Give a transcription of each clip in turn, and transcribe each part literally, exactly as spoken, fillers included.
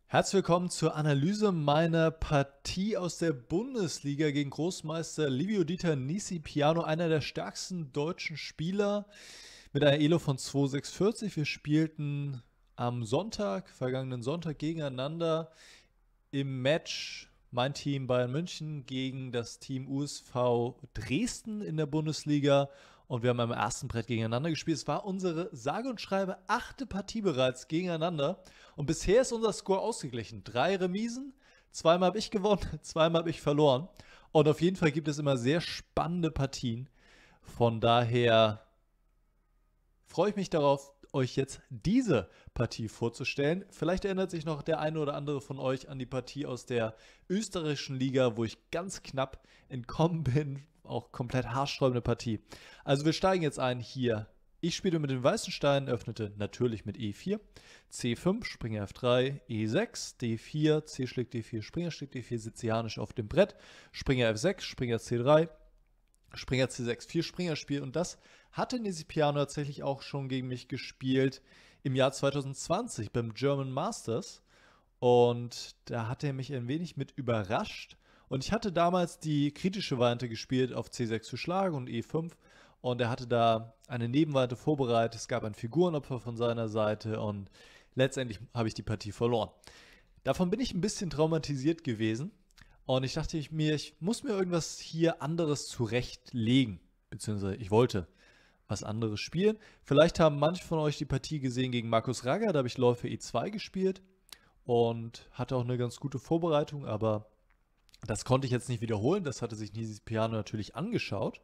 Herzlich willkommen zur Analyse meiner Partie aus der Bundesliga gegen Großmeister Livio Dieter Nisi-Piano, einer der stärksten deutschen Spieler mit einer Elo von zwei Komma sechsundvierzig. Wir spielten am Sonntag, vergangenen Sonntag, gegeneinander im Match mein Team Bayern München gegen das Team U S V Dresden in der Bundesliga. Und wir haben am ersten Brett gegeneinander gespielt. Es war unsere sage und schreibe achte Partie bereits gegeneinander. Und bisher ist unser Score ausgeglichen. Drei Remisen, zweimal habe ich gewonnen, zweimal habe ich verloren. Und auf jeden Fall gibt es immer sehr spannende Partien. Von daher freue ich mich darauf, euch jetzt diese Partie vorzustellen. Vielleicht erinnert sich noch der eine oder andere von euch an die Partie aus der österreichischen Liga, wo ich ganz knapp entkommen bin. Auch komplett haarsträubende Partie. Also wir steigen jetzt ein hier. Ich spiele mit den weißen Steinen, öffnete natürlich mit E vier, C fünf, Springer F drei, E sechs, D vier, C schlägt D vier, Springer schlägt D vier, sizilianisch auf dem Brett, Springer F sechs, Springer C drei, Springer C sechs, vier Springerspiel. Und das hatte Nisi-Piano tatsächlich auch schon gegen mich gespielt im Jahr zwanzig zwanzig beim German Masters. Und da hat er mich ein wenig mit überrascht. Und ich hatte damals die kritische Variante gespielt, auf C sechs zu schlagen und E fünf. Und er hatte da eine Nebenvariante vorbereitet. Es gab ein Figurenopfer von seiner Seite. Und letztendlich habe ich die Partie verloren. Davon bin ich ein bisschen traumatisiert gewesen. Und ich dachte mir, ich muss mir irgendwas hier anderes zurechtlegen. Beziehungsweise ich wollte was anderes spielen. Vielleicht haben manche von euch die Partie gesehen gegen Markus Ragger. Da habe ich Läufer E zwei gespielt. Und hatte auch eine ganz gute Vorbereitung. Aber das konnte ich jetzt nicht wiederholen. Das hatte sich Nisi-Piano natürlich angeschaut.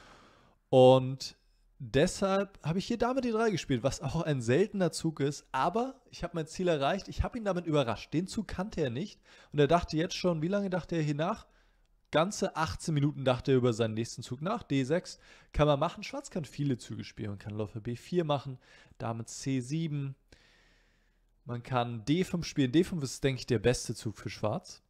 Und deshalb habe ich hier Dame D drei gespielt, was auch ein seltener Zug ist. Aber ich habe mein Ziel erreicht. Ich habe ihn damit überrascht. Den Zug kannte er nicht. Und er dachte jetzt schon, wie lange dachte er hier nach? Ganze achtzehn Minuten dachte er über seinen nächsten Zug nach. D sechs kann man machen. Schwarz kann viele Züge spielen. Man kann Läufer B vier machen. Dame C sieben. Man kann D fünf spielen. D fünf ist, denke ich, der beste Zug für Schwarz.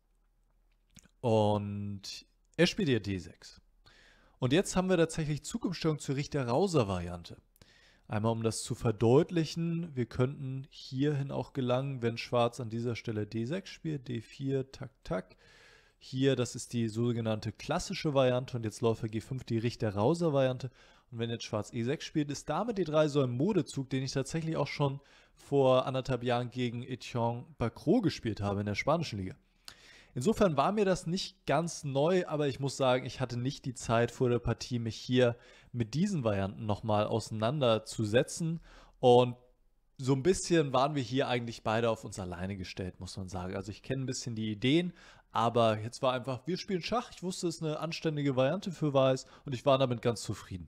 Und er spielt hier D sechs. Und jetzt haben wir tatsächlich Zugumstellung zur Richter-Rauser-Variante. Einmal um das zu verdeutlichen, wir könnten hierhin auch gelangen, wenn Schwarz an dieser Stelle D sechs spielt, D vier, tak, tak. Hier, das ist die sogenannte klassische Variante und jetzt Läufer G fünf, die Richter-Rauser-Variante. Und wenn jetzt Schwarz E sechs spielt, ist Dame D drei so ein Modezug, den ich tatsächlich auch schon vor anderthalb Jahren gegen Etienne Bacrot gespielt habe in der spanischen Liga. Insofern war mir das nicht ganz neu, aber ich muss sagen, ich hatte nicht die Zeit vor der Partie, mich hier mit diesen Varianten nochmal auseinanderzusetzen. Und so ein bisschen waren wir hier eigentlich beide auf uns alleine gestellt, muss man sagen. Also ich kenne ein bisschen die Ideen, aber jetzt war einfach, wir spielen Schach. Ich wusste, es ist eine anständige Variante für Weiß und ich war damit ganz zufrieden.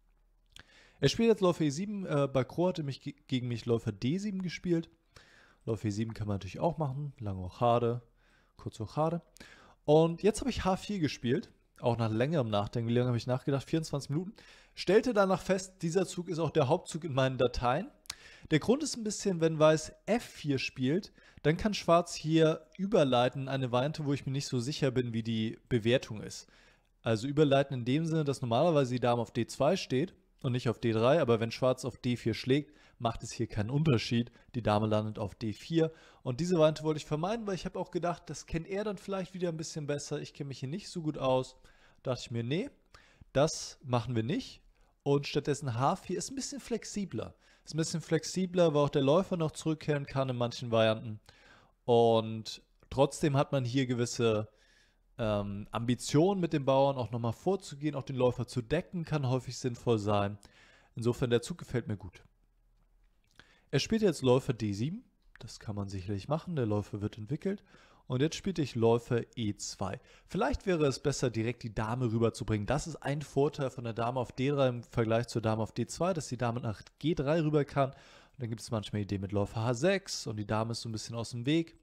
Er spielt jetzt Läufer E sieben. Äh, Bacrot hatte mich gegen mich Läufer D sieben gespielt. Läufer E sieben kann man natürlich auch machen. Lange Hochade. Kurz Hochade. Und jetzt habe ich H vier gespielt, auch nach längerem Nachdenken. Wie lange habe ich nachgedacht? vierundzwanzig Minuten. Stellte danach fest, dieser Zug ist auch der Hauptzug in meinen Dateien. Der Grund ist ein bisschen, wenn Weiß F vier spielt, dann kann Schwarz hier überleiten, eine Variante, wo ich mir nicht so sicher bin, wie die Bewertung ist. Also überleiten in dem Sinne, dass normalerweise die Dame auf D zwei steht und nicht auf D drei, aber wenn Schwarz auf D vier schlägt, macht es hier keinen Unterschied. Die Dame landet auf D vier. Und diese Variante wollte ich vermeiden, weil ich habe auch gedacht, das kennt er dann vielleicht wieder ein bisschen besser. Ich kenne mich hier nicht so gut aus. Da dachte ich mir, nee, das machen wir nicht. Und stattdessen H vier ist ein bisschen flexibler. Ist ein bisschen flexibler, weil auch der Läufer noch zurückkehren kann in manchen Varianten. Und trotzdem hat man hier gewisse ähm, Ambitionen mit dem Bauern, auch nochmal vorzugehen, auch den Läufer zu decken, kann häufig sinnvoll sein. Insofern, der Zug gefällt mir gut. Er spielt jetzt Läufer D sieben. Das kann man sicherlich machen. Der Läufer wird entwickelt. Und jetzt spielte ich Läufer E zwei. Vielleicht wäre es besser, direkt die Dame rüberzubringen. Das ist ein Vorteil von der Dame auf D drei im Vergleich zur Dame auf D zwei, dass die Dame nach G drei rüber kann. Und dann gibt es manchmal Ideen mit Läufer H sechs und die Dame ist so ein bisschen aus dem Weg.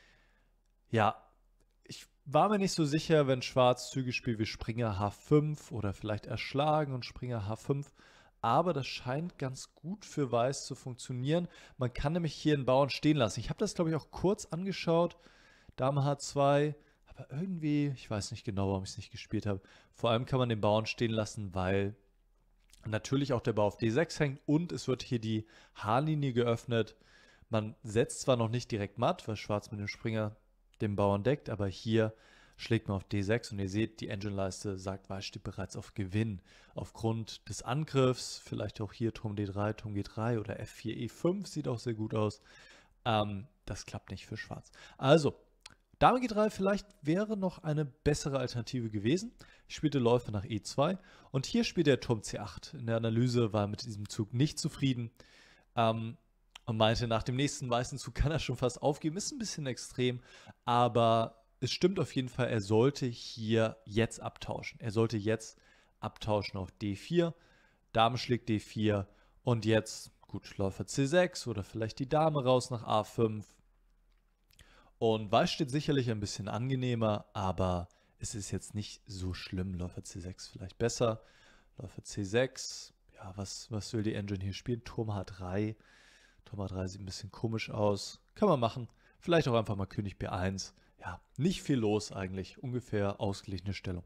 Ja, ich war mir nicht so sicher, wenn Schwarz Züge spielt wie Springer H fünf oder vielleicht erschlagen und Springer H fünf. Aber das scheint ganz gut für Weiß zu funktionieren. Man kann nämlich hier einen Bauern stehen lassen. Ich habe das, glaube ich, auch kurz angeschaut. Dame H zwei, aber irgendwie, ich weiß nicht genau, warum ich es nicht gespielt habe. Vor allem kann man den Bauern stehen lassen, weil natürlich auch der Bau auf D sechs hängt und es wird hier die H-Linie geöffnet. Man setzt zwar noch nicht direkt matt, weil Schwarz mit dem Springer den Bauern deckt, aber hier schlägt man auf D sechs und ihr seht, die Engine-Leiste sagt, Weiß steht bereits auf Gewinn. Aufgrund des Angriffs, vielleicht auch hier Turm D drei, Turm G drei oder F vier E fünf, sieht auch sehr gut aus. Ähm, das klappt nicht für Schwarz. Also, Dame G drei vielleicht wäre noch eine bessere Alternative gewesen. Ich spielte Läufer nach E zwei und hier spielt er Turm C acht. In der Analyse war er mit diesem Zug nicht zufrieden ähm, und meinte, nach dem nächsten weißen Zug kann er schon fast aufgeben. Ist ein bisschen extrem, aber es stimmt auf jeden Fall, er sollte hier jetzt abtauschen. Er sollte jetzt abtauschen auf D vier, Dame schlägt D vier und jetzt, gut, Läufer C sechs oder vielleicht die Dame raus nach A fünf. Und Weiß steht sicherlich ein bisschen angenehmer, aber es ist jetzt nicht so schlimm. Läufer C sechs vielleicht besser. Läufer C sechs, ja, was, was will die Engine hier spielen? Turm H drei. Turm H drei sieht ein bisschen komisch aus. Kann man machen. Vielleicht auch einfach mal König B eins. Ja, nicht viel los eigentlich. Ungefähr ausgeglichene Stellung.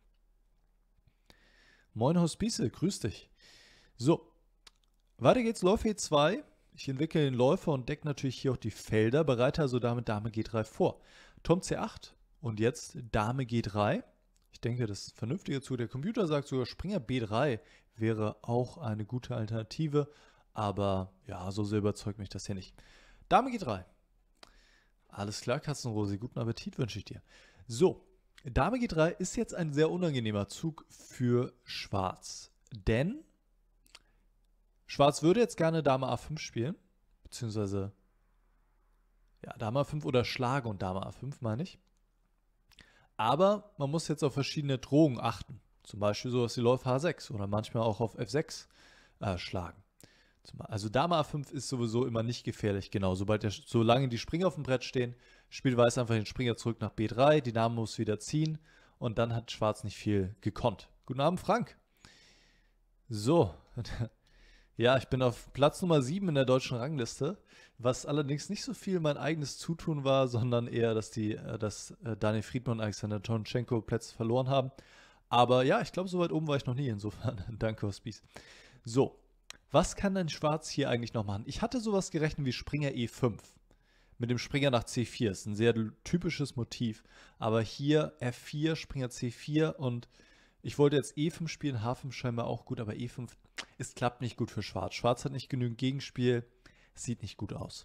Moin Hospice, grüß dich. So, weiter geht's. Läufer E zwei. Ich entwickle den Läufer und decke natürlich hier auch die Felder, bereite also damit Dame G drei vor. Turm C acht und jetzt Dame G drei. Ich denke, das ist ein vernünftiger Zug. Der Computer sagt sogar, Springer B drei wäre auch eine gute Alternative, aber ja, so sehr überzeugt mich das hier nicht. Dame G drei. Alles klar, Katzenrosi, guten Appetit wünsche ich dir. So, Dame G drei ist jetzt ein sehr unangenehmer Zug für Schwarz, denn Schwarz würde jetzt gerne Dame A fünf spielen, beziehungsweise ja, Dame A fünf oder Schlage und Dame A fünf, meine ich. Aber man muss jetzt auf verschiedene Drohungen achten. Zum Beispiel sowas wie Läufer H sechs oder manchmal auch auf F sechs äh, schlagen. Also Dame A fünf ist sowieso immer nicht gefährlich, genau. Sobald der, solange die Springer auf dem Brett stehen, spielt Weiß einfach den Springer zurück nach B drei, die Dame muss wieder ziehen und dann hat Schwarz nicht viel gekonnt. Guten Abend, Frank. So, ja, ich bin auf Platz Nummer sieben in der deutschen Rangliste, was allerdings nicht so viel mein eigenes Zutun war, sondern eher, dass, die, dass Daniel Friedmann und Alexander Tonchenko Plätze verloren haben. Aber ja, ich glaube, so weit oben war ich noch nie, insofern danke, Hospice. So, was kann denn Schwarz hier eigentlich noch machen? Ich hatte sowas gerechnet wie Springer E fünf mit dem Springer nach C vier. Ist ein sehr typisches Motiv, aber hier F vier, Springer C vier und ich wollte jetzt E fünf spielen, H fünf scheinbar auch gut, aber E fünf, es klappt nicht gut für Schwarz. Schwarz hat nicht genügend Gegenspiel, sieht nicht gut aus.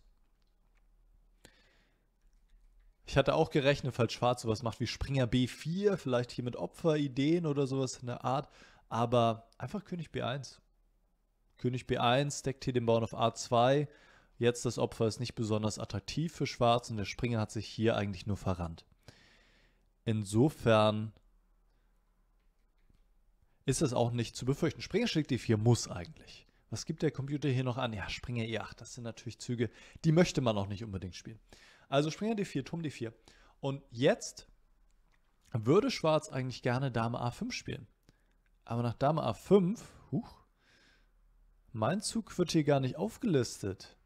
Ich hatte auch gerechnet, falls Schwarz sowas macht wie Springer B vier, vielleicht hier mit Opferideen oder sowas in der Art, aber einfach König B eins. König B eins deckt hier den Bauern auf A zwei. Jetzt das Opfer ist nicht besonders attraktiv für Schwarz und der Springer hat sich hier eigentlich nur verrannt. Insofern ist das auch nicht zu befürchten. Springer schlägt D vier muss eigentlich. Was gibt der Computer hier noch an? Ja, Springer E acht, das sind natürlich Züge, die möchte man auch nicht unbedingt spielen. Also Springer D vier, Turm D vier. Und jetzt würde Schwarz eigentlich gerne Dame A fünf spielen. Aber nach Dame A fünf, huch, mein Zug wird hier gar nicht aufgelistet.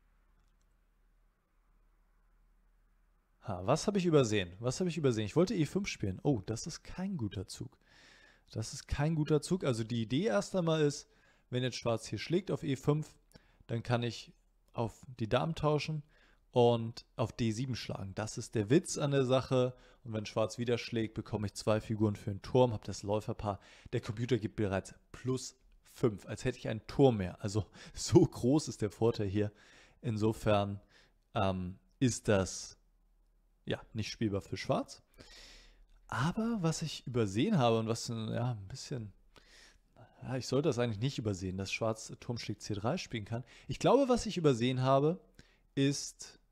Ha, was habe ich übersehen? Was habe ich übersehen? Ich wollte E fünf spielen. Oh, das ist kein guter Zug. Das ist kein guter Zug. Also die Idee erst einmal ist, wenn jetzt Schwarz hier schlägt auf E fünf, dann kann ich auf die Damen tauschen und auf D sieben schlagen. Das ist der Witz an der Sache. Und wenn Schwarz wieder schlägt, bekomme ich zwei Figuren für einen Turm, habe das Läuferpaar. Der Computer gibt bereits plus fünf, als hätte ich einen Turm mehr. Also so groß ist der Vorteil hier. Insofern ähm, ist das ja nicht spielbar für Schwarz. Aber was ich übersehen habe und was ja ein bisschen, ja, ich sollte das eigentlich nicht übersehen, dass Schwarz Turm schlägt C drei spielen kann. Ich glaube, was ich übersehen habe, ist,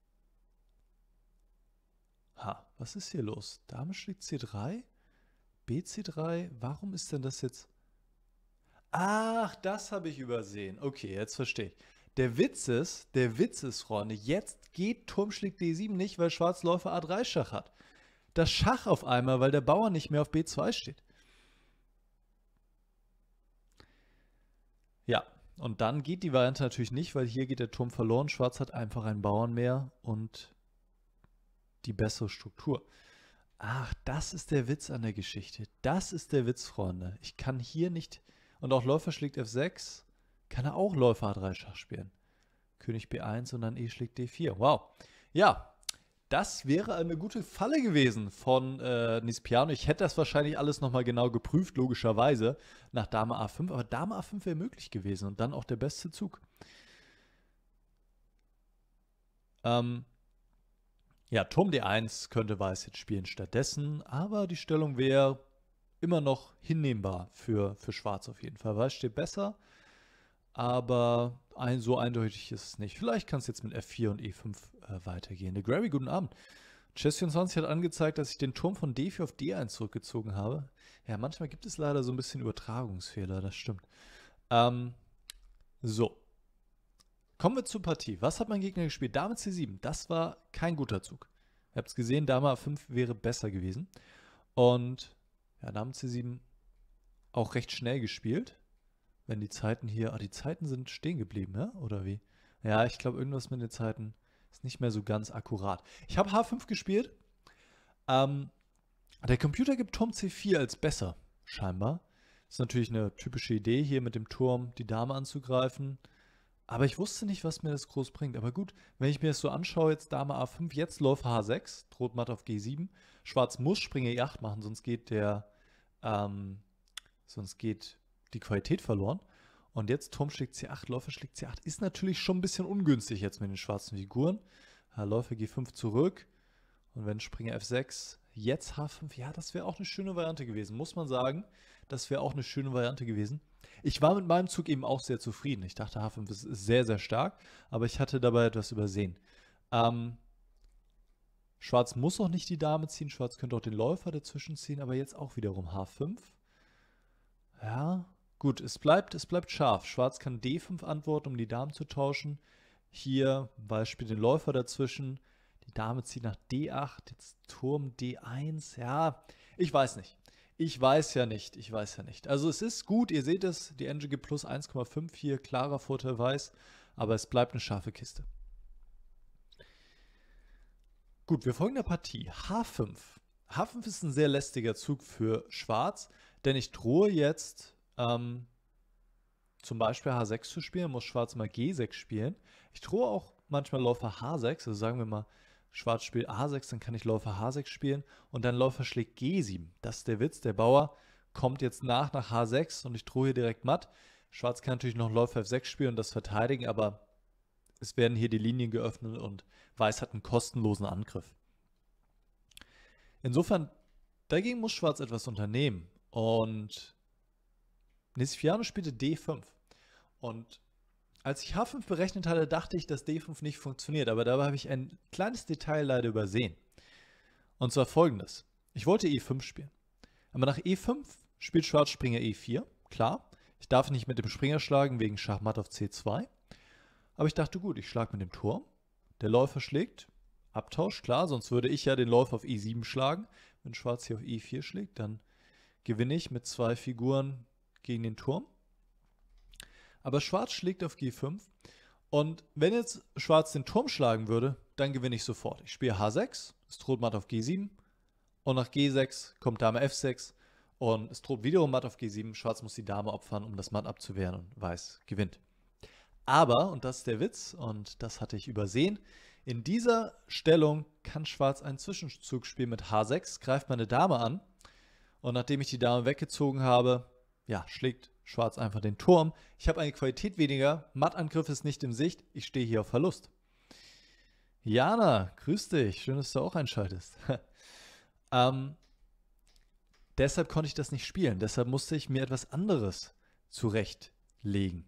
ha, was ist hier los? Dame schlägt C drei, B C drei, warum ist denn das jetzt? Ach, das habe ich übersehen. Okay, jetzt verstehe ich. Der Witz ist, der Witz ist, Freunde, jetzt geht Turm schlägt D sieben nicht, weil Schwarz Läufer A drei Schach hat. Das Schach auf einmal, weil der Bauer nicht mehr auf B zwei steht. Ja, und dann geht die Variante natürlich nicht, weil hier geht der Turm verloren. Schwarz hat einfach einen Bauern mehr und die bessere Struktur. Ach, das ist der Witz an der Geschichte. Das ist der Witz, Freunde. Ich kann hier nicht... Und auch Läufer schlägt F sechs, kann er auch Läufer A drei Schach spielen. König B eins und dann E schlägt D vier. Wow. Ja, das wäre eine gute Falle gewesen von äh, Nispiano. Ich hätte das wahrscheinlich alles nochmal genau geprüft, logischerweise, nach Dame A fünf. Aber Dame A fünf wäre möglich gewesen und dann auch der beste Zug. Ähm, ja, Turm D eins könnte Weiß jetzt spielen stattdessen, aber die Stellung wäre immer noch hinnehmbar für, für Schwarz auf jeden Fall. Weiß steht besser, aber ein, so eindeutig ist es nicht. Vielleicht kann es jetzt mit F vier und E fünf äh, weitergehen. Der Gravy, guten Abend. Chess vierundzwanzig hat angezeigt, dass ich den Turm von D vier auf D eins zurückgezogen habe. Ja, manchmal gibt es leider so ein bisschen Übertragungsfehler, das stimmt. Ähm, so. Kommen wir zur Partie. Was hat mein Gegner gespielt? Dame C sieben. Das war kein guter Zug. Ihr habt es gesehen, Dame A fünf wäre besser gewesen. Und ja, Dame C sieben auch recht schnell gespielt. Wenn die Zeiten hier... Ah, die Zeiten sind stehen geblieben, ja? Oder wie? Ja, ich glaube, irgendwas mit den Zeiten ist nicht mehr so ganz akkurat. Ich habe H fünf gespielt. Ähm, der Computer gibt Turm C vier als besser, scheinbar. Ist natürlich eine typische Idee, hier mit dem Turm die Dame anzugreifen. Aber ich wusste nicht, was mir das groß bringt. Aber gut, wenn ich mir das so anschaue, jetzt Dame A fünf, jetzt Läufer H sechs, droht Matt auf G sieben. Schwarz muss Springer E acht machen, sonst geht der, ähm, sonst geht die Qualität verloren. Und jetzt Turm schlägt C acht, Läufer schlägt C acht. Ist natürlich schon ein bisschen ungünstig jetzt mit den schwarzen Figuren. Läufer G fünf zurück. Und wenn Springer F sechs, jetzt H fünf, ja, das wäre auch eine schöne Variante gewesen, muss man sagen. Das wäre auch eine schöne Variante gewesen. Ich war mit meinem Zug eben auch sehr zufrieden. Ich dachte, H fünf ist sehr, sehr stark, aber ich hatte dabei etwas übersehen. Ähm, Schwarz muss auch nicht die Dame ziehen, Schwarz könnte auch den Läufer dazwischen ziehen, aber jetzt auch wiederum H fünf. Ja, gut, es bleibt, es bleibt scharf. Schwarz kann D fünf antworten, um die Damen zu tauschen. Hier Beispiel den Läufer dazwischen. Die Dame zieht nach D acht, jetzt Turm D eins. Ja, ich weiß nicht. Ich weiß ja nicht, ich weiß ja nicht. Also es ist gut, ihr seht es, die Engine gibt plus eins Komma fünf hier, klarer Vorteil Weiß, aber es bleibt eine scharfe Kiste. Gut, wir folgen der Partie. H fünf. H fünf ist ein sehr lästiger Zug für Schwarz, denn ich drohe jetzt ähm, zum Beispiel H sechs zu spielen, muss Schwarz mal G sechs spielen. Ich drohe auch manchmal Läufer H sechs, also sagen wir mal, Schwarz spielt A sechs, dann kann ich Läufer H sechs spielen und dann Läufer schlägt G sieben. Das ist der Witz, der Bauer kommt jetzt nach nach H sechs und ich drohe hier direkt matt. Schwarz kann natürlich noch Läufer F sechs spielen und das verteidigen, aber es werden hier die Linien geöffnet und Weiß hat einen kostenlosen Angriff. Insofern, dagegen muss Schwarz etwas unternehmen und Nispiano spielte D fünf und als ich H fünf berechnet hatte, dachte ich, dass D fünf nicht funktioniert, aber dabei habe ich ein kleines Detail leider übersehen. Und zwar folgendes. Ich wollte E fünf spielen, aber nach E fünf spielt Schwarz Springer E vier, klar. Ich darf nicht mit dem Springer schlagen wegen Schachmatt auf C zwei, aber ich dachte, gut, ich schlage mit dem Turm. Der Läufer schlägt, Abtausch, klar, sonst würde ich ja den Läufer auf E sieben schlagen. Wenn Schwarz hier auf E vier schlägt, dann gewinne ich mit zwei Figuren gegen den Turm. Aber Schwarz schlägt auf G fünf und wenn jetzt Schwarz den Turm schlagen würde, dann gewinne ich sofort. Ich spiele H sechs, es droht Matt auf G sieben und nach G sechs kommt Dame F sechs und es droht wiederum Matt auf G sieben. Schwarz muss die Dame opfern, um das Matt abzuwehren und Weiß gewinnt. Aber, und das ist der Witz und das hatte ich übersehen, in dieser Stellung kann Schwarz einen Zwischenzug spielen mit H sechs, greift meine Dame an und nachdem ich die Dame weggezogen habe, ja, schlägt Schwarz einfach den Turm. Ich habe eine Qualität weniger. Mattangriff ist nicht in Sicht. Ich stehe hier auf Verlust. Jana, grüß dich. Schön, dass du auch einschaltest. ähm, deshalb konnte ich das nicht spielen. Deshalb musste ich mir etwas anderes zurechtlegen.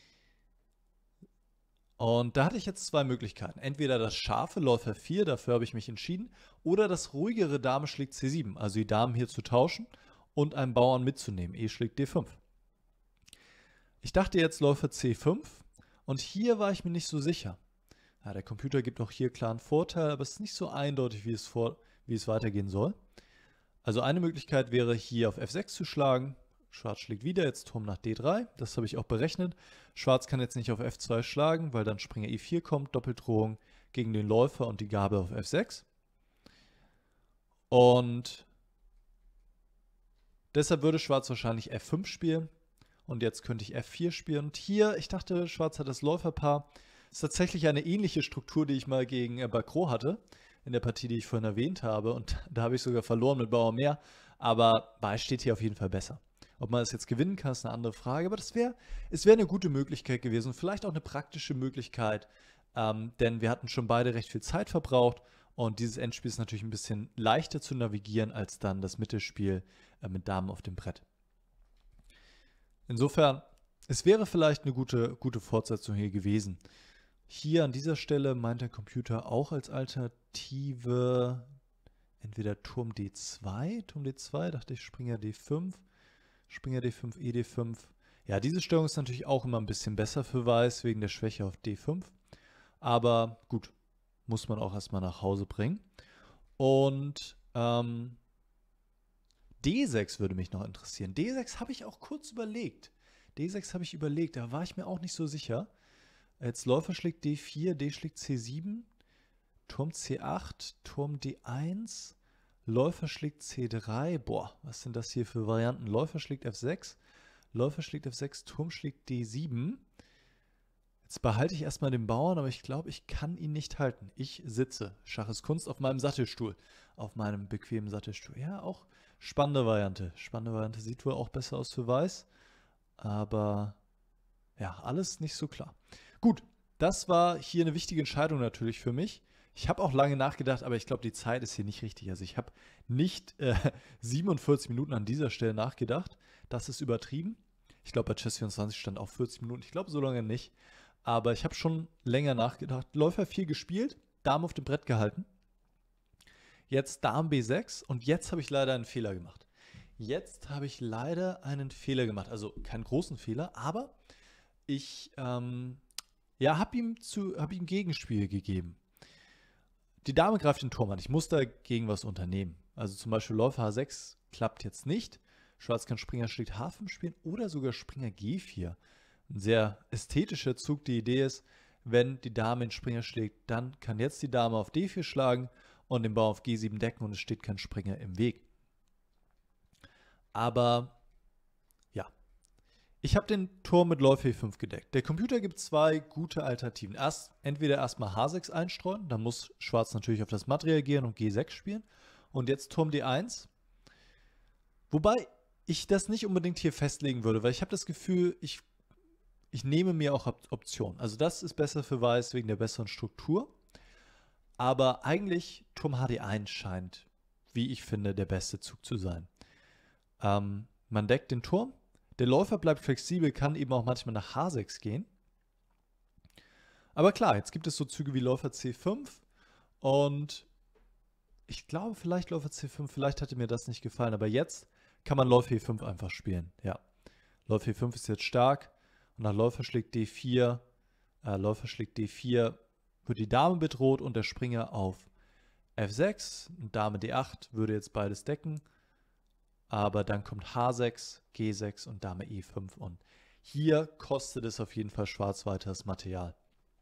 Und da hatte ich jetzt zwei Möglichkeiten. Entweder das scharfe Läufer vier, dafür habe ich mich entschieden, oder das ruhigere Dame schlägt C sieben. Also die Damen hier zu tauschen und einen Bauern mitzunehmen. E schlägt D fünf. Ich dachte jetzt Läufer C fünf und hier war ich mir nicht so sicher. Ja, der Computer gibt auch hier klaren Vorteil, aber es ist nicht so eindeutig, wie es, vor, wie es weitergehen soll. Also eine Möglichkeit wäre hier auf F sechs zu schlagen. Schwarz schlägt wieder, jetzt Turm nach D drei. Das habe ich auch berechnet. Schwarz kann jetzt nicht auf F zwei schlagen, weil dann Springer E vier kommt. Doppeldrohung gegen den Läufer und die Gabel auf F sechs. Und deshalb würde Schwarz wahrscheinlich F fünf spielen. Und jetzt könnte ich F vier spielen. Und hier, ich dachte, Schwarz hat das Läuferpaar. Ist tatsächlich eine ähnliche Struktur, die ich mal gegen äh, Bacrot hatte, in der Partie, die ich vorhin erwähnt habe. Und da habe ich sogar verloren mit Bauer mehr. Aber Weiß steht hier auf jeden Fall besser. Ob man das jetzt gewinnen kann, ist eine andere Frage. Aber das wäre, es wäre eine gute Möglichkeit gewesen. Vielleicht auch eine praktische Möglichkeit. Ähm, denn wir hatten schon beide recht viel Zeit verbraucht. Und dieses Endspiel ist natürlich ein bisschen leichter zu navigieren als dann das Mittelspiel äh, mit Damen auf dem Brett. Insofern, es wäre vielleicht eine gute, gute Fortsetzung hier gewesen. Hier an dieser Stelle meint der Computer auch als Alternative entweder Turm D zwei, Turm D zwei, dachte ich Springer D fünf, Springer D fünf, E D fünf. Ja, diese Stellung ist natürlich auch immer ein bisschen besser für Weiß, wegen der Schwäche auf D fünf. Aber gut, muss man auch erstmal nach Hause bringen. Und ähm, D sechs würde mich noch interessieren. D sechs habe ich auch kurz überlegt. D sechs habe ich überlegt, da war ich mir auch nicht so sicher. Jetzt Läufer schlägt D vier, D schlägt C sieben, Turm C acht, Turm D eins, Läufer schlägt C drei. Boah, was sind das hier für Varianten? Läufer schlägt F sechs, Läufer schlägt F sechs, Turm schlägt D sieben. Jetzt behalte ich erstmal den Bauern, aber ich glaube, ich kann ihn nicht halten. Ich sitze, Schach ist Kunst, auf meinem Sattelstuhl, auf meinem bequemen Sattelstuhl. Ja, auch spannende Variante. Spannende Variante, sieht wohl auch besser aus für Weiß, aber ja, alles nicht so klar. Gut, das war hier eine wichtige Entscheidung natürlich für mich. Ich habe auch lange nachgedacht, aber ich glaube, die Zeit ist hier nicht richtig. Also ich habe nicht äh, siebenundvierzig Minuten an dieser Stelle nachgedacht. Das ist übertrieben. Ich glaube, bei Chess vierundzwanzig stand auch vierzig Minuten. Ich glaube, so lange nicht. Aber ich habe schon länger nachgedacht. Läufer vier gespielt, Dame auf dem Brett gehalten. Jetzt Dame B sechs und jetzt habe ich leider einen Fehler gemacht. Jetzt habe ich leider einen Fehler gemacht. Also keinen großen Fehler, aber ich ähm, ja, habe ihm, zu, hab ihm Gegenspiel gegeben. Die Dame greift den Turm an. Ich muss dagegen was unternehmen. Also zum Beispiel Läufer H sechs klappt jetzt nicht. Schwarz kann Springer schlägt H fünf spielen oder sogar Springer G vier. Ein sehr ästhetischer Zug. Die Idee ist, wenn die Dame den Springer schlägt, dann kann jetzt die Dame auf D vier schlagen und den Bauern auf G sieben decken und es steht kein Springer im Weg. Aber ich habe den Turm mit Läufer E fünf gedeckt. Der Computer gibt zwei gute Alternativen. Erst entweder erstmal H sechs einstreuen, dann muss Schwarz natürlich auf das Matt reagieren und G sechs spielen. Und jetzt Turm D eins. Wobei ich das nicht unbedingt hier festlegen würde, weil ich habe das Gefühl, ich, ich nehme mir auch Optionen. Also das ist besser für Weiß wegen der besseren Struktur. Aber eigentlich Turm H D eins scheint, wie ich finde, der beste Zug zu sein. Ähm, man deckt den Turm. Der Läufer bleibt flexibel, kann eben auch manchmal nach H sechs gehen. Aber klar, jetzt gibt es so Züge wie Läufer C fünf und ich glaube vielleicht Läufer C fünf, vielleicht hatte mir das nicht gefallen, aber jetzt kann man Läufer E fünf einfach spielen. Ja, Läufer E fünf ist jetzt stark und nach Läufer schlägt D vier, äh, Läufer schlägt D vier, wird die Dame bedroht und der Springer auf F sechs und Dame D acht würde jetzt beides decken. Aber dann kommt H sechs, G sechs und Dame E fünf und hier kostet es auf jeden Fall Schwarz weiteres Material.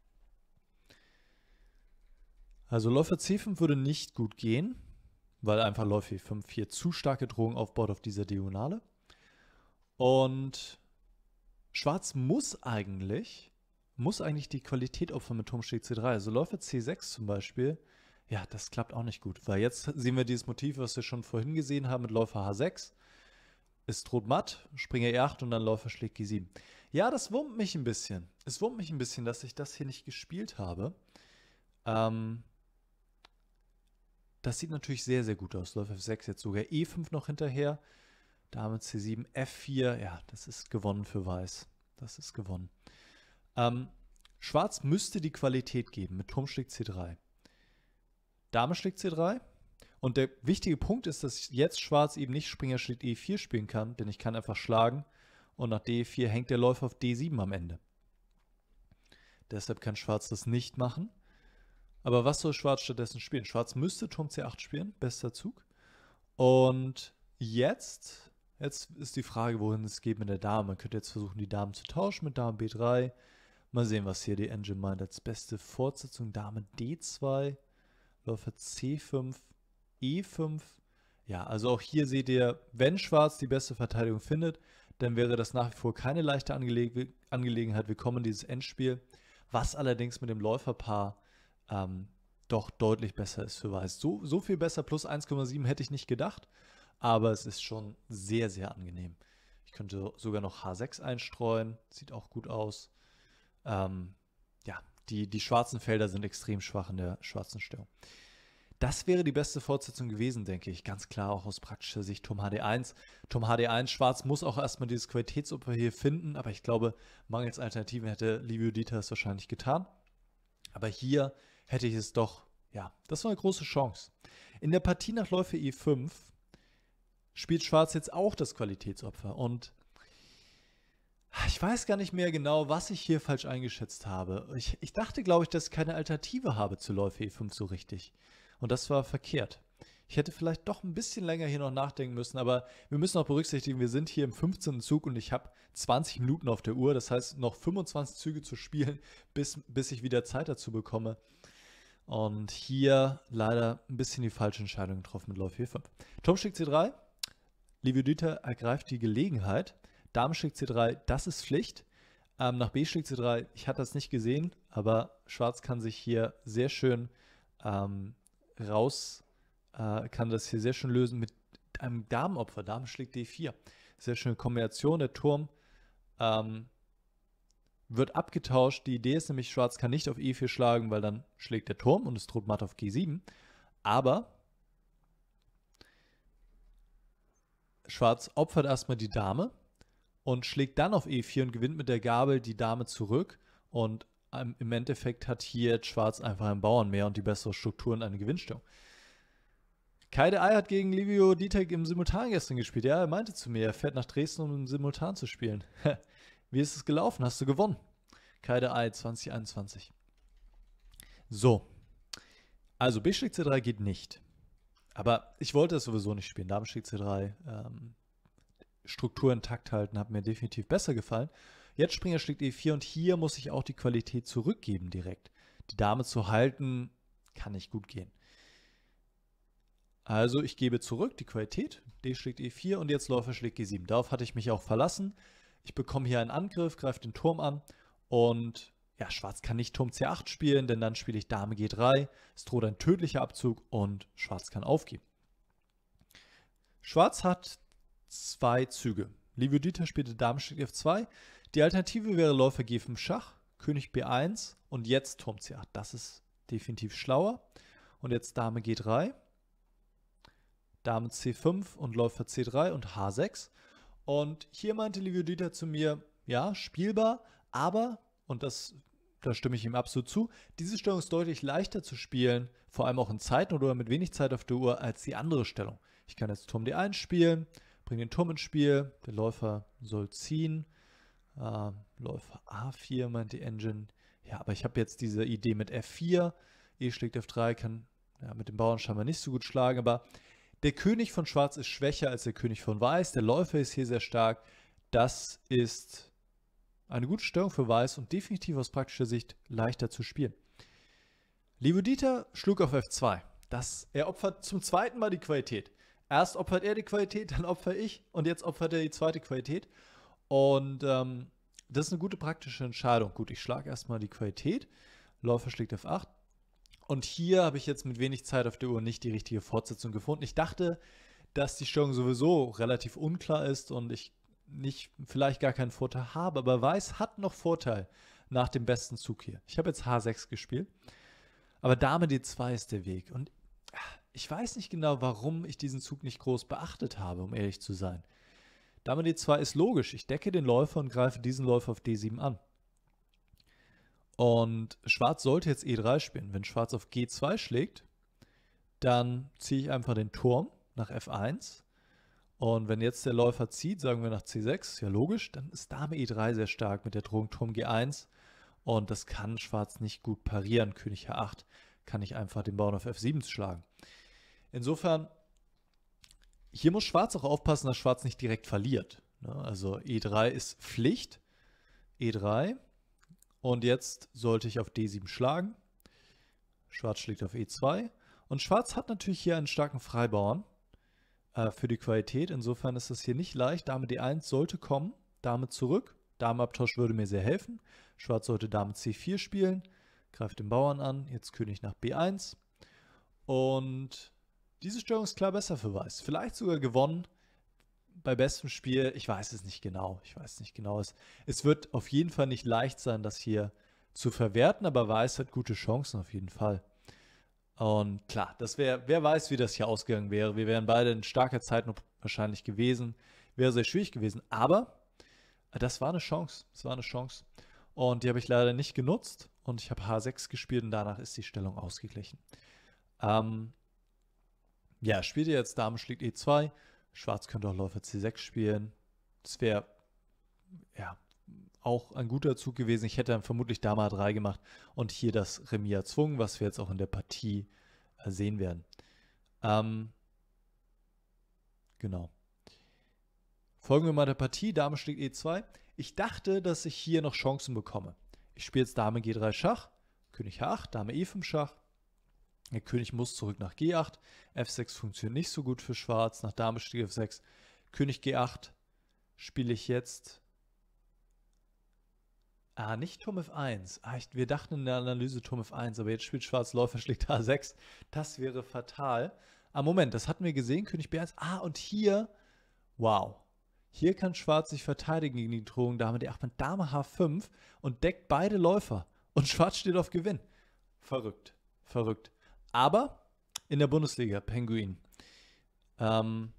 Also Läufer C fünf würde nicht gut gehen, weil einfach Läufer E fünf hier zu starke Drohung aufbaut auf dieser Diagonale. Und Schwarz muss eigentlich, muss eigentlich die Qualität opfern mit Turm schlägt C drei. Also Läufer C sechs zum Beispiel. Ja, das klappt auch nicht gut, weil jetzt sehen wir dieses Motiv, was wir schon vorhin gesehen haben mit Läufer H sechs. Es droht Matt, Springer E acht und dann Läufer schlägt G sieben. Ja, das wurmt mich ein bisschen. Es wurmt mich ein bisschen, dass ich das hier nicht gespielt habe. Ähm, das sieht natürlich sehr, sehr gut aus. Läufer F sechs, jetzt sogar E fünf noch hinterher. Dame C sieben, F vier. Ja, das ist gewonnen für Weiß. Das ist gewonnen. Ähm, Schwarz müsste die Qualität geben mit Turm schlägt C drei. Dame schlägt C drei. Und der wichtige Punkt ist, dass jetzt Schwarz eben nicht Springer schlägt E vier spielen kann, denn ich kann einfach schlagen und nach D vier hängt der Läufer auf D sieben am Ende. Deshalb kann Schwarz das nicht machen. Aber was soll Schwarz stattdessen spielen? Schwarz müsste Turm C acht spielen, bester Zug. Und jetzt, jetzt ist die Frage, wohin es geht mit der Dame. Man könnte jetzt versuchen, die Damen zu tauschen mit Dame B drei. Mal sehen, was hier die Engine meint als beste Fortsetzung. Dame D zwei. Läufer C fünf, E fünf. Ja, also auch hier seht ihr, wenn Schwarz die beste Verteidigung findet, dann wäre das nach wie vor keine leichte Angele Angelegenheit. Wir kommen in dieses Endspiel. was allerdings mit dem Läuferpaar ähm, doch deutlich besser ist für Weiß. So, so viel besser, plus eins Komma sieben hätte ich nicht gedacht, aber es ist schon sehr, sehr angenehm. Ich könnte sogar noch H sechs einstreuen, sieht auch gut aus. Ähm, ja, die, die schwarzen Felder sind extrem schwach in der schwarzen Stellung. Das wäre die beste Fortsetzung gewesen, denke ich. Ganz klar auch aus praktischer Sicht Turm H D eins. Turm H D eins Schwarz muss auch erstmal dieses Qualitätsopfer hier finden, aber ich glaube, mangels Alternativen hätte Livio Dieter es wahrscheinlich getan. Aber hier hätte ich es doch, ja, das war eine große Chance. In der Partie nach Läufe E fünf spielt Schwarz jetzt auch das Qualitätsopfer und ich weiß gar nicht mehr genau, was ich hier falsch eingeschätzt habe. Ich, ich dachte, glaube ich, dass ich keine Alternative habe zu Läufe E fünf so richtig. Und das war verkehrt. Ich hätte vielleicht doch ein bisschen länger hier noch nachdenken müssen, aber wir müssen auch berücksichtigen, wir sind hier im fünfzehnten Zug und ich habe zwanzig Minuten auf der Uhr. Das heißt, noch fünfundzwanzig Züge zu spielen, bis, bis ich wieder Zeit dazu bekomme. Und hier leider ein bisschen die falsche Entscheidung getroffen mit Läufe E fünf. Turm schlägt C drei. Livio Dieter ergreift die Gelegenheit. Dame schlägt C drei, das ist Pflicht. Ähm, nach B schlägt C drei, ich hatte das nicht gesehen, aber Schwarz kann sich hier sehr schön ähm, raus, äh, kann das hier sehr schön lösen mit einem Damenopfer. Dame schlägt D vier. Sehr schöne Kombination. Der Turm ähm, wird abgetauscht. Die Idee ist nämlich, Schwarz kann nicht auf E vier schlagen, weil dann schlägt der Turm und es droht matt auf G sieben. Aber Schwarz opfert erstmal die Dame und schlägt dann auf E vier und gewinnt mit der Gabel die Dame zurück. Und im Endeffekt hat hier Schwarz einfach einen Bauern mehr und die bessere Struktur und eine Gewinnstellung. Kai de Ei hat gegen Livio Dieter im Simultan gestern gespielt. Ja, er meinte zu mir, er fährt nach Dresden, um im Simultan zu spielen. Wie ist es gelaufen? Hast du gewonnen? Kai de Ei zwanzig einundzwanzig. So. Also B schlägt C drei geht nicht. Aber ich wollte es sowieso nicht spielen. Dame schlägt C drei. Ähm, Struktur intakt halten, hat mir definitiv besser gefallen. Jetzt Springer schlägt E vier und hier muss ich auch die Qualität zurückgeben direkt. Die Dame zu halten, kann nicht gut gehen. Also ich gebe zurück die Qualität. D schlägt E vier und jetzt Läufer schlägt G sieben. Darauf hatte ich mich auch verlassen. Ich bekomme hier einen Angriff, greife den Turm an und ja, Schwarz kann nicht Turm C acht spielen, denn dann spiele ich Dame G drei. Es droht ein tödlicher Abzug und Schwarz kann aufgeben. Schwarz hat zwei Züge. Livio Dieter spielte Dame schlägt F zwei. Die Alternative wäre Läufer G fünf Schach, König B eins und jetzt Turm C acht. Das ist definitiv schlauer. Und jetzt Dame G drei, Dame C fünf und Läufer C drei und H sechs. Und hier meinte Livio Dieter zu mir, ja, spielbar, aber, und das, da stimme ich ihm absolut zu, diese Stellung ist deutlich leichter zu spielen, vor allem auch in Zeiten oder mit wenig Zeit auf der Uhr, als die andere Stellung. Ich kann jetzt Turm D eins spielen, bringe den Turm ins Spiel, der Läufer soll ziehen, äh, Läufer A vier meint die Engine. Ja, aber ich habe jetzt diese Idee mit F vier, E schlägt F drei, kann ja, mit dem Bauern scheinbar nicht so gut schlagen, aber der König von Schwarz ist schwächer als der König von Weiß, der Läufer ist hier sehr stark. Das ist eine gute Stellung für Weiß und definitiv aus praktischer Sicht leichter zu spielen. Livio Dieter schlug auf F zwei. Das, er opfert zum zweiten Mal die Qualität. Erst opfert er die Qualität, dann opfer ich und jetzt opfert er die zweite Qualität. Und ähm, das ist eine gute praktische Entscheidung. Gut, ich schlage erstmal die Qualität. Läufer schlägt F acht. Und hier habe ich jetzt mit wenig Zeit auf der Uhr nicht die richtige Fortsetzung gefunden. Ich dachte, dass die Stellung sowieso relativ unklar ist und ich nicht vielleicht gar keinen Vorteil habe. Aber Weiß hat noch Vorteil nach dem besten Zug hier. Ich habe jetzt H sechs gespielt. Aber Dame D zwei ist der Weg. Und ich weiß nicht genau, warum ich diesen Zug nicht groß beachtet habe, um ehrlich zu sein. Dame D zwei ist logisch. Ich decke den Läufer und greife diesen Läufer auf D sieben an. Und Schwarz sollte jetzt E drei spielen. Wenn Schwarz auf G zwei schlägt, dann ziehe ich einfach den Turm nach F eins. Und wenn jetzt der Läufer zieht, sagen wir nach C sechs, ja logisch, dann ist Dame E drei sehr stark mit der Drohung Turm G eins. Und das kann Schwarz nicht gut parieren. König H acht kann ich einfach den Bauern auf F sieben schlagen. Insofern, hier muss Schwarz auch aufpassen, dass Schwarz nicht direkt verliert. Also E drei ist Pflicht. E drei. Und jetzt sollte ich auf D sieben schlagen. Schwarz schlägt auf E zwei. Und Schwarz hat natürlich hier einen starken Freibauern äh, für die Qualität. Insofern ist das hier nicht leicht. Dame D eins sollte kommen. Dame zurück. Damenabtausch würde mir sehr helfen. Schwarz sollte Dame C vier spielen, greift den Bauern an, jetzt König nach B eins. Und diese Stellung ist klar besser für Weiß. Vielleicht sogar gewonnen bei bestem Spiel. Ich weiß es nicht genau. Ich weiß nicht genau. Es, es wird auf jeden Fall nicht leicht sein, das hier zu verwerten, aber Weiß hat gute Chancen auf jeden Fall. Und klar, das wäre, wer weiß, wie das hier ausgegangen wäre. Wir wären beide in starker Zeit noch wahrscheinlich gewesen. Wäre sehr schwierig gewesen. Aber das war eine Chance. Das war eine Chance. Und die habe ich leider nicht genutzt. Und ich habe H sechs gespielt und danach ist die Stellung ausgeglichen. Ähm, ja, spielt ihr jetzt Dame schlägt E zwei. Schwarz könnte auch Läufer C sechs spielen. Das wäre ja auch ein guter Zug gewesen. Ich hätte dann vermutlich Dame A drei gemacht und hier das Remis erzwungen, was wir jetzt auch in der Partie äh, sehen werden. Ähm, genau. Folgen wir mal der Partie. Dame schlägt E zwei. Ich dachte, dass ich hier noch Chancen bekomme. Ich spiele jetzt Dame G drei Schach, König H acht, Dame E fünf Schach. Der König muss zurück nach G acht. F sechs funktioniert nicht so gut für Schwarz. Nach Dame Stieg F sechs. König G acht spiele ich jetzt. Ah, nicht Turm F eins. Ah, ich, wir dachten in der Analyse Turm F eins, aber jetzt spielt Schwarz Läufer schlägt H sechs. Das wäre fatal. Ah, Moment, das hatten wir gesehen. König B eins. Ah, und hier, wow. Hier kann Schwarz sich verteidigen gegen die Drohung Dame D acht mit Dame H fünf und deckt beide Läufer. Und Schwarz steht auf Gewinn. Verrückt, verrückt. Aber in der Bundesliga, Penguin. Ähm,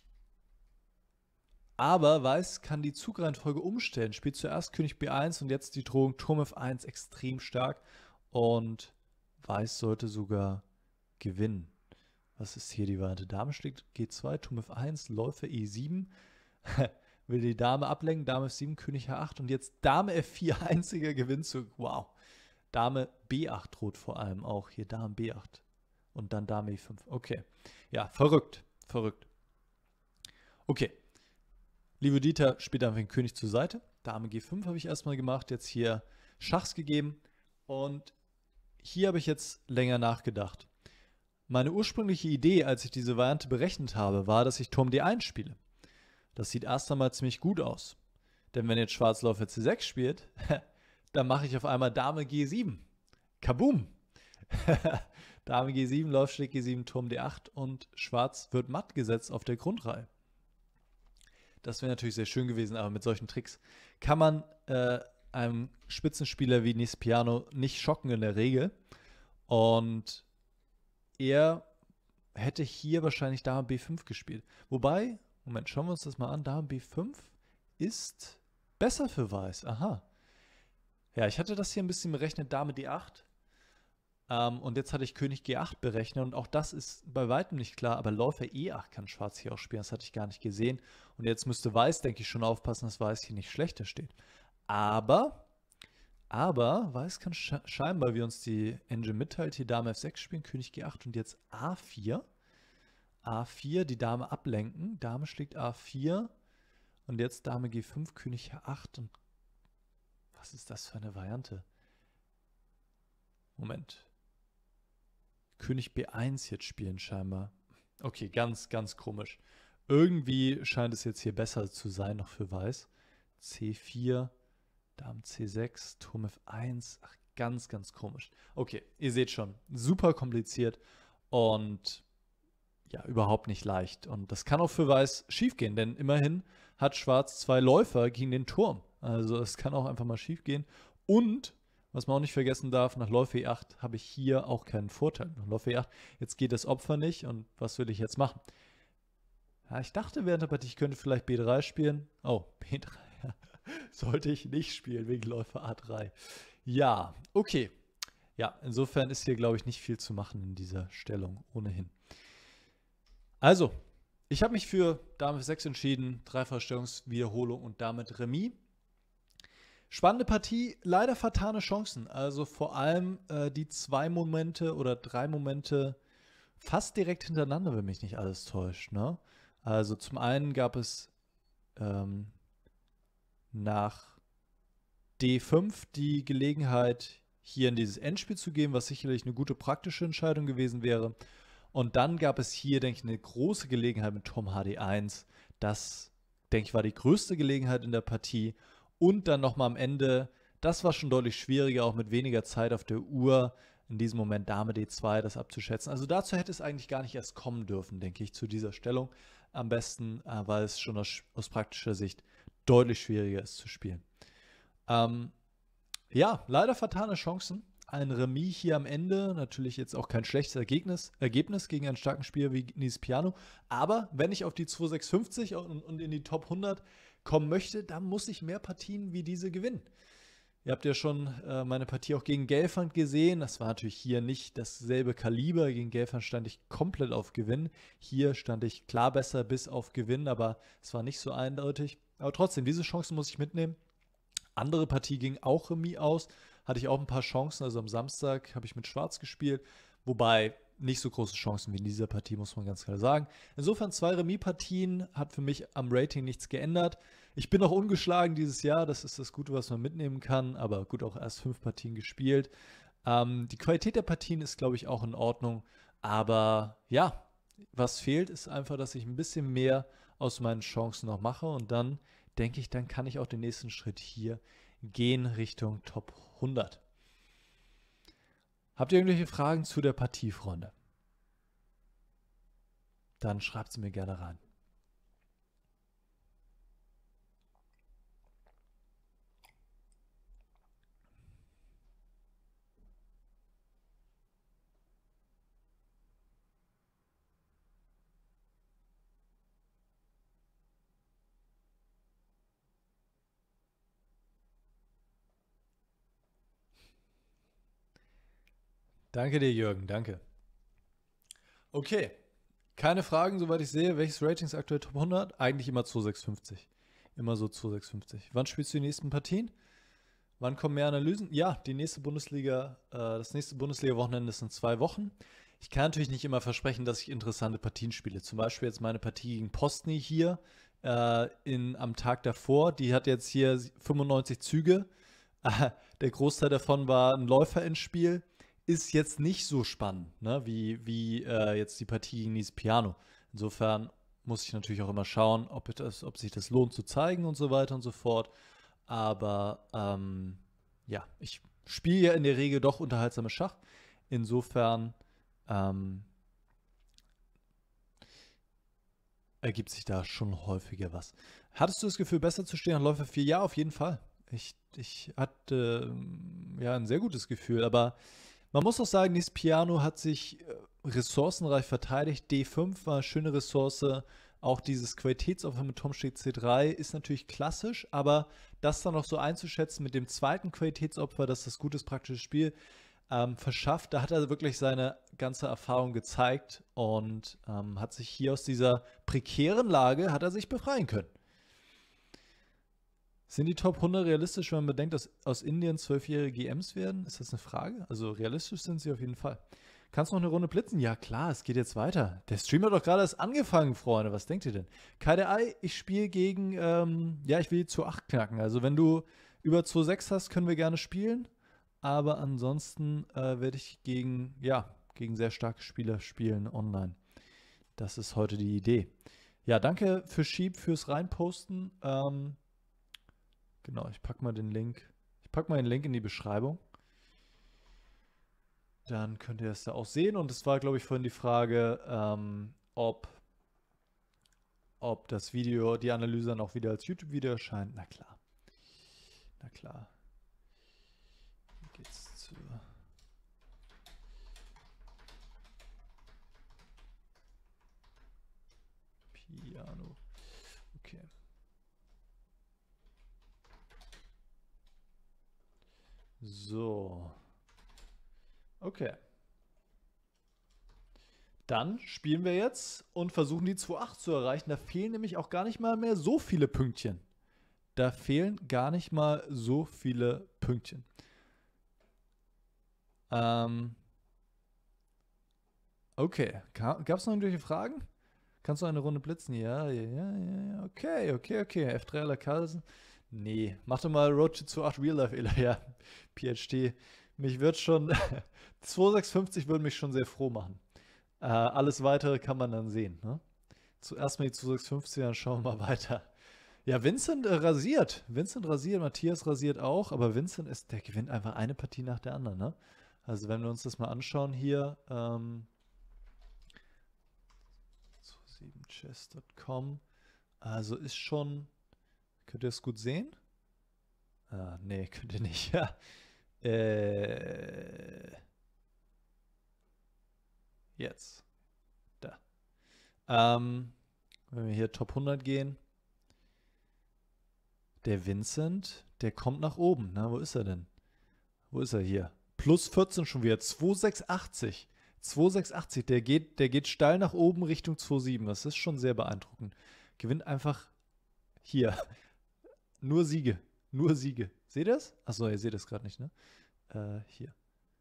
aber Weiß kann die Zugreihenfolge umstellen. Spielt zuerst König B eins und jetzt die Drohung Turm F eins extrem stark. Und Weiß sollte sogar gewinnen. Was ist hier die Variante? Dame schlägt G zwei, Turm F eins, Läufer E sieben. Will die Dame ablenken, Dame F sieben, König H acht und jetzt Dame F vier, einziger Gewinnzug. Wow. Dame B acht droht vor allem auch. Hier Dame B acht. Und dann Dame E fünf. Okay. Ja, verrückt. Verrückt. Okay. Liebe Dieter spielt einfach den König zur Seite. Dame G fünf habe ich erstmal gemacht. Jetzt hier Schachs gegeben. Und hier habe ich jetzt länger nachgedacht. Meine ursprüngliche Idee, als ich diese Variante berechnet habe, war, dass ich Turm D eins spiele. Das sieht erst einmal ziemlich gut aus. Denn wenn jetzt Schwarz Läufer C sechs spielt, dann mache ich auf einmal Dame G sieben. Kaboom! Dame G sieben, Läufer schlägt G sieben, Turm D acht und Schwarz wird matt gesetzt auf der Grundreihe. Das wäre natürlich sehr schön gewesen, aber mit solchen Tricks kann man äh, einem Spitzenspieler wie Nespiano nicht schocken in der Regel. Und er hätte hier wahrscheinlich Dame B fünf gespielt. Wobei, Moment, schauen wir uns das mal an. Dame B fünf ist besser für Weiß. Aha. Ja, ich hatte das hier ein bisschen berechnet, Dame D acht. Ähm, und jetzt hatte ich König G acht berechnet und auch das ist bei weitem nicht klar, aber Läufer E acht kann Schwarz hier auch spielen, das hatte ich gar nicht gesehen. Und jetzt müsste Weiß, denke ich, schon aufpassen, dass Weiß hier nicht schlechter steht. Aber, aber Weiß kann sche scheinbar, wie uns die Engine mitteilt, hier Dame F sechs spielen, König G acht und jetzt A vier. A vier, die Dame ablenken, Dame schlägt A vier und jetzt Dame G fünf, König H acht und was ist das für eine Variante? Moment. König B eins jetzt spielen scheinbar. Okay, ganz, ganz komisch. Irgendwie scheint es jetzt hier besser zu sein, noch für Weiß. C vier, Dame C sechs, Turm F eins. Ach, ganz, ganz komisch. Okay, ihr seht schon, super kompliziert und ja, überhaupt nicht leicht. Und das kann auch für Weiß schief gehen, denn immerhin hat Schwarz zwei Läufer gegen den Turm. Also es kann auch einfach mal schief gehen. Und was man auch nicht vergessen darf, nach Läufer E acht habe ich hier auch keinen Vorteil. Nach Läufer E acht, jetzt geht das Opfer nicht und was will ich jetzt machen? Ja, ich dachte während der Partie, ich könnte vielleicht B drei spielen. Oh, B drei sollte ich nicht spielen wegen Läufer A drei. Ja, okay. Ja, insofern ist hier, glaube ich, nicht viel zu machen in dieser Stellung, ohnehin. Also, ich habe mich für Dame F sechs entschieden, Dreifachstellungswiederholung und damit Remis. Spannende Partie, leider fatale Chancen. Also vor allem äh, die zwei Momente oder drei Momente fast direkt hintereinander, wenn mich nicht alles täuscht. Ne? Also zum einen gab es ähm, nach D fünf die Gelegenheit, hier in dieses Endspiel zu gehen, was sicherlich eine gute praktische Entscheidung gewesen wäre. Und dann gab es hier, denke ich, eine große Gelegenheit mit Turm H D eins. Das, denke ich, war die größte Gelegenheit in der Partie. Und dann nochmal am Ende, das war schon deutlich schwieriger, auch mit weniger Zeit auf der Uhr, in diesem Moment Dame D zwei das abzuschätzen. Also dazu hätte es eigentlich gar nicht erst kommen dürfen, denke ich, zu dieser Stellung. Am besten, äh, weil es schon aus, aus praktischer Sicht deutlich schwieriger ist zu spielen. Ähm, ja, leider vertane Chancen. Ein Remis hier am Ende, natürlich jetzt auch kein schlechtes Ergebnis, Ergebnis gegen einen starken Spieler wie Nils Piano. Aber wenn ich auf die zwei sechs fünfzig und, und in die Top hundert kommen möchte, dann muss ich mehr Partien wie diese gewinnen. Ihr habt ja schon äh, meine Partie auch gegen Gelfand gesehen. Das war natürlich hier nicht dasselbe Kaliber. Gegen Gelfand stand ich komplett auf Gewinn. Hier stand ich klar besser bis auf Gewinn, aber es war nicht so eindeutig. Aber trotzdem, diese Chancen muss ich mitnehmen. Andere Partie ging auch Remis aus. Hatte ich auch ein paar Chancen. Also am Samstag habe ich mit Schwarz gespielt. Wobei nicht so große Chancen wie in dieser Partie, muss man ganz klar sagen. Insofern zwei Remis-Partien, hat für mich am Rating nichts geändert. Ich bin auch ungeschlagen dieses Jahr, das ist das Gute, was man mitnehmen kann, aber gut, auch erst fünf Partien gespielt. Ähm, die Qualität der Partien ist, glaube ich, auch in Ordnung, aber ja, was fehlt, ist einfach, dass ich ein bisschen mehr aus meinen Chancen noch mache und dann denke ich, dann kann ich auch den nächsten Schritt hier gehen Richtung Top hundert. Habt ihr irgendwelche Fragen zu der Partie, Freunde? Dann schreibt sie mir gerne rein. Danke dir, Jürgen, danke. Okay, keine Fragen, soweit ich sehe. Welches Rating ist aktuell Top hundert? Eigentlich immer zwei sechs fünfzig. Immer so zwei sechs fünfzig. Wann spielst du die nächsten Partien? Wann kommen mehr Analysen? Ja, die nächste Bundesliga, äh, das nächste Bundesliga-Wochenende ist in zwei Wochen. Ich kann natürlich nicht immer versprechen, dass ich interessante Partien spiele. Zum Beispiel jetzt meine Partie gegen Postny hier äh, in, am Tag davor. Die hat jetzt hier fünfundneunzig Züge. Äh, der Großteil davon war ein Läufer ins Spiel. Ist jetzt nicht so spannend, ne, wie, wie äh, jetzt die Partie gegen Nils Piano. Insofern muss ich natürlich auch immer schauen, ob, das, ob sich das lohnt zu zeigen und so weiter und so fort. Aber ähm, ja, ich spiele ja in der Regel doch unterhaltsames Schach. Insofern ähm, ergibt sich da schon häufiger was. Hattest du das Gefühl, besser zu stehen an Läufer vier? Ja, auf jeden Fall. Ich, ich hatte ähm, ja ein sehr gutes Gefühl, aber man muss auch sagen, Nils Piano hat sich äh, ressourcenreich verteidigt. D fünf war eine schöne Ressource. Auch dieses Qualitätsopfer mit Turmsteg C drei ist natürlich klassisch, aber das dann noch so einzuschätzen mit dem zweiten Qualitätsopfer, dass das gutes praktisches Spiel ähm, verschafft, da hat er wirklich seine ganze Erfahrung gezeigt und ähm, hat sich hier aus dieser prekären Lage, hat er sich befreien können. Sind die Top hundert realistisch, wenn man bedenkt, dass aus Indien zwölfjährige G Ms werden? Ist das eine Frage? Also realistisch sind sie auf jeden Fall. Kannst du noch eine Runde blitzen? Ja klar, es geht jetzt weiter. Der Stream hat doch gerade erst angefangen, Freunde. Was denkt ihr denn? K D I, ich spiele gegen, ähm, ja, ich will zu acht knacken. Also wenn du über zwei sechs hast, können wir gerne spielen. Aber ansonsten äh, werde ich gegen, ja, gegen sehr starke Spieler spielen online. Das ist heute die Idee. Ja, danke für Sheep fürs Reinposten. Ähm, Genau, ich packe mal den Link. Ich packe mal den Link in die Beschreibung. Dann könnt ihr es da auch sehen. Und es war, glaube ich, vorhin die Frage, ähm, ob, ob das Video, die Analyse dann auch wieder als YouTube-Video erscheint. Na klar. Na klar. Hier geht's zu. Piano. Okay. So. Okay. Dann spielen wir jetzt und versuchen die zwei acht zu erreichen. Da fehlen nämlich auch gar nicht mal mehr so viele Pünktchen. Da fehlen gar nicht mal so viele Pünktchen. Ähm. Okay. Gab es noch irgendwelche Fragen? Kannst du eine Runde blitzen? Ja, ja, ja, ja. Okay, okay, okay. F drei à la Carlsen. Nee, mach doch mal Road to zwei acht Real Life, ja, P H D. Mich wird schon, zwei sechs fünfzig würde mich schon sehr froh machen. Äh, alles Weitere kann man dann sehen. Ne? Zuerst mal die zwei sechs fünfzig, dann schauen wir mal weiter, Ja, Vincent äh, rasiert. Vincent rasiert, Matthias rasiert auch, aber Vincent ist, der gewinnt einfach eine Partie nach der anderen, ne? Also wenn wir uns das mal anschauen hier, ähm, sieben chess Punkt com, also ist schon, könnt ihr es gut sehen? Ah, nee, könnt ihr nicht, ja. Äh, jetzt, da. Ähm, wenn wir hier Top hundert gehen, der Vincent, der kommt nach oben. Na, wo ist er denn? Wo ist er hier? Plus vierzehn schon wieder. zweihundertsechsundachtzig. zweihundertsechsundachtzig. Der geht, der geht steil nach oben Richtung zwei Komma sieben. Das ist schon sehr beeindruckend. Gewinnt einfach hier. Nur Siege. Nur Siege. Seht ihr das? Achso, ihr seht das gerade nicht, ne? Äh, hier.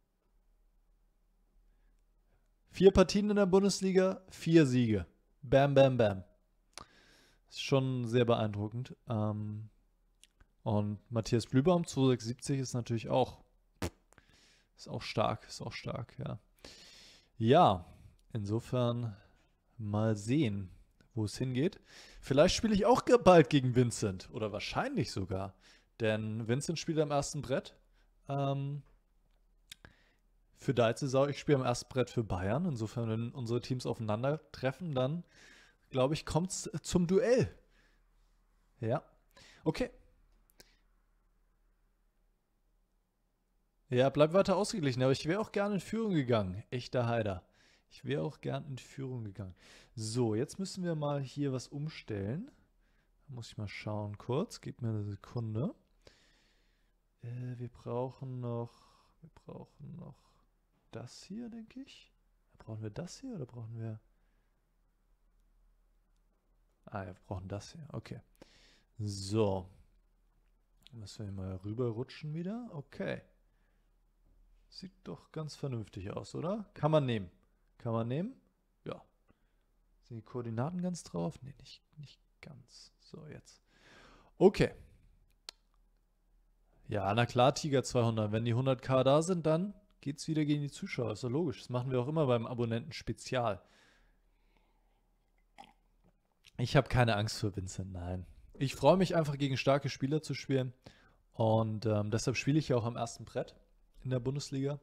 Vier Partien in der Bundesliga, vier Siege. Bam, bam, bam. Ist schon sehr beeindruckend. Ähm, und Matthias Blühbaum, zweihundertsechsundsiebzig, ist natürlich auch, ist auch stark, ist auch stark, ja. Ja, insofern mal sehen, wo es hingeht. Vielleicht spiele ich auch bald gegen Vincent oder wahrscheinlich sogar, denn Vincent spielt am ersten Brett ähm, für Deitzesau. Ich spiele am ersten Brett für Bayern. Insofern, wenn unsere Teams aufeinandertreffen, dann glaube ich, kommt es zum Duell. Ja, okay. Ja, bleib weiter ausgeglichen, aber ich wäre auch gerne in Führung gegangen. Echter Heider. Ich wäre auch gern in Führung gegangen. So, jetzt müssen wir mal hier was umstellen. Da muss ich mal schauen kurz. Gib mir eine Sekunde. Äh, wir brauchen noch, wir brauchen noch das hier, denke ich. Brauchen wir das hier oder brauchen wir... Ah ja, wir brauchen das hier. Okay. So. Müssen wir mal rüberrutschen wieder. Okay. Sieht doch ganz vernünftig aus, oder? Kann man nehmen. Kann man nehmen? Ja. Sind die Koordinaten ganz drauf? Nee, nicht, nicht ganz. So, jetzt. Okay. Ja, na klar, Tiger zweihundert. Wenn die hunderttausend da sind, dann geht's wieder gegen die Zuschauer. Ist doch logisch. Das machen wir auch immer beim Abonnenten-Spezial. Ich habe keine Angst vor Vincent, nein. Ich freue mich einfach, gegen starke Spieler zu spielen. Und ähm, deshalb spiele ich ja auch am ersten Brett in der Bundesliga.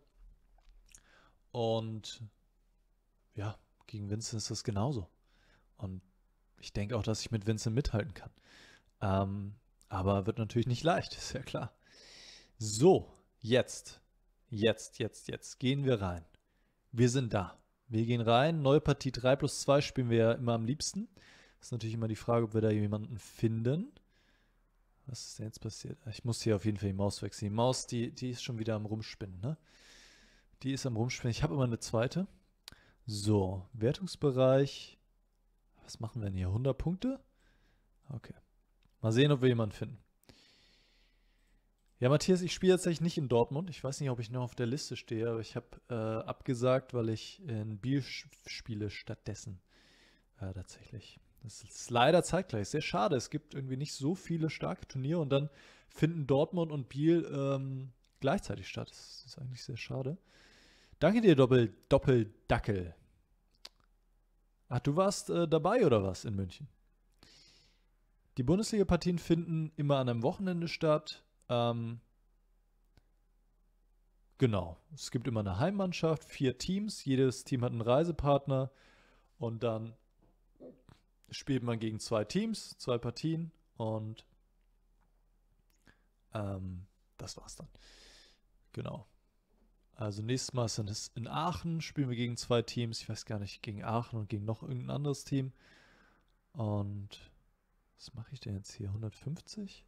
Und ja, gegen Vincent ist das genauso. Und ich denke auch, dass ich mit Vincent mithalten kann. Ähm, aber wird natürlich nicht leicht, ist ja klar. So, jetzt, jetzt, jetzt, jetzt gehen wir rein. Wir sind da. Wir gehen rein. Neue Partie drei plus zwei spielen wir ja immer am liebsten. Ist natürlich immer die Frage, ob wir da jemanden finden. Was ist denn jetzt passiert? Ich muss hier auf jeden Fall die Maus wechseln. Die Maus, die, die ist schon wieder am Rumspinnen, ne? Die ist am Rumspinnen. Ich habe immer eine zweite. So, Wertungsbereich. Was machen wir denn hier? hundert Punkte? Okay. Mal sehen, ob wir jemanden finden. Ja, Matthias, ich spiele tatsächlich nicht in Dortmund. Ich weiß nicht, ob ich noch auf der Liste stehe, aber ich habe äh, abgesagt, weil ich in Biel spiele stattdessen. Äh, tatsächlich. Das ist leider zeitgleich. Sehr schade. Es gibt irgendwie nicht so viele starke Turniere und dann finden Dortmund und Biel ähm, gleichzeitig statt. Das ist eigentlich sehr schade. Danke dir, Doppel, Doppeldackel. Ach, du warst äh, dabei oder was in München? Die Bundesliga-Partien finden immer an einem Wochenende statt. Ähm, genau. Es gibt immer eine Heimmannschaft, vier Teams. Jedes Team hat einen Reisepartner. Und dann spielt man gegen zwei Teams, zwei Partien. Und ähm, das war's dann. Genau. Also nächstes Mal ist es in Aachen, spielen wir gegen zwei Teams. Ich weiß gar nicht, gegen Aachen und gegen noch irgendein anderes Team. Und was mache ich denn jetzt hier? hundertfünfzig?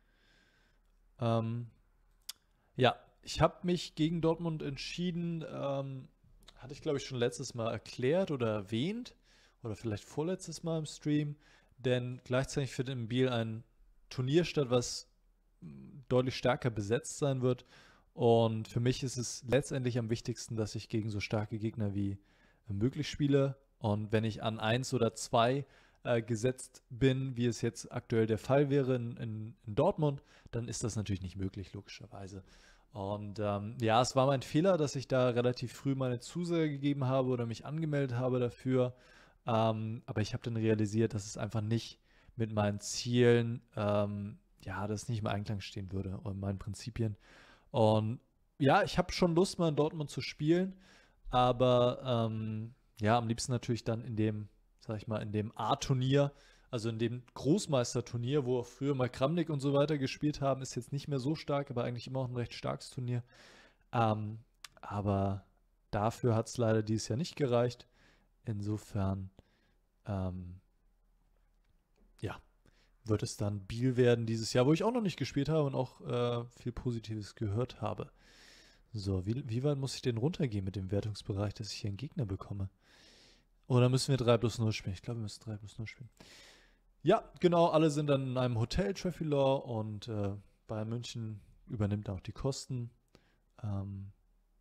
Ähm, ja, ich habe mich gegen Dortmund entschieden. Ähm, hatte ich, glaube ich, schon letztes Mal erklärt oder erwähnt. Oder vielleicht vorletztes Mal im Stream. Denn gleichzeitig findet in Biel ein Turnier statt, was deutlich stärker besetzt sein wird. Und für mich ist es letztendlich am wichtigsten, dass ich gegen so starke Gegner wie möglich spiele. Und wenn ich an eins oder zwei äh, gesetzt bin, wie es jetzt aktuell der Fall wäre in, in, in Dortmund, dann ist das natürlich nicht möglich, logischerweise. Und ähm, ja, es war mein Fehler, dass ich da relativ früh meine Zusage gegeben habe oder mich angemeldet habe dafür. Ähm, aber ich habe dann realisiert, dass es einfach nicht mit meinen Zielen, ähm, ja, das nicht im Einklang stehen würde und meinen Prinzipien. Und ja, ich habe schon Lust, mal in Dortmund zu spielen, aber ähm, ja, am liebsten natürlich dann in dem, sag ich mal, in dem A-Turnier, also in dem Großmeisterturnier, wo auch früher mal Kramnik und so weiter gespielt haben, ist jetzt nicht mehr so stark, aber eigentlich immer auch ein recht starkes Turnier. Ähm, aber dafür hat es leider dieses Jahr nicht gereicht. Insofern, ähm, ja, wird es dann Biel werden dieses Jahr, wo ich auch noch nicht gespielt habe und auch äh, viel Positives gehört habe. So, wie, wie weit muss ich denn runtergehen mit dem Wertungsbereich, dass ich hier einen Gegner bekomme? Oder müssen wir drei plus null spielen? Ich glaube, wir müssen drei plus null spielen. Ja, genau, alle sind dann in einem Hotel, Trafilor, und äh, Bayern München übernimmt auch die Kosten. Ähm,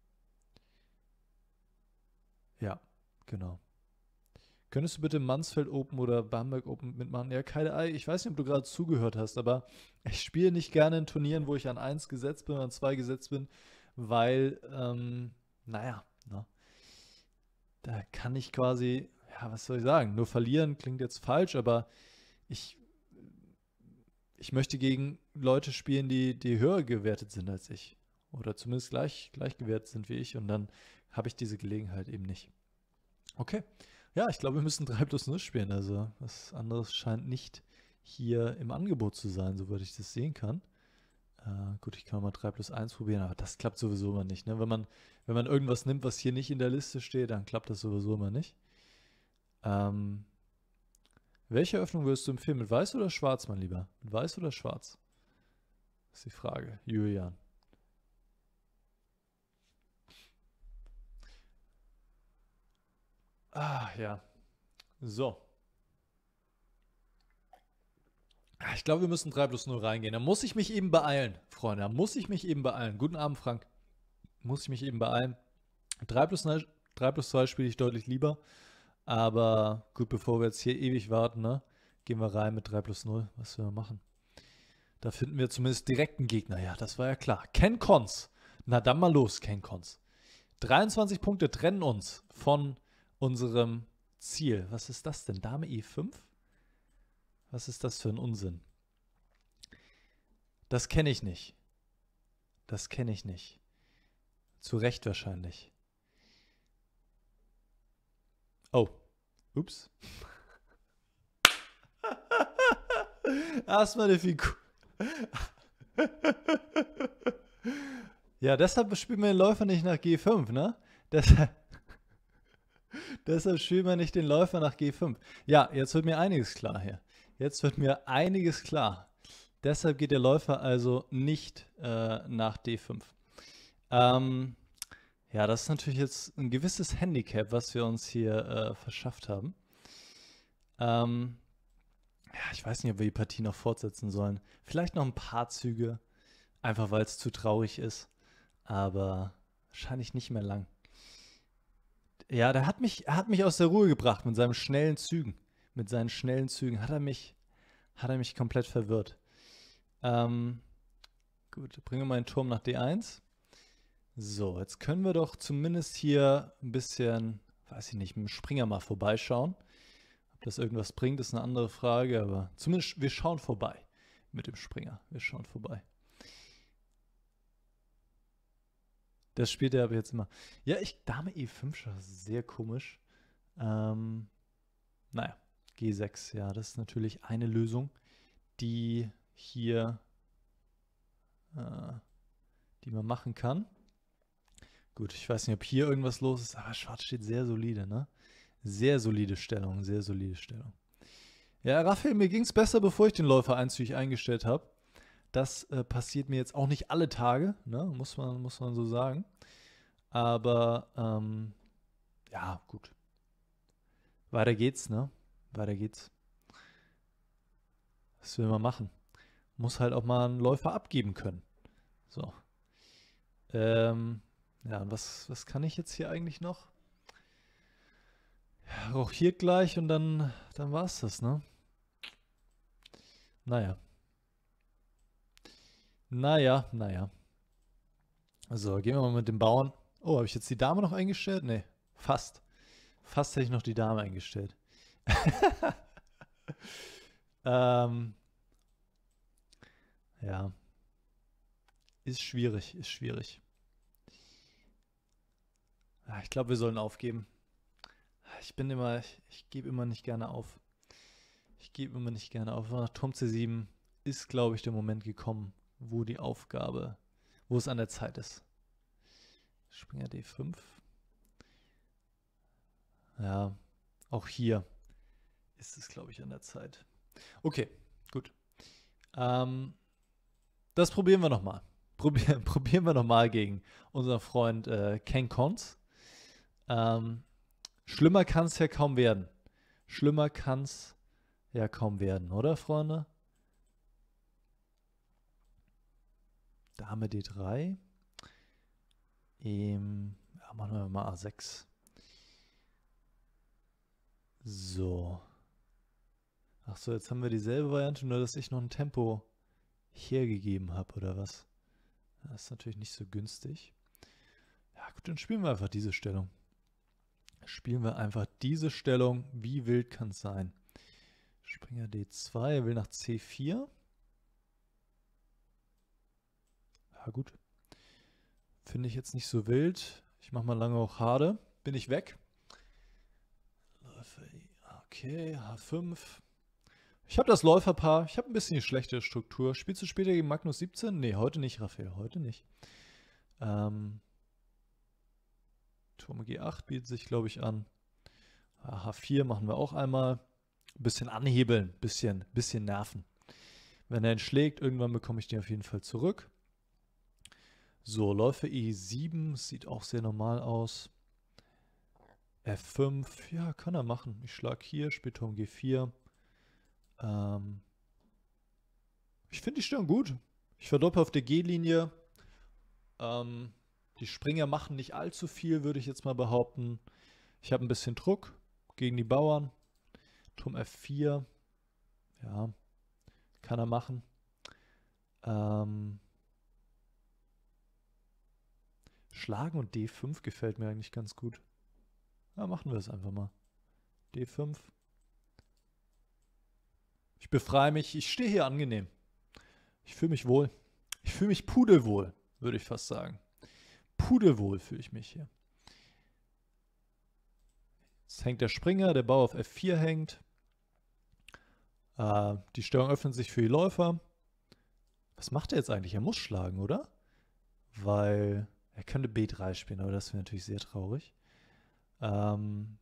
ja, genau. Könntest du bitte Mansfeld Open oder Bamberg Open mitmachen? Ja, keine Ahnung. Ich weiß nicht, ob du gerade zugehört hast, aber ich spiele nicht gerne in Turnieren, wo ich an eins gesetzt bin oder an zwei gesetzt bin, weil, ähm, naja, ne, da kann ich quasi, ja, was soll ich sagen? Nur verlieren klingt jetzt falsch, aber ich, ich möchte gegen Leute spielen, die, die höher gewertet sind als ich. Oder zumindest gleich, gleich gewertet sind wie ich. Und dann habe ich diese Gelegenheit eben nicht. Okay. Ja, ich glaube, wir müssen drei plus null spielen. Also was anderes scheint nicht hier im Angebot zu sein, soweit ich das sehen kann. Äh, gut, ich kann mal drei plus eins probieren, aber das klappt sowieso immer nicht. Ne? Wenn man, wenn man irgendwas nimmt, was hier nicht in der Liste steht, dann klappt das sowieso immer nicht. Ähm, welche Öffnung würdest du empfehlen? Mit weiß oder schwarz, mein Lieber? Mit weiß oder schwarz? Das ist die Frage. Julian. Ah, ja. So. Ich glaube, wir müssen drei plus null reingehen. Da muss ich mich eben beeilen, Freunde. Da muss ich mich eben beeilen. Guten Abend, Frank. Muss ich mich eben beeilen. drei plus zwei spiele ich deutlich lieber. Aber gut, bevor wir jetzt hier ewig warten, ne, gehen wir rein mit drei plus null. Was wir machen? Da finden wir zumindest direkten Gegner. Ja, das war ja klar. Ken Cons. Na dann mal los, Ken Cons. dreiundzwanzig Punkte trennen uns von unserem Ziel. Was ist das denn? Dame E fünf? Was ist das für ein Unsinn? Das kenne ich nicht. Das kenne ich nicht. Zu Recht wahrscheinlich. Oh. Ups. Erstmal eine Figur. Ja, deshalb spielen wir den Läufer nicht nach G fünf, ne? Deshalb, deshalb spielen wir nicht den Läufer nach G fünf. Ja, jetzt wird mir einiges klar hier. Jetzt wird mir einiges klar. Deshalb geht der Läufer also nicht äh, nach D fünf. Ähm, ja, das ist natürlich jetzt ein gewisses Handicap, was wir uns hier äh, verschafft haben. Ähm, ja, ich weiß nicht, ob wir die Partie noch fortsetzen sollen. Vielleicht noch ein paar Züge, einfach weil es zu traurig ist. Aber wahrscheinlich nicht mehr lang. Ja, der hat mich, er hat mich aus der Ruhe gebracht mit seinen schnellen Zügen. Mit seinen schnellen Zügen hat er mich, hat er mich komplett verwirrt. Ähm, gut, bringen wir mal den Turm nach D eins. So, jetzt können wir doch zumindest hier ein bisschen, weiß ich nicht, mit dem Springer mal vorbeischauen. Ob das irgendwas bringt, ist eine andere Frage, aber zumindest wir schauen vorbei mit dem Springer. Wir schauen vorbei. Das spielt er aber jetzt immer. Ja, ich, Dame E fünf, schon sehr komisch. Ähm, naja, G sechs, ja, das ist natürlich eine Lösung, die hier, äh, die man machen kann. Gut, ich weiß nicht, ob hier irgendwas los ist, aber Schwarz steht sehr solide, ne? Sehr solide Stellung, sehr solide Stellung. Ja, Raphael, mir ging es besser, bevor ich den Läufer einzügig eingestellt habe. Das äh, passiert mir jetzt auch nicht alle Tage, ne? Muss man, muss man so sagen. Aber, ähm, ja, gut. Weiter geht's, ne? Weiter geht's. Was will man machen? Muss halt auch mal einen Läufer abgeben können. So. Ähm, ja, und was, was kann ich jetzt hier eigentlich noch? Ja, rochiert gleich und dann, dann war's das, ne? Naja. Naja, naja. So, gehen wir mal mit dem Bauern. Oh, habe ich jetzt die Dame noch eingestellt? Nee, fast. Fast hätte ich noch die Dame eingestellt. Ähm, ja, ist schwierig, ist schwierig. Ah, ich glaube, wir sollen aufgeben. Ich bin immer, ich, ich gebe immer nicht gerne auf. Ich gebe immer nicht gerne auf. Nach Turm C sieben ist, glaube ich, der Moment gekommen, wo die Aufgabe, wo es an der Zeit ist. Springer D fünf. Ja, auch hier ist es, glaube ich, an der Zeit. Okay, gut. Ähm, das probieren wir nochmal. Probier, probieren wir nochmal gegen unseren Freund äh, Ken Kons. Ähm, schlimmer kann es ja kaum werden. Schlimmer kann es ja kaum werden, oder, Freunde? Dame D drei. Ähm, ja, machen wir mal A sechs. So. Achso, jetzt haben wir dieselbe Variante, nur dass ich noch ein Tempo hergegeben habe, oder was? Das ist natürlich nicht so günstig. Ja gut, dann spielen wir einfach diese Stellung. Spielen wir einfach diese Stellung. Wie wild kann es sein? Springer D zwei, will nach C vier. Ja gut. Finde ich jetzt nicht so wild. Ich mache mal lange auch Hade. Bin ich weg. Okay, H fünf. Ich habe das Läuferpaar. Ich habe ein bisschen die schlechte Struktur. Spielst du später gegen Magnus siebzehn? Nee, heute nicht, Raphael. Heute nicht. Ähm, Turm G acht bietet sich, glaube ich, an. H vier machen wir auch einmal. Ein bisschen anhebeln, bisschen, bisschen nerven. Wenn er ihn schlägt, irgendwann bekomme ich den auf jeden Fall zurück. So, Läufe E sieben, sieht auch sehr normal aus. F fünf, ja, kann er machen. Ich schlage hier, spiele Turm G vier. Ähm, ich finde die Stellung gut. Ich verdoppel auf der G-Linie. Ähm, die Springer machen nicht allzu viel, würde ich jetzt mal behaupten. Ich habe ein bisschen Druck gegen die Bauern. Turm F vier. Ja, kann er machen. Ähm, Schlagen und D fünf gefällt mir eigentlich ganz gut. Ja, machen wir es einfach mal. D fünf. Ich befreie mich. Ich stehe hier angenehm. Ich fühle mich wohl. Ich fühle mich pudelwohl, würde ich fast sagen. Pudelwohl fühle ich mich hier. Jetzt hängt der Springer, der Bauer auf F vier hängt. Äh, die Stellung öffnet sich für die Läufer. Was macht er jetzt eigentlich? Er muss schlagen, oder? Weil er könnte B drei spielen, aber das wäre natürlich sehr traurig. Ähm,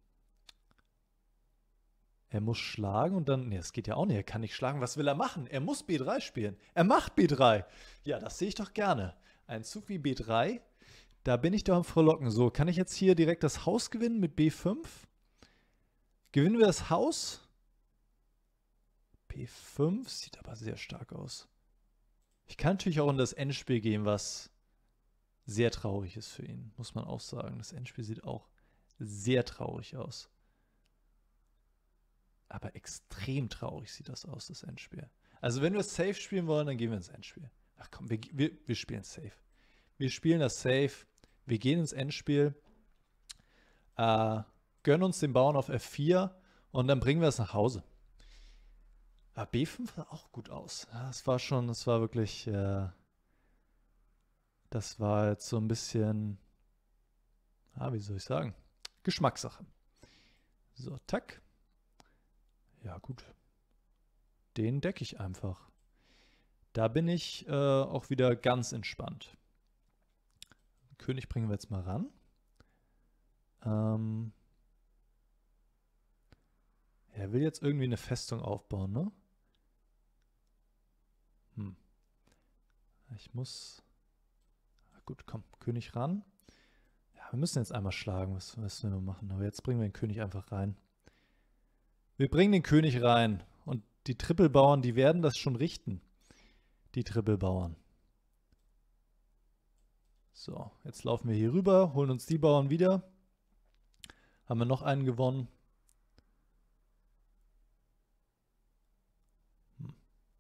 er muss schlagen und dann, nee, das geht ja auch nicht, er kann nicht schlagen. Was will er machen? Er muss B drei spielen. Er macht B drei. Ja, das sehe ich doch gerne. Ein Zug wie B drei, da bin ich doch am Frohlocken. So, kann ich jetzt hier direkt das Haus gewinnen mit B fünf? Gewinnen wir das Haus? B fünf sieht aber sehr stark aus. Ich kann natürlich auch in das Endspiel gehen, was sehr traurig ist für ihn, muss man auch sagen. Das Endspiel sieht auch sehr traurig aus. Aber extrem traurig sieht das aus, das Endspiel. Also wenn wir es safe spielen wollen, dann gehen wir ins Endspiel. Ach komm, wir, wir, wir spielen safe. Wir spielen das safe. Wir gehen ins Endspiel. Äh, gönnen uns den Bauern auf F vier und dann bringen wir es nach Hause. Aber B fünf sah auch gut aus. Das war schon, das war wirklich, äh, das war jetzt so ein bisschen, ah, wie soll ich sagen, Geschmackssache. So, tack. Ja, gut. Den decke ich einfach. Da bin ich äh, auch wieder ganz entspannt. König bringen wir jetzt mal ran. Ähm, er will jetzt irgendwie eine Festung aufbauen, ne? Hm. Ich muss... Gut, komm, König ran. Ja, wir müssen jetzt einmal schlagen, was müssen wir machen. Aber jetzt bringen wir den König einfach rein. Wir bringen den König rein. Und die Trippelbauern, die werden das schon richten. Die Trippelbauern. So, jetzt laufen wir hier rüber, holen uns die Bauern wieder. Haben wir noch einen gewonnen. Hm.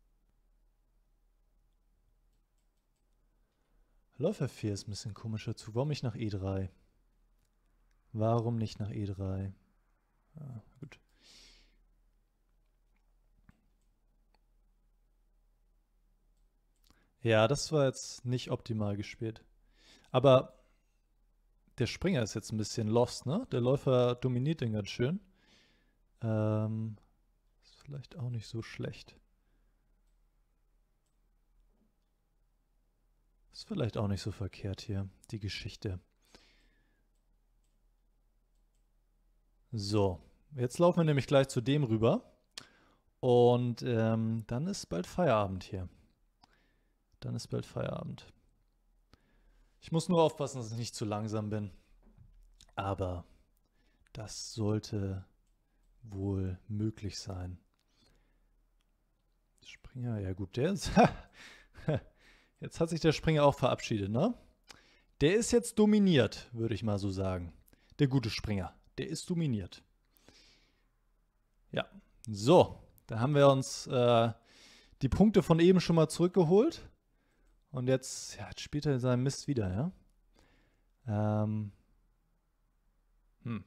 Läufer F vier ist ein bisschen komischer Zug. Warum nicht nach E drei? Warum nicht nach E drei? Ja, gut. Ja, das war jetzt nicht optimal gespielt. Aber der Springer ist jetzt ein bisschen lost, ne? Der Läufer dominiert den ganz schön. Ähm, ist vielleicht auch nicht so schlecht. Ist vielleicht auch nicht so verkehrt hier, die Geschichte. So, jetzt laufen wir nämlich gleich zu dem rüber. Und ähm, dann ist bald Feierabend hier. Dann ist bald Feierabend. Ich muss nur aufpassen, dass ich nicht zu langsam bin. Aber das sollte wohl möglich sein. Springer, ja gut, der ist. Jetzt hat sich der Springer auch verabschiedet, ne? Der ist jetzt dominiert, würde ich mal so sagen. Der gute Springer, der ist dominiert. Ja, so, da haben wir uns äh, die Punkte von eben schon mal zurückgeholt. Und jetzt, ja, jetzt spielt er seinen Mist wieder, ja? Ähm. Hm.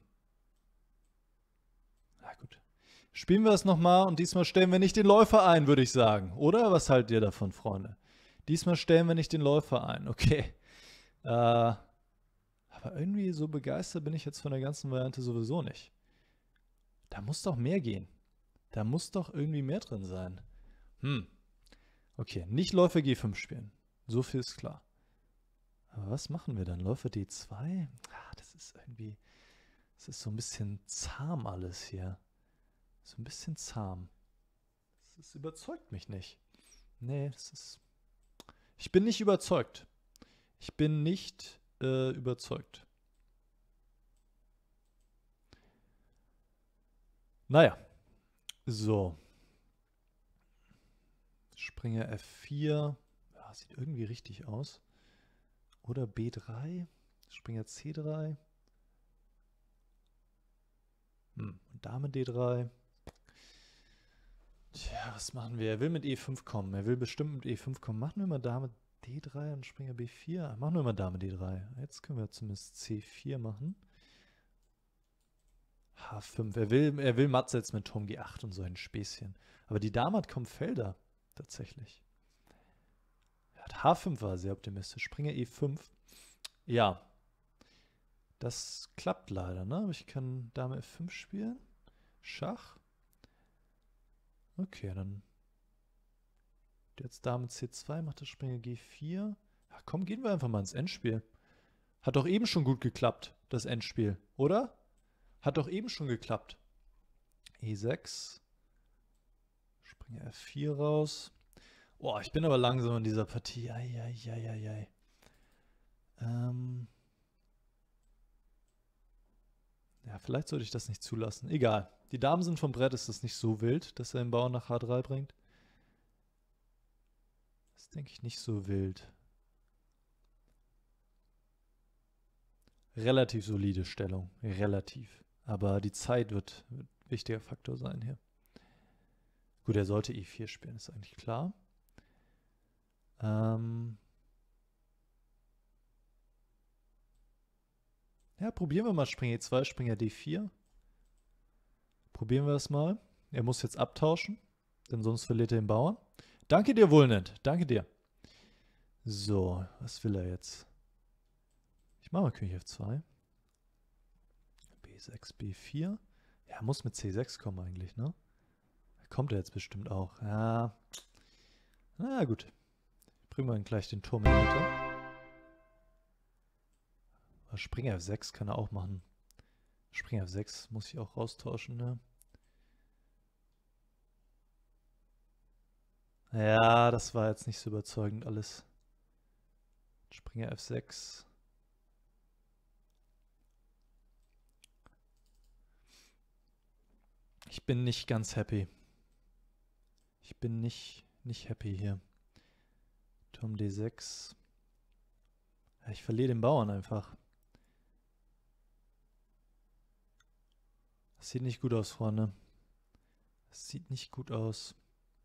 Na gut. Spielen wir es nochmal und diesmal stellen wir nicht den Läufer ein, würde ich sagen. Oder? Was haltet ihr davon, Freunde? Diesmal stellen wir nicht den Läufer ein. Okay. Äh, aber irgendwie so begeistert bin ich jetzt von der ganzen Variante sowieso nicht. Da muss doch mehr gehen. Da muss doch irgendwie mehr drin sein. Hm. Okay, nicht Läufer G fünf spielen. So viel ist klar. Aber was machen wir dann? Läufer D zwei? Ah, das ist irgendwie... Das ist so ein bisschen zahm alles hier. So ein bisschen zahm. Das, das überzeugt mich nicht. Nee, das ist... Ich bin nicht überzeugt. Ich bin nicht äh, überzeugt. Naja. So. Springer F vier. Ja, sieht irgendwie richtig aus. Oder B drei. Springer C drei. Hm. Und Dame D drei. Tja, was machen wir? Er will mit E fünf kommen. Er will bestimmt mit E fünf kommen. Machen wir mal Dame D drei und Springer B vier. Machen wir mal Dame D drei. Jetzt können wir zumindest C vier machen. H fünf. Er will, er will matt setzen mit Turm G acht und so ein Späßchen. Aber die Dame hat kaum Felder. Tatsächlich. Er hat H fünf, war sehr optimistisch. Springer E fünf. Ja. Das klappt leider, ne? Aber ich kann Dame F fünf spielen. Schach. Okay, dann jetzt Dame C zwei, macht das Springer G vier. Ja, komm, gehen wir einfach mal ins Endspiel. Hat doch eben schon gut geklappt, das Endspiel, oder? Hat doch eben schon geklappt. E sechs. Springer F vier raus. Boah, ich bin aber langsam in dieser Partie. Eieieiei. Ähm. Ja, vielleicht sollte ich das nicht zulassen. Egal. Die Damen sind vom Brett, ist das nicht so wild, dass er den Bauern nach H drei bringt. Das ist, denke ich, nicht so wild. Relativ solide Stellung. Relativ. Aber die Zeit wird ein wichtiger Faktor sein hier. Gut, er sollte E vier spielen, ist eigentlich klar. Ähm ja, probieren wir mal Springer E zwei, Springer D vier. Probieren wir das mal. Er muss jetzt abtauschen, denn sonst verliert er den Bauern. Danke dir, Wohlnent. Danke dir. So, was will er jetzt? Ich mache mal König F zwei. B sechs, B vier. Ja, muss mit C sechs kommen eigentlich, ne? Kommt er jetzt bestimmt auch. Ja. Na gut. Bringen wir ihn gleich den Turm in die Mitte. Aber Springer F sechs kann er auch machen. Springer F sechs muss ich auch raustauschen, ne? Ja, das war jetzt nicht so überzeugend alles. Springer F sechs. Ich bin nicht ganz happy. Ich bin nicht, nicht happy hier. Turm D sechs. Ja, ich verliere den Bauern einfach. Das sieht nicht gut aus, Freunde. Das sieht nicht gut aus.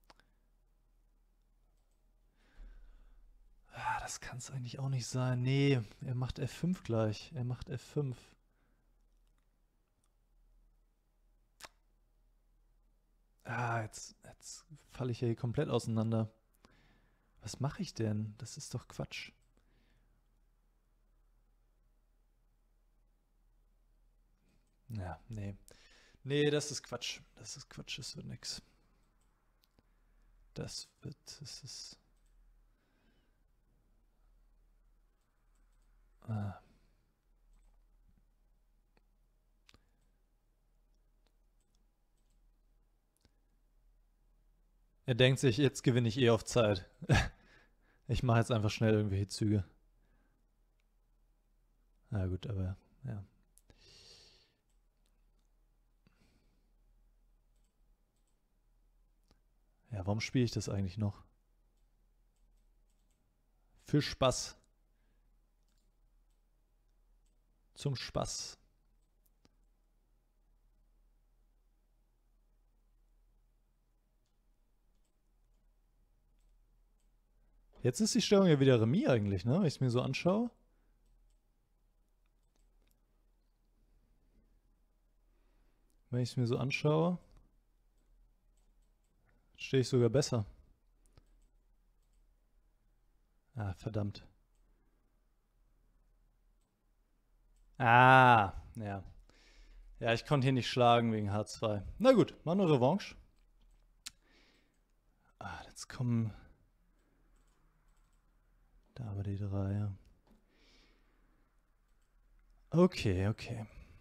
Ah, das kann es eigentlich auch nicht sein. Nee, er macht F fünf gleich. Er macht F fünf. Ah, jetzt, jetzt falle ich ja hier komplett auseinander. Was mache ich denn? Das ist doch Quatsch. Ja, nee. Nee, das ist Quatsch. Das ist Quatsch, das wird nix. Das wird, das ist... Ah. Er denkt sich, jetzt gewinne ich eh auf Zeit. Ich mache jetzt einfach schnell irgendwelche Züge. Na gut, aber ja. Ja, warum spiele ich das eigentlich noch? Für Spaß. Zum Spaß. Jetzt ist die Stellung ja wieder Remis eigentlich, ne? Wenn ich es mir so anschaue. Wenn ich es mir so anschaue, stehe ich sogar besser. Ah, verdammt. Ah, ja. Ja, ich konnte hier nicht schlagen wegen H zwei. Na gut, mal eine Revanche. Ah, jetzt kommen... Da aber die drei, ja. Okay, okay.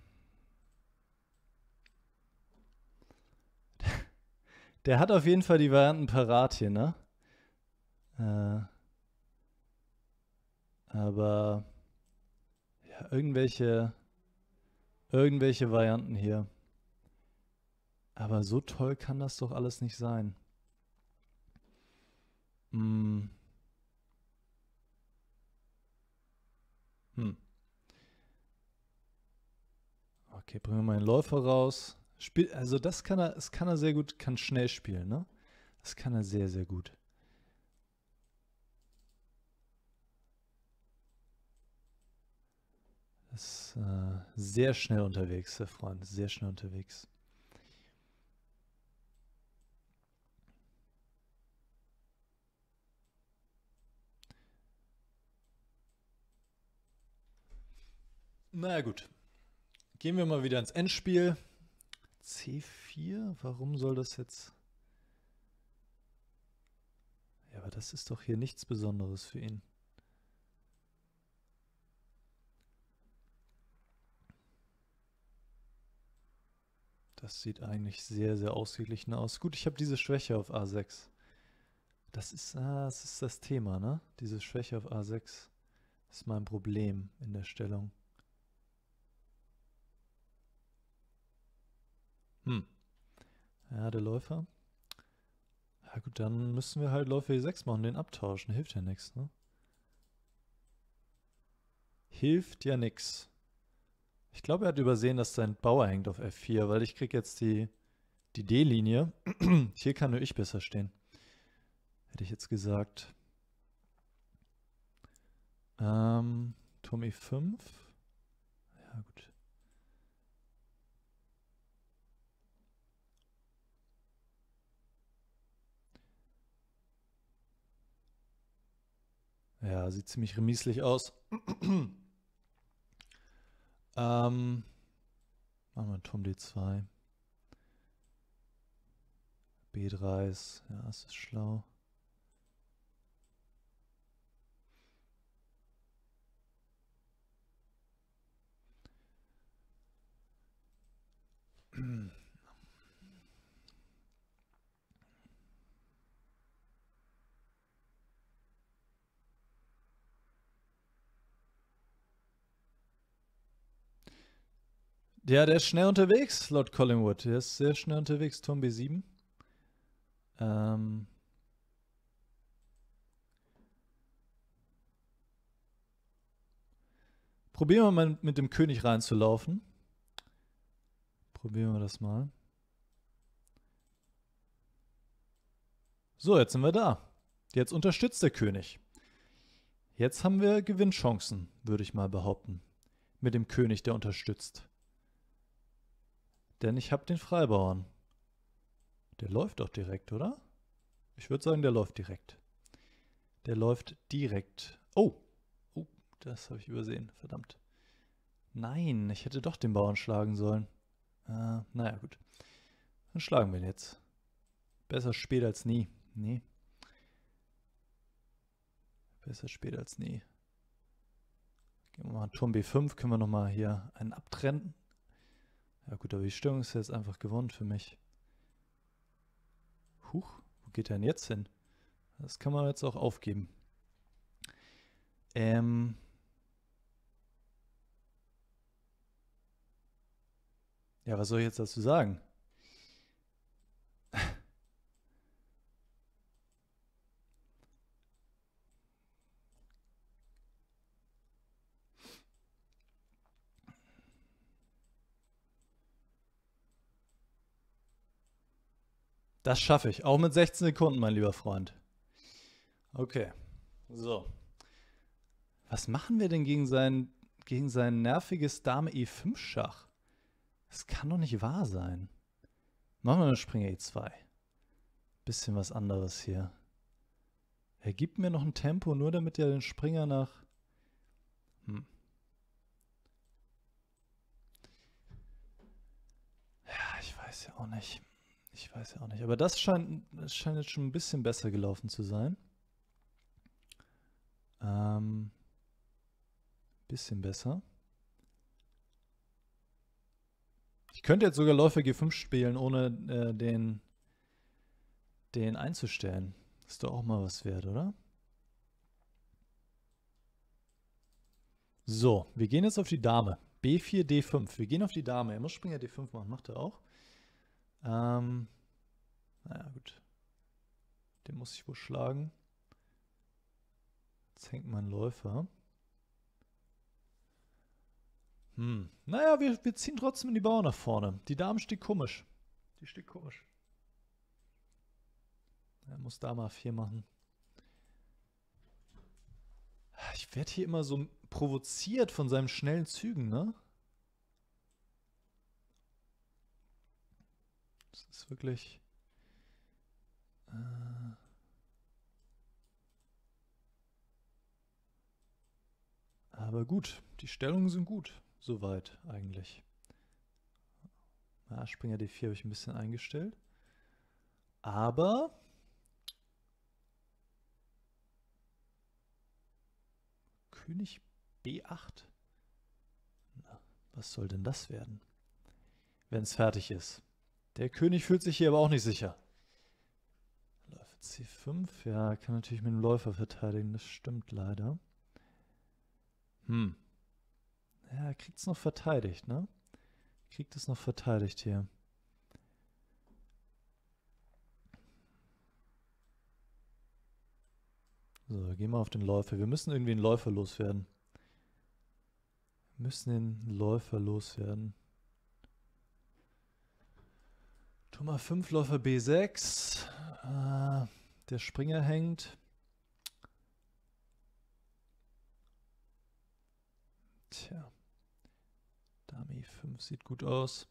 Der hat auf jeden Fall die Varianten parat hier, ne? Äh, aber ja, irgendwelche irgendwelche Varianten hier. Aber so toll kann das doch alles nicht sein. Hm. Hm. Okay, bringen wir mal den Läufer raus. Spiel, also das kann er, das kann er sehr gut, kann schnell spielen, ne? Das kann er sehr, sehr gut. Das ist äh, sehr schnell unterwegs, der Freund. Sehr schnell unterwegs. Naja, gut. Gehen wir mal wieder ins Endspiel. C vier? Warum soll das jetzt... Ja, aber das ist doch hier nichts Besonderes für ihn. Das sieht eigentlich sehr, sehr ausgeglichen aus. Gut, ich habe diese Schwäche auf A sechs. Das ist, ah, das ist das Thema, ne? Diese Schwäche auf A sechs ist mein Problem in der Stellung. Hm. Ja, der Läufer. Ja gut, dann müssen wir halt Läufer E sechs machen, den abtauschen. Hilft ja nichts, ne? Hilft ja nichts. Ich glaube, er hat übersehen, dass sein Bauer hängt auf F vier, weil ich kriege jetzt die, die D-Linie. Hier kann nur ich besser stehen. Hätte ich jetzt gesagt. Ähm, Turm E fünf. Ja, gut. Ja, sieht ziemlich remislich aus. ähm, machen wir Turm D zwei. B drei ist, ja, es ist schlau. Ja, der ist schnell unterwegs, laut Collingwood. Der ist sehr schnell unterwegs, Turm B sieben. Ähm. Probieren wir mal mit dem König reinzulaufen. Probieren wir das mal. So, jetzt sind wir da. Jetzt unterstützt der König. Jetzt haben wir Gewinnchancen, würde ich mal behaupten. Mit dem König, der unterstützt. Denn ich habe den Freibauern. Der läuft doch direkt, oder? Ich würde sagen, der läuft direkt. Der läuft direkt. Oh, oh, das habe ich übersehen. Verdammt. Nein, ich hätte doch den Bauern schlagen sollen. Äh, naja, gut. Dann schlagen wir ihn jetzt. Besser spät als nie. Nee. Besser spät als nie. Gehen wir mal Turm B fünf. Können wir nochmal hier einen abtrennen. Ja gut, aber die Stellung ist jetzt einfach gewonnen für mich. Huch, wo geht er denn jetzt hin? Das kann man jetzt auch aufgeben. Ähm... Ja, was soll ich jetzt dazu sagen? Das schaffe ich. Auch mit sechzehn Sekunden, mein lieber Freund. Okay. So. Was machen wir denn gegen sein, gegen sein nerviges Dame E fünf Schach? Das kann doch nicht wahr sein. Machen wir eine Springer E zwei. Bisschen was anderes hier. Er gibt mir noch ein Tempo, nur damit er den Springer nach... Hm. Ja, ich weiß ja auch nicht. Ich weiß ja auch nicht. Aber das scheint, das scheint jetzt schon ein bisschen besser gelaufen zu sein. Ähm... Bisschen besser. Ich könnte jetzt sogar Läufer G fünf spielen, ohne äh, den, den einzustellen. Ist doch auch mal was wert, oder? So, wir gehen jetzt auf die Dame. B vier, D fünf. Wir gehen auf die Dame. Er muss Springer D fünf machen. Macht er auch. Ähm, naja, gut. Den muss ich wohl schlagen. Jetzt hängt mein Läufer. Hm. Naja, wir, wir ziehen trotzdem die Bauern nach vorne. Die Dame steht komisch. Die steht komisch. Er muss Dame A vier machen. Ich werde hier immer so provoziert von seinen schnellen Zügen, ne? Das ist wirklich... Äh Aber gut, die Stellungen sind gut. Soweit eigentlich. Ja, Springer D vier habe ich ein bisschen eingestellt. Aber... König B acht. Na, was soll denn das werden? Wenn es fertig ist. Der König fühlt sich hier aber auch nicht sicher. Läufer C fünf. Ja, kann natürlich mit dem Läufer verteidigen. Das stimmt leider. Hm. Ja, er kriegt es noch verteidigt, ne? Kriegt es noch verteidigt hier. So, gehen wir auf den Läufer. Wir müssen irgendwie einen Läufer loswerden. Wir müssen den Läufer loswerden. Turm A fünf, Läufer B sechs. Äh, der Springer hängt. Tja. Dame E fünf sieht gut aus.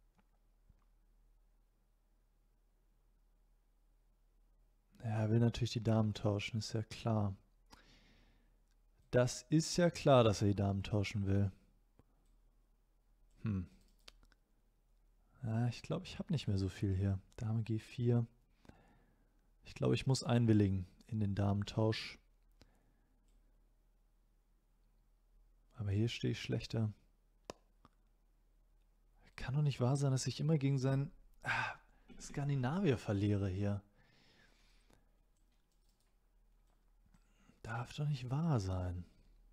Ja, er will natürlich die Damen tauschen, ist ja klar. Das ist ja klar, dass er die Damen tauschen will. Hm. Ja, ich glaube, ich habe nicht mehr so viel hier. Dame G vier. Ich glaube, ich muss einwilligen in den Damentausch. Aber hier stehe ich schlechter. Kann doch nicht wahr sein, dass ich immer gegen seinen ah, Skandinavier verliere hier. Darf doch nicht wahr sein.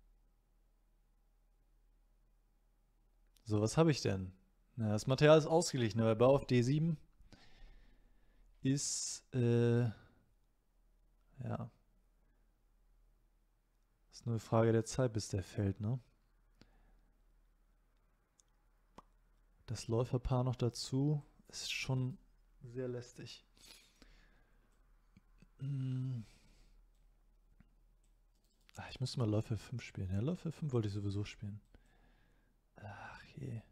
So, was habe ich denn? Na, das Material ist ausgeglichen, aber Bau auf D sieben ist, äh, ja. Ist nur eine Frage der Zeit, bis der fällt, ne? Das Läuferpaar noch dazu ist schon sehr lästig. Hm. Ach, ich müsste mal Läufer fünf spielen. Ja, Läufer fünf wollte ich sowieso spielen. Ach je.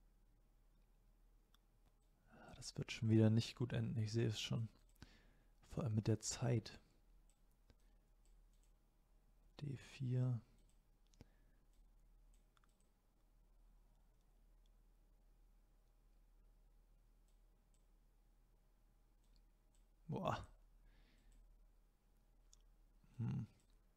Das wird schon wieder nicht gut enden. Ich sehe es schon. Vor allem mit der Zeit. D vier. Boah. Hm.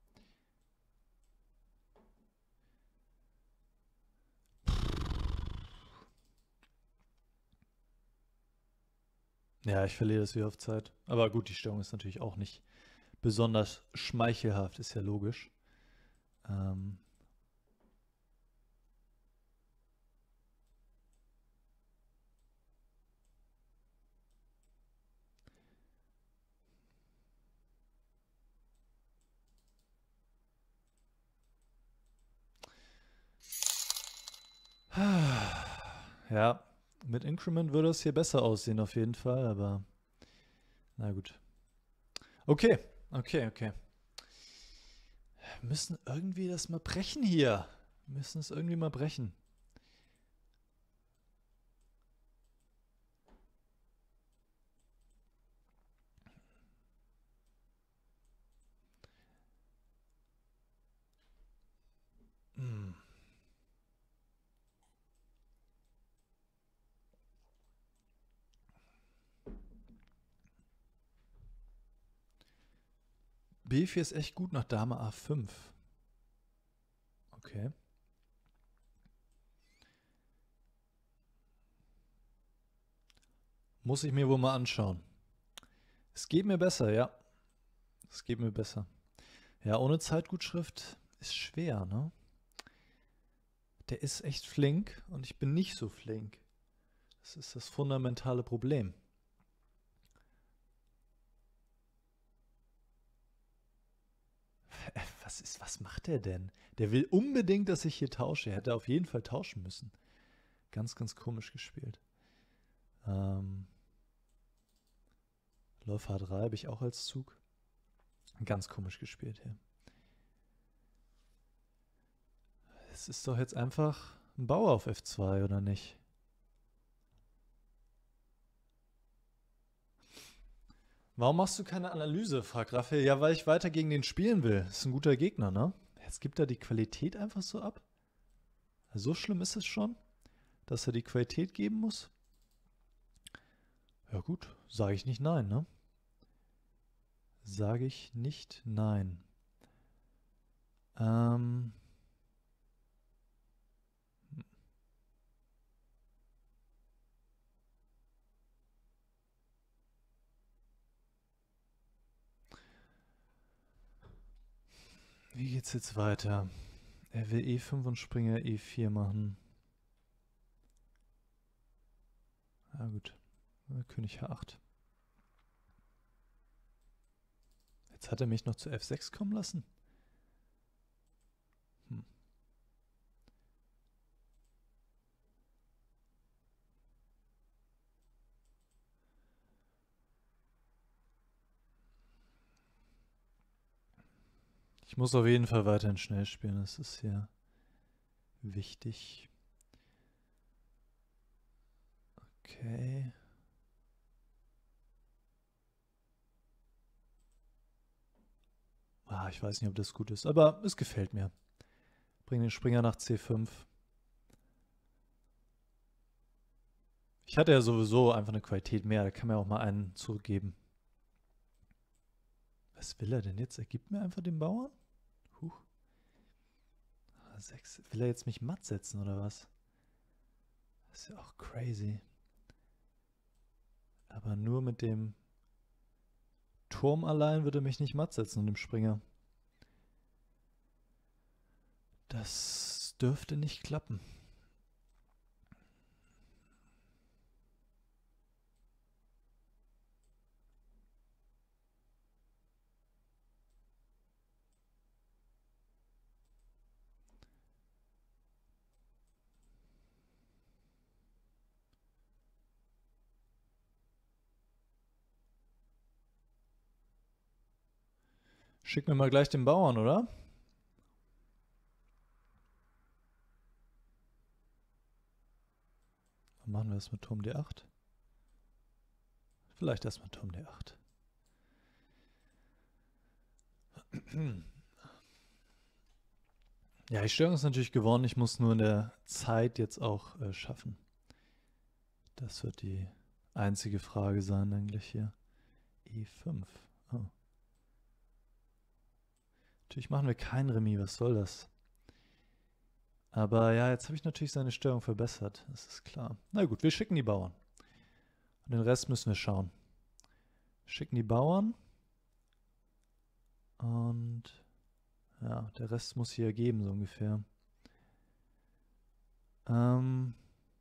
Ja, ich verliere das wieder auf Zeit. Aber gut, die Stellung ist natürlich auch nicht besonders schmeichelhaft, ist ja logisch. Ähm. Ja, mit Increment würde es hier besser aussehen auf jeden Fall, aber na gut. Okay, okay, okay. Wir müssen irgendwie das mal brechen hier. Wir müssen es irgendwie mal brechen. Hm. B vier ist echt gut nach Dame A fünf. Okay. Muss ich mir wohl mal anschauen. Es geht mir besser, ja. Es geht mir besser. Ja, ohne Zeitgutschrift ist schwer, ne? Der ist echt flink und ich bin nicht so flink. Das ist das fundamentale Problem. Was ist, was macht der denn? Der will unbedingt, dass ich hier tausche. Er hätte auf jeden Fall tauschen müssen. Ganz, ganz komisch gespielt. Ähm, Läufer H drei habe ich auch als Zug. Ganz komisch gespielt hier. Es ist doch jetzt einfach ein Bauer auf F zwei, oder nicht? Warum machst du keine Analyse? Fragt Raphael. Ja, weil ich weiter gegen den spielen will. Ist ein guter Gegner, ne? Jetzt gibt er die Qualität einfach so ab. So schlimm ist es schon, dass er die Qualität geben muss. Ja gut, sage ich nicht nein, ne? Sage ich nicht nein. Ähm... Wie geht's jetzt weiter? Er will E fünf und Springer E vier machen. Ja gut, König H acht. Jetzt hat er mich noch zu F sechs kommen lassen. Hm. Ich muss auf jeden Fall weiterhin schnell spielen, das ist ja wichtig. Okay. Ah, ich weiß nicht, ob das gut ist, aber es gefällt mir. Bring den Springer nach C fünf. Ich hatte ja sowieso einfach eine Qualität mehr, da kann man ja auch mal einen zurückgeben. Was will er denn jetzt? Er gibt mir einfach den Bauern? Huch. H sechs. Will er jetzt mich matt setzen oder was? Das ist ja auch crazy. Aber nur mit dem Turm allein würde er mich nicht matt setzen und dem Springer. Das dürfte nicht klappen. Schick mir mal gleich den Bauern, oder? Dann machen wir das mit Turm D acht. Vielleicht erstmal Turm D acht. Ja, die Störung ist natürlich gewonnen. Ich muss nur in der Zeit jetzt auch äh, schaffen. Das wird die einzige Frage sein eigentlich hier. E fünf. Oh. Natürlich machen wir kein Remis, was soll das? Aber ja, jetzt habe ich natürlich seine Störung verbessert, das ist klar. Na gut, wir schicken die Bauern. Und den Rest müssen wir schauen. Schicken die Bauern. Und ja, der Rest muss hier ergeben, so ungefähr. Ähm.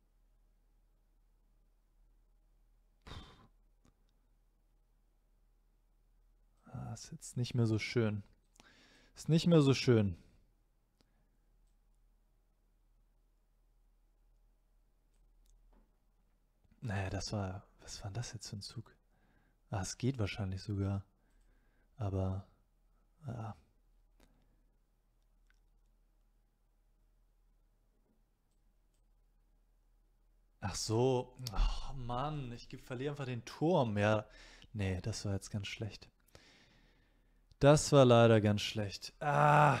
Ah, ist jetzt nicht mehr so schön. Ist nicht mehr so schön. Naja, das war. Was war denn das jetzt für ein Zug? Ah, es geht wahrscheinlich sogar. Aber. Ja. Ach so. Ach Mann, ich ge- verliere einfach den Turm. Ja. Nee, das war jetzt ganz schlecht. Das war leider ganz schlecht. Ah.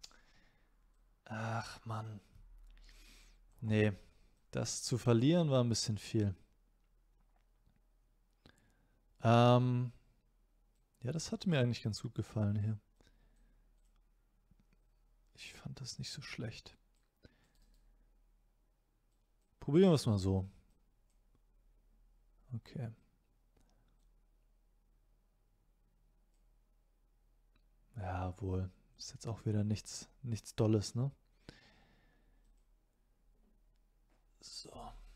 Ach Mann. Nee. Das zu verlieren war ein bisschen viel. Ähm. Ja, das hatte mir eigentlich ganz gut gefallen hier. Ich fand das nicht so schlecht. Probieren wir es mal so. Okay. Ja, wohl. Ist jetzt auch wieder nichts, nichts Dolles, ne? So.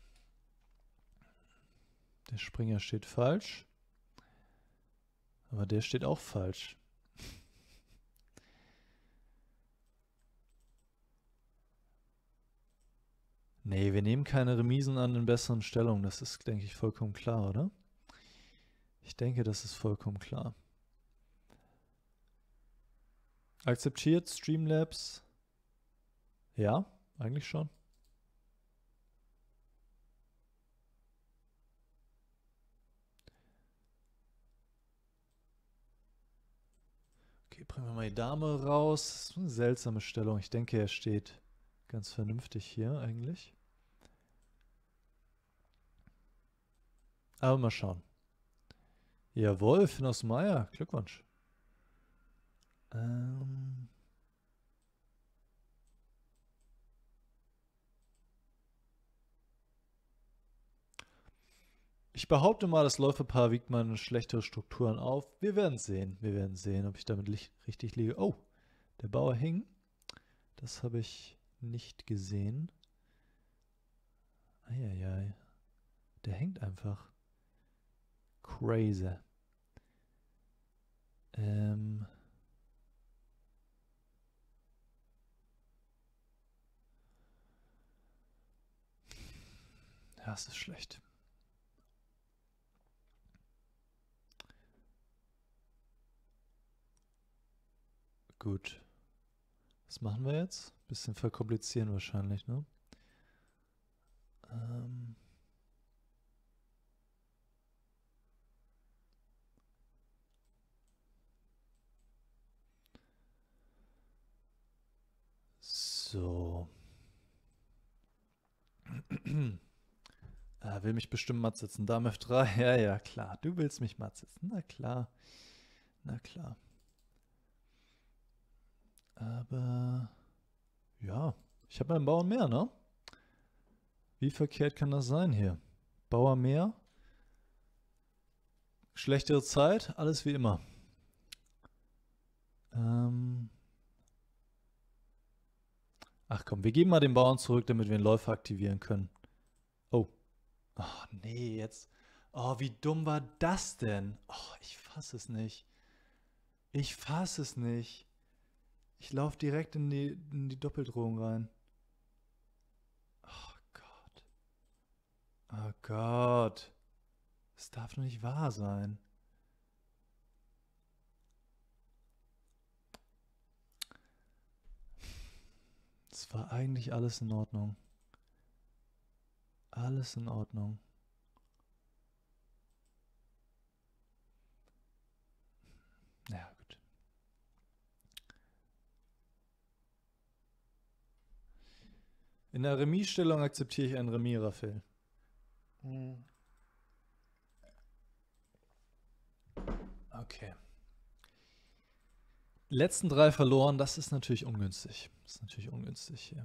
Der Springer steht falsch. Aber der steht auch falsch. Nee, wir nehmen keine Remisen an in besseren Stellungen. Das ist, denke ich, vollkommen klar, oder? Ich denke, das ist vollkommen klar. Akzeptiert Streamlabs? Ja, eigentlich schon. Okay, bringen wir mal die Dame raus. Das ist eine seltsame Stellung. Ich denke, er steht ganz vernünftig hier eigentlich. Aber mal schauen. Jawohl, Finos Meier. Glückwunsch. Ähm. Ich behaupte mal, das Läuferpaar wiegt mal schlechtere Strukturen auf. Wir werden sehen. Wir werden sehen, ob ich damit richtig liege. Oh, der Bauer hing. Das habe ich nicht gesehen. Eieiei. Der hängt einfach. Crazy. Ähm. Ja, das ist schlecht. Gut. Was machen wir jetzt? Bisschen verkomplizieren wahrscheinlich, ne? Ähm. So. Er will mich bestimmt matt sitzen. Dame F drei. Ja, ja, klar. Du willst mich matt sitzen. Na klar. Na klar. Aber ja, ich habe einen Bauern mehr, ne? Wie verkehrt kann das sein hier? Bauer mehr, schlechtere Zeit, alles wie immer. Ähm Ach komm, wir geben mal den Bauern zurück, damit wir den Läufer aktivieren können. Oh. Oh, nee, jetzt. Oh, wie dumm war das denn? Oh, ich fasse es nicht. Ich fasse es nicht. Ich laufe direkt in die, in die Doppeldrohung rein. Oh Gott. Oh Gott. Das darf doch nicht wahr sein. Es war eigentlich alles in Ordnung. Alles in Ordnung. Ja, gut. In der Remisstellung akzeptiere ich ein Remis, Raphael. Hm. Okay. Letzten drei verloren, das ist natürlich ungünstig. Das ist natürlich ungünstig hier.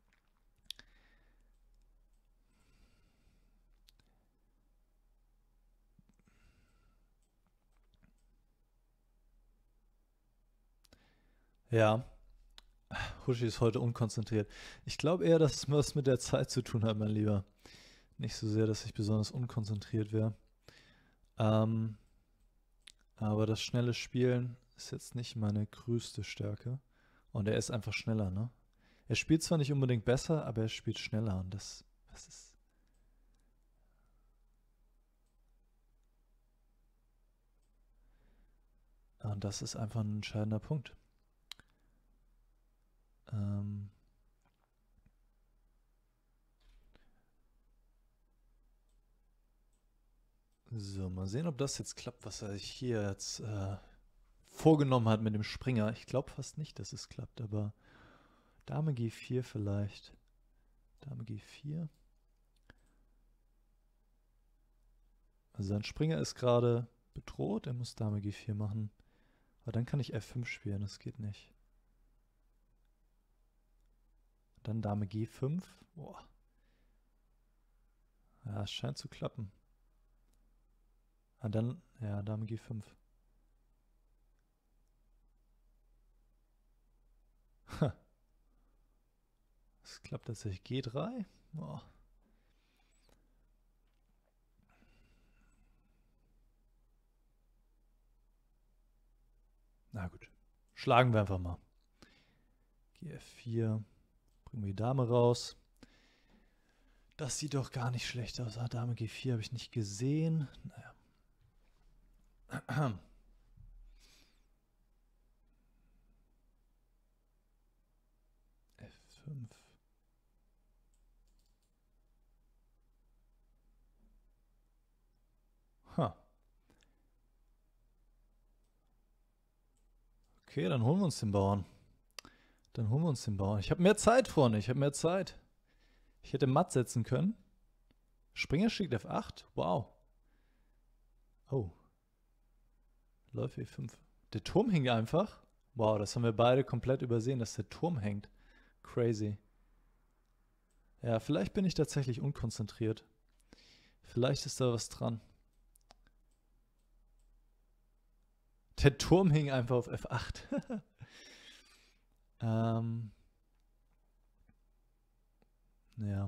Ja, Huschi ist heute unkonzentriert. Ich glaube eher, dass es was mit der Zeit zu tun hat, mein Lieber. Nicht so sehr, dass ich besonders unkonzentriert wäre. Ähm, aber das schnelle Spielen ist jetzt nicht meine größte Stärke. Und er ist einfach schneller, ne? Er spielt zwar nicht unbedingt besser, aber er spielt schneller. Und das, das ist... Und das ist einfach ein entscheidender Punkt. Ähm... So, mal sehen, ob das jetzt klappt, was er sich hier jetzt äh, vorgenommen hat mit dem Springer. Ich glaube fast nicht, dass es klappt, aber Dame G vier vielleicht. Dame G vier. Also sein Springer ist gerade bedroht, er muss Dame G vier machen. Aber dann kann ich F fünf spielen, das geht nicht. Dann Dame G fünf. Boah. Ja, es scheint zu klappen. Ah, dann, ja, Dame G fünf. Es klappt tatsächlich. G drei. Boah. Na gut. Schlagen wir einfach mal. G F vier. Bringen wir die Dame raus. Das sieht doch gar nicht schlecht aus. Ah, Dame G vier habe ich nicht gesehen. Naja. F fünf. Ha. Okay, dann holen wir uns den Bauern. Dann holen wir uns den Bauern. Ich habe mehr Zeit, Freunde. Ich habe mehr Zeit. Ich hätte matt setzen können. Springer schickt F acht. Wow. Oh. Läuft E fünf. Der Turm hing einfach. Wow, das haben wir beide komplett übersehen, dass der Turm hängt. Crazy. Ja, vielleicht bin ich tatsächlich unkonzentriert. Vielleicht ist da was dran. Der Turm hing einfach auf F acht. ähm. Ja.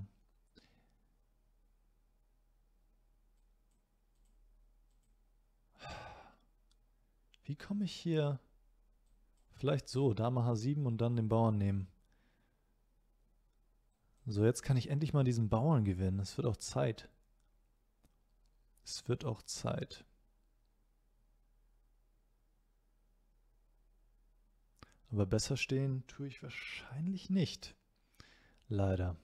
Wie komme ich hier? Vielleicht so, Dame H sieben und dann den Bauern nehmen. So, jetzt kann ich endlich mal diesen Bauern gewinnen. Es wird auch Zeit. Es wird auch Zeit. Aber besser stehen tue ich wahrscheinlich nicht. Leider.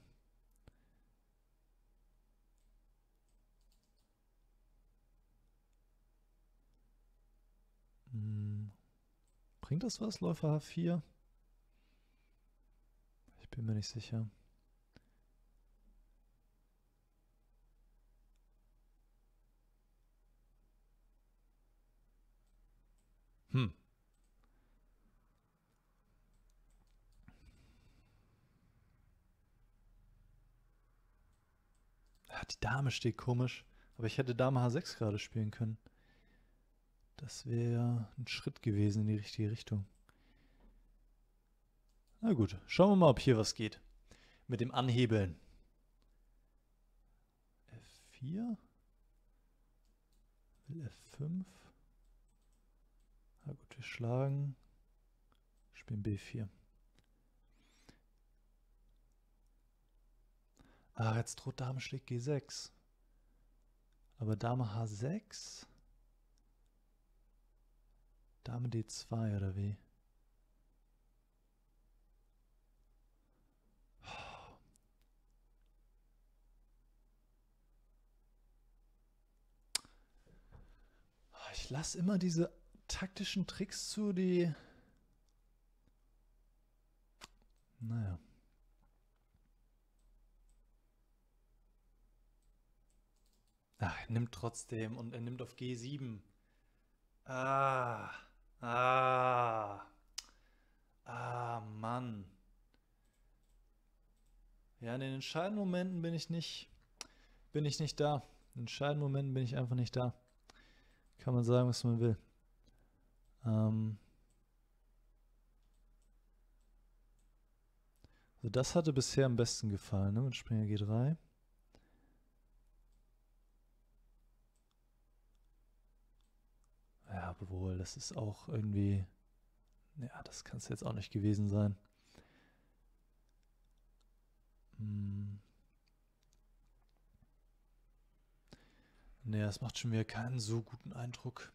Hm. Bringt das was, Läufer H vier? Ich bin mir nicht sicher. Hm. Ah, die Dame steht komisch. Aber ich hätte Dame H sechs gerade spielen können. Das wäre ein Schritt gewesen in die richtige Richtung. Na gut, schauen wir mal, ob hier was geht. Mit dem Anhebeln. F vier. Will F fünf. Na gut, wir schlagen. Spielen B vier. Ah, jetzt droht Dame schlägt G sechs. Aber Dame H sechs? Dame D zwei oder wie? Ich lasse immer diese taktischen Tricks zu, die... Naja. Ach, er nimmt trotzdem und er nimmt auf G sieben. Ah, ah, ah, Mann. Ja, in den entscheidenden Momenten bin ich nicht, bin ich nicht da. In entscheidenden Momenten bin ich einfach nicht da. Kann man sagen, was man will. Ähm, also das hatte bisher am besten gefallen, ne? Mit Springer G drei. Ja, obwohl, das ist auch irgendwie. Ja, das kann es jetzt auch nicht gewesen sein. Hm. Nee, das macht schon wieder keinen so guten Eindruck.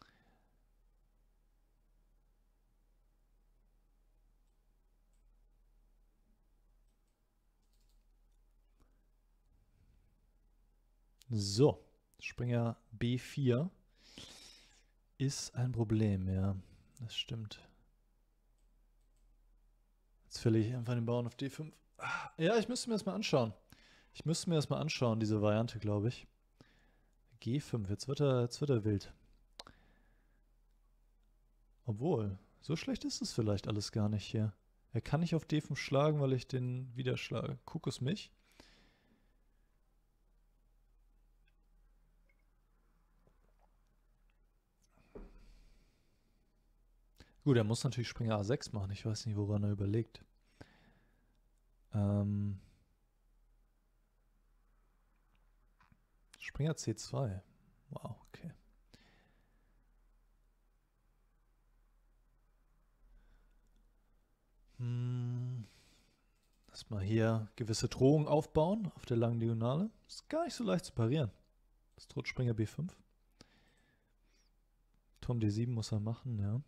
So, Springer B vier ist ein Problem, ja. Das stimmt. Jetzt verliere ich einfach den Bauern auf D fünf. Ah, ja, ich müsste mir das mal anschauen. Ich müsste mir das mal anschauen, diese Variante, glaube ich. G fünf, jetzt wird er, jetzt wird er wild. Obwohl, so schlecht ist es vielleicht alles gar nicht hier. Er kann nicht auf D fünf schlagen, weil ich den wieder schlage. Kuckuck mich. Gut, er muss natürlich Springer A sechs machen. Ich weiß nicht, woran er überlegt. Ähm, Springer C zwei. Wow, okay. Hm. Erstmal hier gewisse Drohungen aufbauen auf der langen Diagonale. Ist gar nicht so leicht zu parieren. Das droht Springer B fünf. Turm D sieben muss er machen, ja.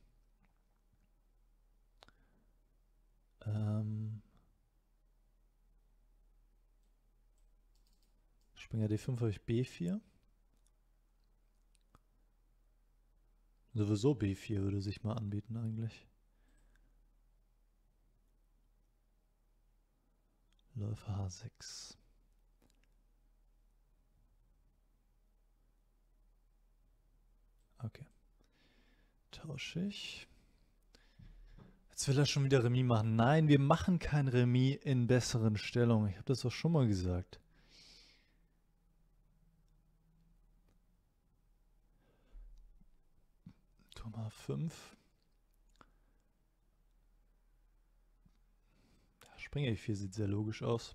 Ähm, Springer D fünf habe ich B vier. Sowieso B vier würde sich mal anbieten eigentlich. Läufer H sechs. Okay. Tausche ich. Jetzt will er schon wieder Remis machen. Nein, wir machen kein Remis in besseren Stellungen. Ich habe das doch schon mal gesagt. Turm H fünf. Springer E vier sieht sehr logisch aus.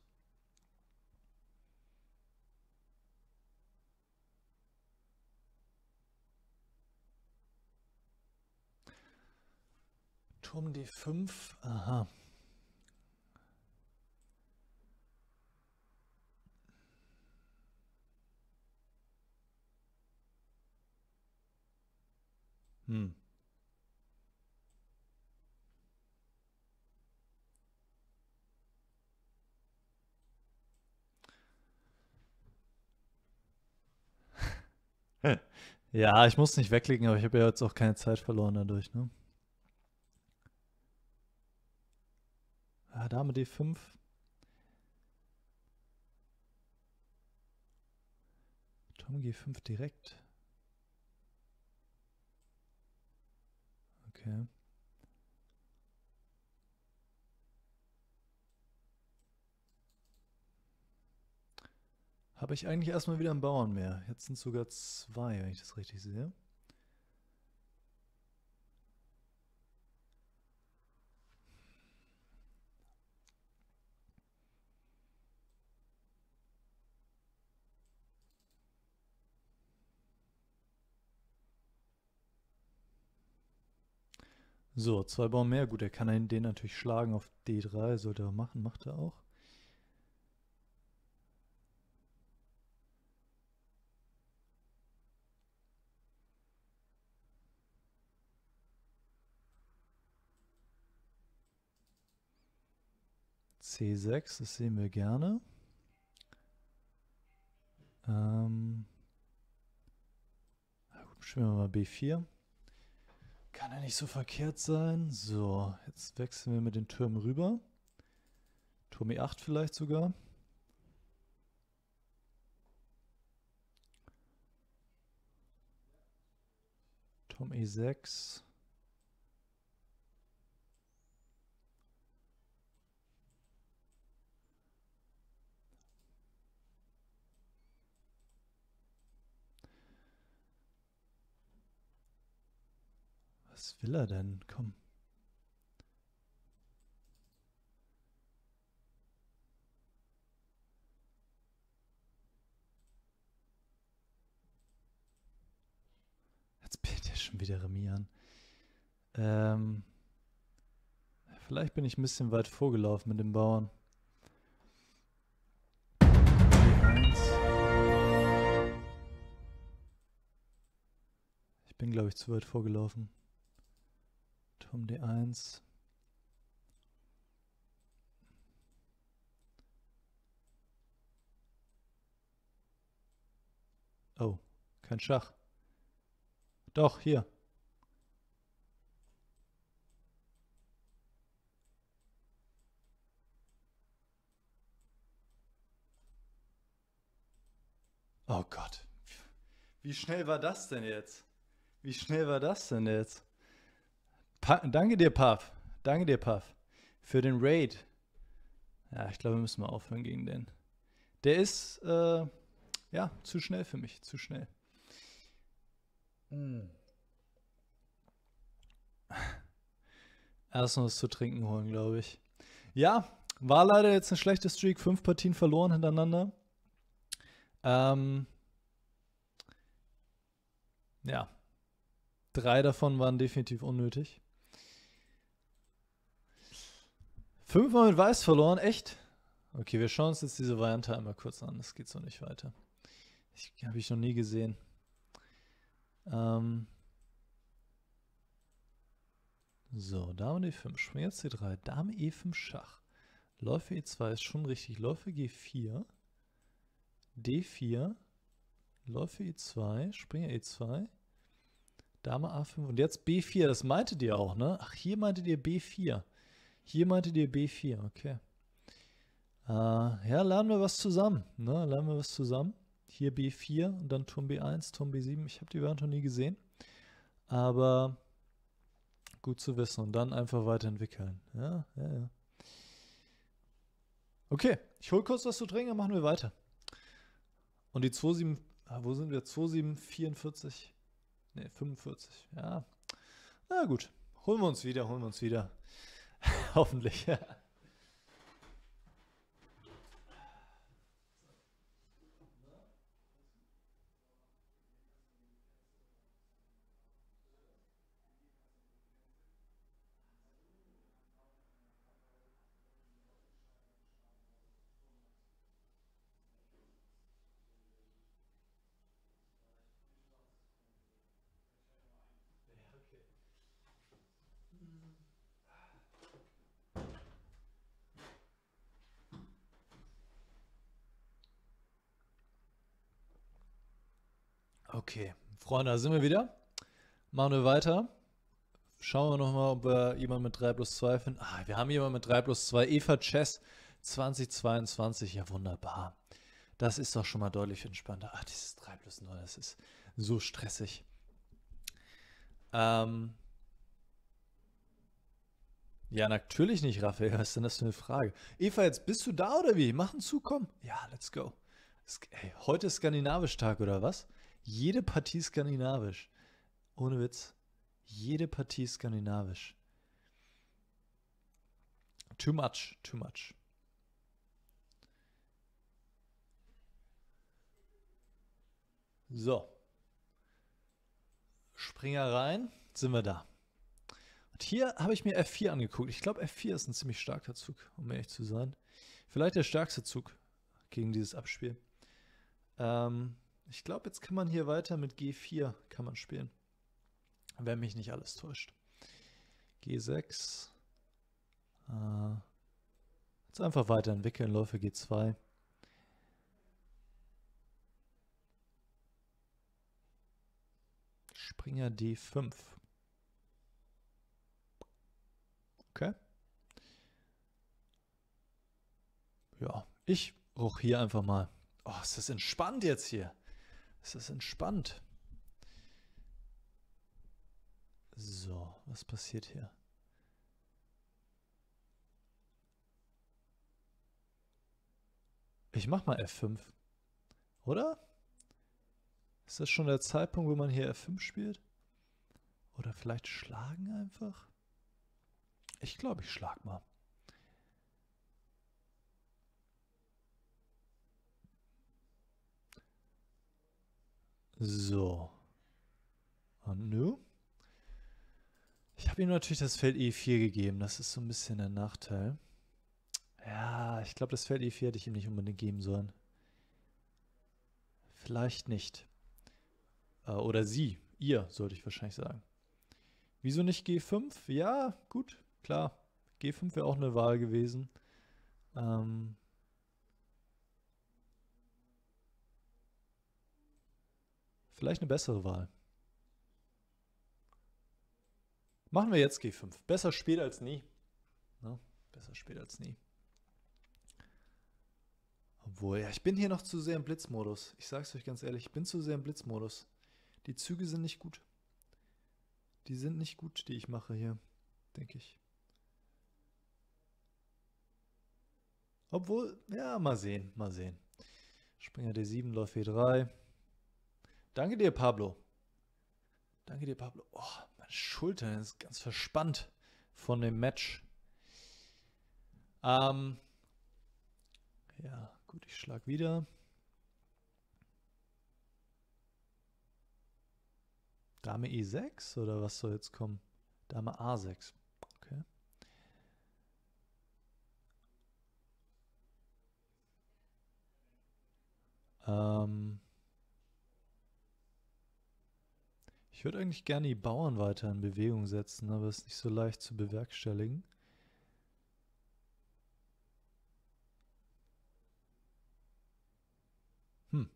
Turm D fünf. Aha. Hm. Ja, ich muss nicht wegklicken, aber ich habe ja jetzt auch keine Zeit verloren dadurch, ne? Ah, Dame D fünf. Turm G fünf direkt. Okay. Habe ich eigentlich erstmal wieder einen Bauern mehr. Jetzt sind es sogar zwei, wenn ich das richtig sehe. So, zwei Bauern mehr. Gut, er kann den natürlich schlagen auf D drei. Sollte er machen, macht er auch. C sechs, das sehen wir gerne. Ähm, spielen wir mal B vier. Kann ja nicht so verkehrt sein. So, jetzt wechseln wir mit den Türmen rüber. Turm E acht vielleicht sogar. Turm E sechs. Was will er denn? Komm. Jetzt bietet er schon wieder Remis an. Ähm, vielleicht bin ich ein bisschen weit vorgelaufen mit dem Bauern. Ich bin, glaube ich, zu weit vorgelaufen. Turm D eins. Oh, kein Schach. Doch, hier. Oh Gott. Wie schnell war das denn jetzt? Wie schnell war das denn jetzt? Pa Danke dir, Puff. Danke dir, Puff. Für den Raid. Ja, ich glaube, wir müssen mal aufhören gegen den. Der ist, äh, ja, zu schnell für mich. Zu schnell. Mm. Erst noch was zu trinken holen, glaube ich. Ja, war leider jetzt eine schlechte Streak. Fünf Partien verloren hintereinander. Ähm, ja. Drei davon waren definitiv unnötig. Fünfmal mit Weiß verloren, echt? Okay, wir schauen uns jetzt diese Variante einmal kurz an. Das geht so nicht weiter. Ich, habe ich noch nie gesehen. Ähm so, Dame D fünf, Springer C drei, Dame E fünf Schach. Läufer E zwei ist schon richtig. Läufer G vier, D vier, Läufer E zwei, Springer E zwei, Dame A fünf und jetzt B vier. Das meintet ihr auch, ne? Ach, hier meintet ihr B vier. Hier meintet ihr B vier, okay. Äh, ja, lernen wir was zusammen, ne? Lernen wir was zusammen. Hier B vier und dann Turm B eins, Turm B sieben. Ich habe die Variante noch nie gesehen. Aber gut zu wissen und dann einfach weiterentwickeln. Ja, ja, ja. Okay, ich hole kurz was zu trinken, dann machen wir weiter. Und die zwei sieben, ah, wo sind wir? zwei sieben vierundvierzig, ne, fünfundvierzig, ja. Na gut, holen wir uns wieder, holen wir uns wieder. Hoffentlich, ja. Okay, Freunde, da sind wir wieder. Machen wir weiter. Schauen wir nochmal, ob wir jemanden mit drei plus zwei finden. Ah, wir haben jemanden mit drei plus zwei. Eva Chess zweitausendzweiundzwanzig. Ja, wunderbar. Das ist doch schon mal deutlich entspannter. Ach, dieses drei plus neun, das ist so stressig. Ähm ja, natürlich nicht, Raphael. Was ist denn das für eine Frage? Eva, jetzt bist du da oder wie? Mach einen Zug, komm. Ja, let's go. Es, hey, heute ist Skandinavisch-Tag, oder was? Jede Partie skandinavisch. Ohne Witz. Jede Partie skandinavisch. Too much, too much. So. Springer rein, sind wir da. Und hier habe ich mir F vier angeguckt. Ich glaube, F vier ist ein ziemlich starker Zug, um ehrlich zu sein. Vielleicht der stärkste Zug gegen dieses Abspiel. Ähm, ich glaube, jetzt kann man hier weiter mit G vier kann man spielen. Wenn mich nicht alles täuscht. G sechs. Äh, jetzt einfach weiterentwickeln. Läufer G zwei. Springer D fünf. Okay. Ja, ich ruch hier einfach mal. Oh, ist das entspannt jetzt hier. Ist das entspannt. So, was passiert hier? Ich mach mal F fünf. Oder? Ist das schon der Zeitpunkt, wo man hier F fünf spielt? Oder vielleicht schlagen einfach? Ich glaube, ich schlag mal. So. Und nu? Ich habe ihm natürlich das Feld E vier gegeben. Das ist so ein bisschen der Nachteil. Ja, ich glaube, das Feld E vier hätte ich ihm nicht unbedingt geben sollen. Vielleicht nicht. Äh, oder sie. Ihr, sollte ich wahrscheinlich sagen. Wieso nicht G fünf? Ja, gut, klar. G fünf wäre auch eine Wahl gewesen. Ähm... Vielleicht eine bessere Wahl. Machen wir jetzt G fünf. Besser spät als nie. Na, besser spät als nie. Obwohl, ja, ich bin hier noch zu sehr im Blitzmodus. Ich sag's euch ganz ehrlich, ich bin zu sehr im Blitzmodus. Die Züge sind nicht gut. Die sind nicht gut, die ich mache hier, denke ich. Obwohl, ja, mal sehen, mal sehen. Springer D sieben, Läuft E drei. Danke dir, Pablo. Danke dir, Pablo. Oh, meine Schulter ist ganz verspannt von dem Match. Ähm, ja, gut, ich schlag wieder. Dame E sechs oder was soll jetzt kommen? Dame A sechs. Okay. Ähm, ich würde eigentlich gerne die Bauern weiter in Bewegung setzen, aber es ist nicht so leicht zu bewerkstelligen. Hm.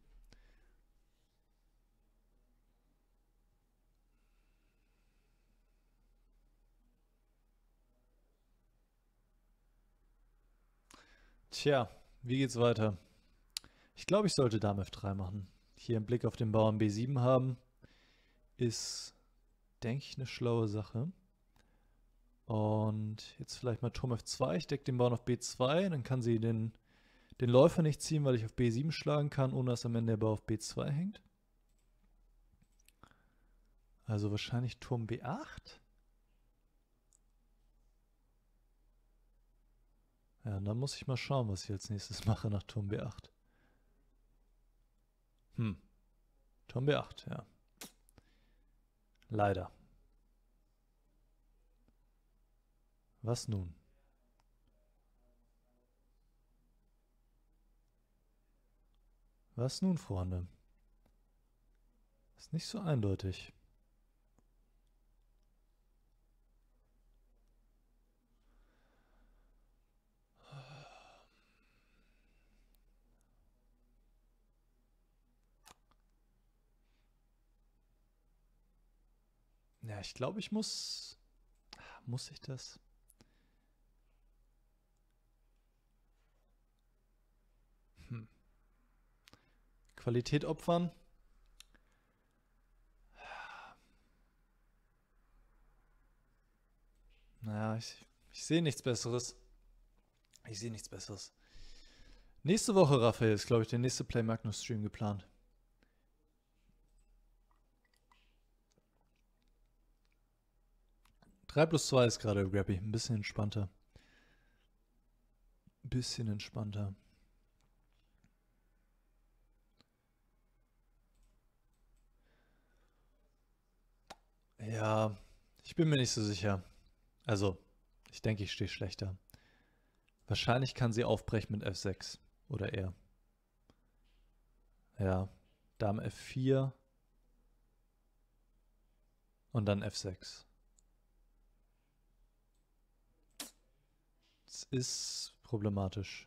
Tja, wie geht's weiter? Ich glaube, ich sollte Dame F drei machen. Hier einen Blick auf den Bauern B sieben haben, ist, denke ich, eine schlaue Sache. Und jetzt vielleicht mal Turm F zwei. Ich decke den Bauern auf B zwei, dann kann sie den, den Läufer nicht ziehen, weil ich auf B sieben schlagen kann, ohne dass am Ende der Bauer auf B zwei hängt. Also wahrscheinlich Turm B acht. Ja, und dann muss ich mal schauen, was ich als nächstes mache nach Turm B acht. Hm. Turm B acht, ja. Leider. Was nun? Was nun, Freunde? Ist nicht so eindeutig. Ja, ich glaube, ich muss... Muss ich das? Hm. Qualität opfern? Naja, ich, ich sehe nichts Besseres. Ich sehe nichts Besseres. Nächste Woche, Raphael, ist, glaube ich, der nächste Play Magnus Stream geplant. drei plus zwei ist gerade Grappy. Ein bisschen entspannter. Ein bisschen entspannter. Ja, ich bin mir nicht so sicher. Also, ich denke, ich stehe schlechter. Wahrscheinlich kann sie aufbrechen mit F sechs. Oder er. Ja. Dame F vier. Und dann F sechs. Das ist problematisch.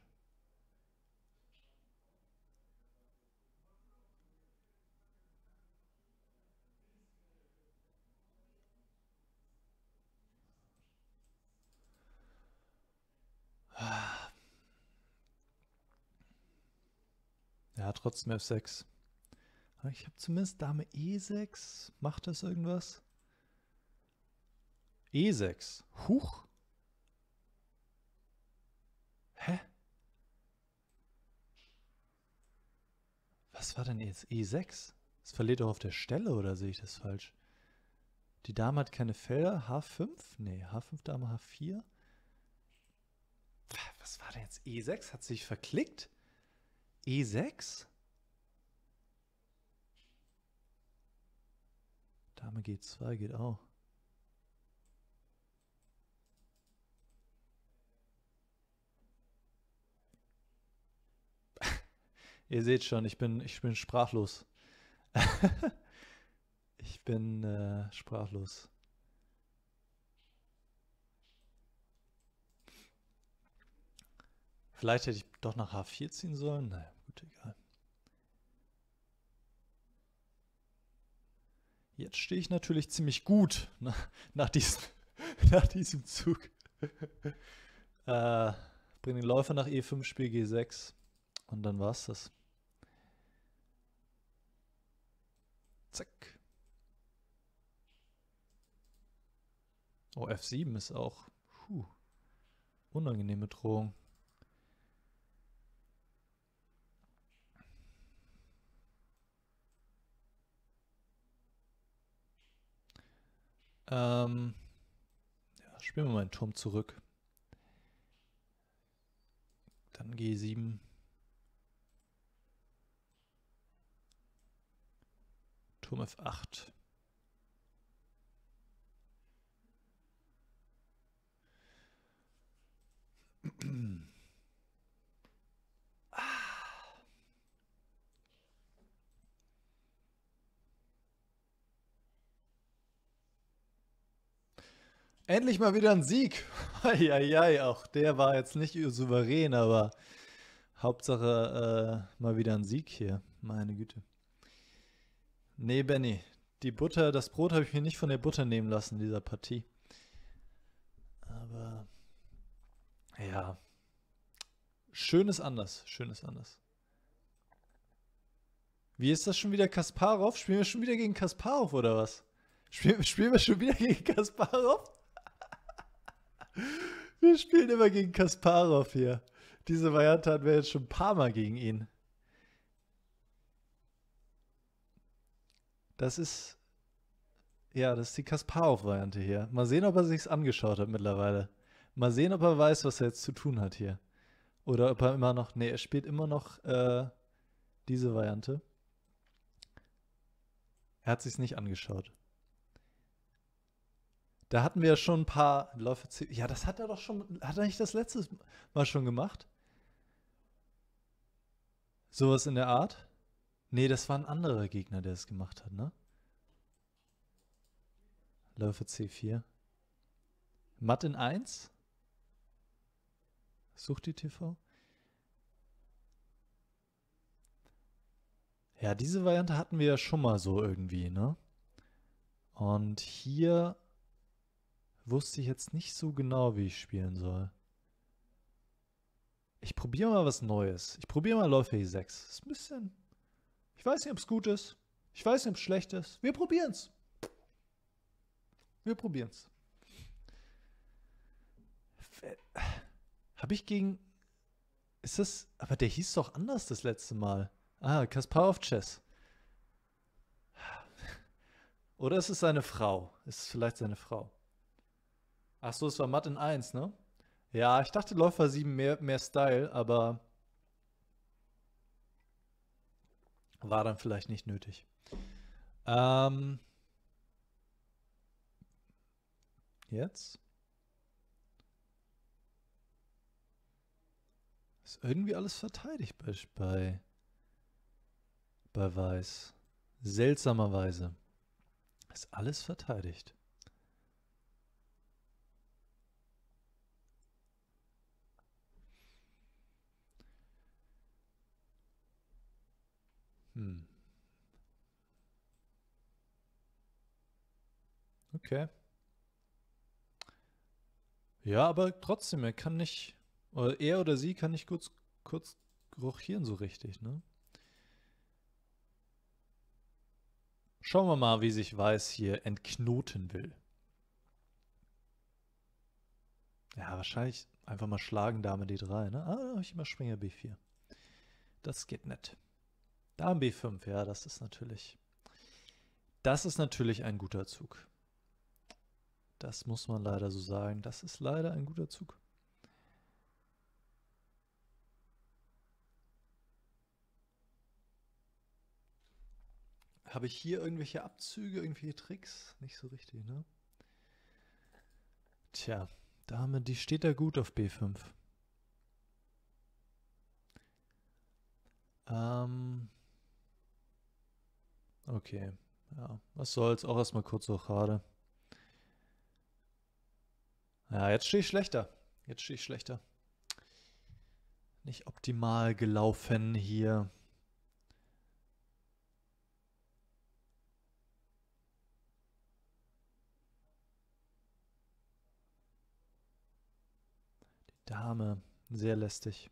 Ja, trotzdem F sechs. Ich habe zumindest Dame E sechs. Macht das irgendwas? E sechs. Huch. Hä? Was war denn jetzt E sechs? Das verliert doch auf der Stelle, oder sehe ich das falsch? Die Dame hat keine Felder. H fünf? Nee, H fünf Dame, H vier. Was war denn jetzt E sechs? Hat sich verklickt? E sechs? Dame G zwei geht auch. Ihr seht schon, ich bin, ich bin sprachlos. Ich bin äh, sprachlos. Vielleicht hätte ich doch nach H vier ziehen sollen. Naja, gut, egal. Jetzt stehe ich natürlich ziemlich gut nach, nach, diesem, nach diesem Zug. äh, bring den Läufer nach E fünf, Spiel G sechs. Und dann war's das. Zack. Oh, F sieben ist auch puh, unangenehme Drohung. Ähm, ja, spielen wir mal einen Turm zurück. Dann G sieben. Turm F acht. Endlich mal wieder ein Sieg. Eieiei, auch der war jetzt nicht souverän, aber Hauptsache äh, mal wieder ein Sieg hier. Meine Güte. Nee, Benny, die Butter, das Brot habe ich mir nicht von der Butter nehmen lassen in dieser Partie. Aber ja, schön ist anders, schön ist anders. Wie ist das schon wieder Kasparov? Spielen wir schon wieder gegen Kasparov oder was? Spielen, spielen wir schon wieder gegen Kasparov? Wir spielen immer gegen Kasparov hier. Diese Variante hatten wir jetzt schon ein paar Mal gegen ihn. Das ist, ja, das ist die Kasparov-Variante hier. Mal sehen, ob er sich's angeschaut hat mittlerweile. Mal sehen, ob er weiß, was er jetzt zu tun hat hier. Oder ob er immer noch, nee, er spielt immer noch äh, diese Variante. Er hat sich's nicht angeschaut. Da hatten wir ja schon ein paar Läufe. Ja, das hat er doch schon, hat er nicht das letzte Mal schon gemacht? Sowas in der Art? Nee, das war ein anderer Gegner, der es gemacht hat, ne? Läufe C vier. Matt in eins? Sucht die T V? Ja, diese Variante hatten wir ja schon mal so irgendwie, ne? Und hier wusste ich jetzt nicht so genau, wie ich spielen soll. Ich probiere mal was Neues. Ich probiere mal Läufer E sechs. Das ist ein bisschen... Ich weiß nicht, ob es gut ist. Ich weiß nicht, ob es schlecht ist. Wir probieren es. Wir probieren es. Habe ich gegen... Ist das... Aber der hieß doch anders das letzte Mal. Ah, Kasparov Chess. Oder ist es seine Frau? Ist es vielleicht seine Frau? Ach so, es war Matt in eins, ne? Ja, ich dachte Läufer sieben mehr, mehr Style, aber war dann vielleicht nicht nötig. Ähm, jetzt? Ist irgendwie alles verteidigt bei, bei, bei Weiß. Seltsamerweise. Ist alles verteidigt. Hm. Okay. Ja, aber trotzdem, er kann nicht, oder er oder sie kann nicht kurz, kurz rochieren so richtig, ne? Schauen wir mal, wie sich Weiß hier entknoten will. Ja, wahrscheinlich einfach mal schlagen, Dame D drei, ne? Ah, da habe ich immer Springer B vier. Das geht nett. Dame B fünf, ja, das ist natürlich... Das ist natürlich ein guter Zug. Das muss man leider so sagen. Das ist leider ein guter Zug. Habe ich hier irgendwelche Abzüge, irgendwelche Tricks? Nicht so richtig, ne? Tja, Dame, die steht da gut auf B fünf. Ähm... Okay, ja, was soll's, auch erstmal kurz so gerade. Ja, jetzt stehe ich schlechter. Jetzt stehe ich schlechter. Nicht optimal gelaufen hier. Die Dame, sehr lästig.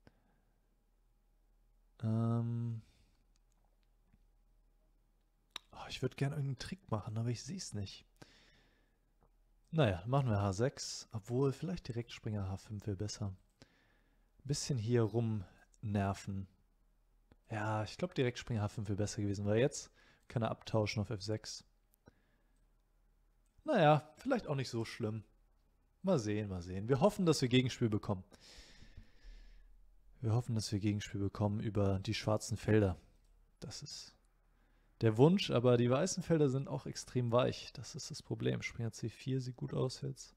Ähm... Oh, ich würde gerne irgendeinen Trick machen, aber ich sehe es nicht. Naja, machen wir H sechs, obwohl vielleicht direkt Springer H fünf wäre besser. Bisschen hier rumnerven. Ja, ich glaube direkt Springer H fünf wäre besser gewesen, weil jetzt kann er abtauschen auf F sechs. Naja, vielleicht auch nicht so schlimm. Mal sehen, mal sehen. Wir hoffen, dass wir Gegenspiel bekommen. Wir hoffen, dass wir Gegenspiel bekommen über die schwarzen Felder. Das ist der Wunsch, aber die weißen Felder sind auch extrem weich. Das ist das Problem. Springer C vier sieht gut aus jetzt.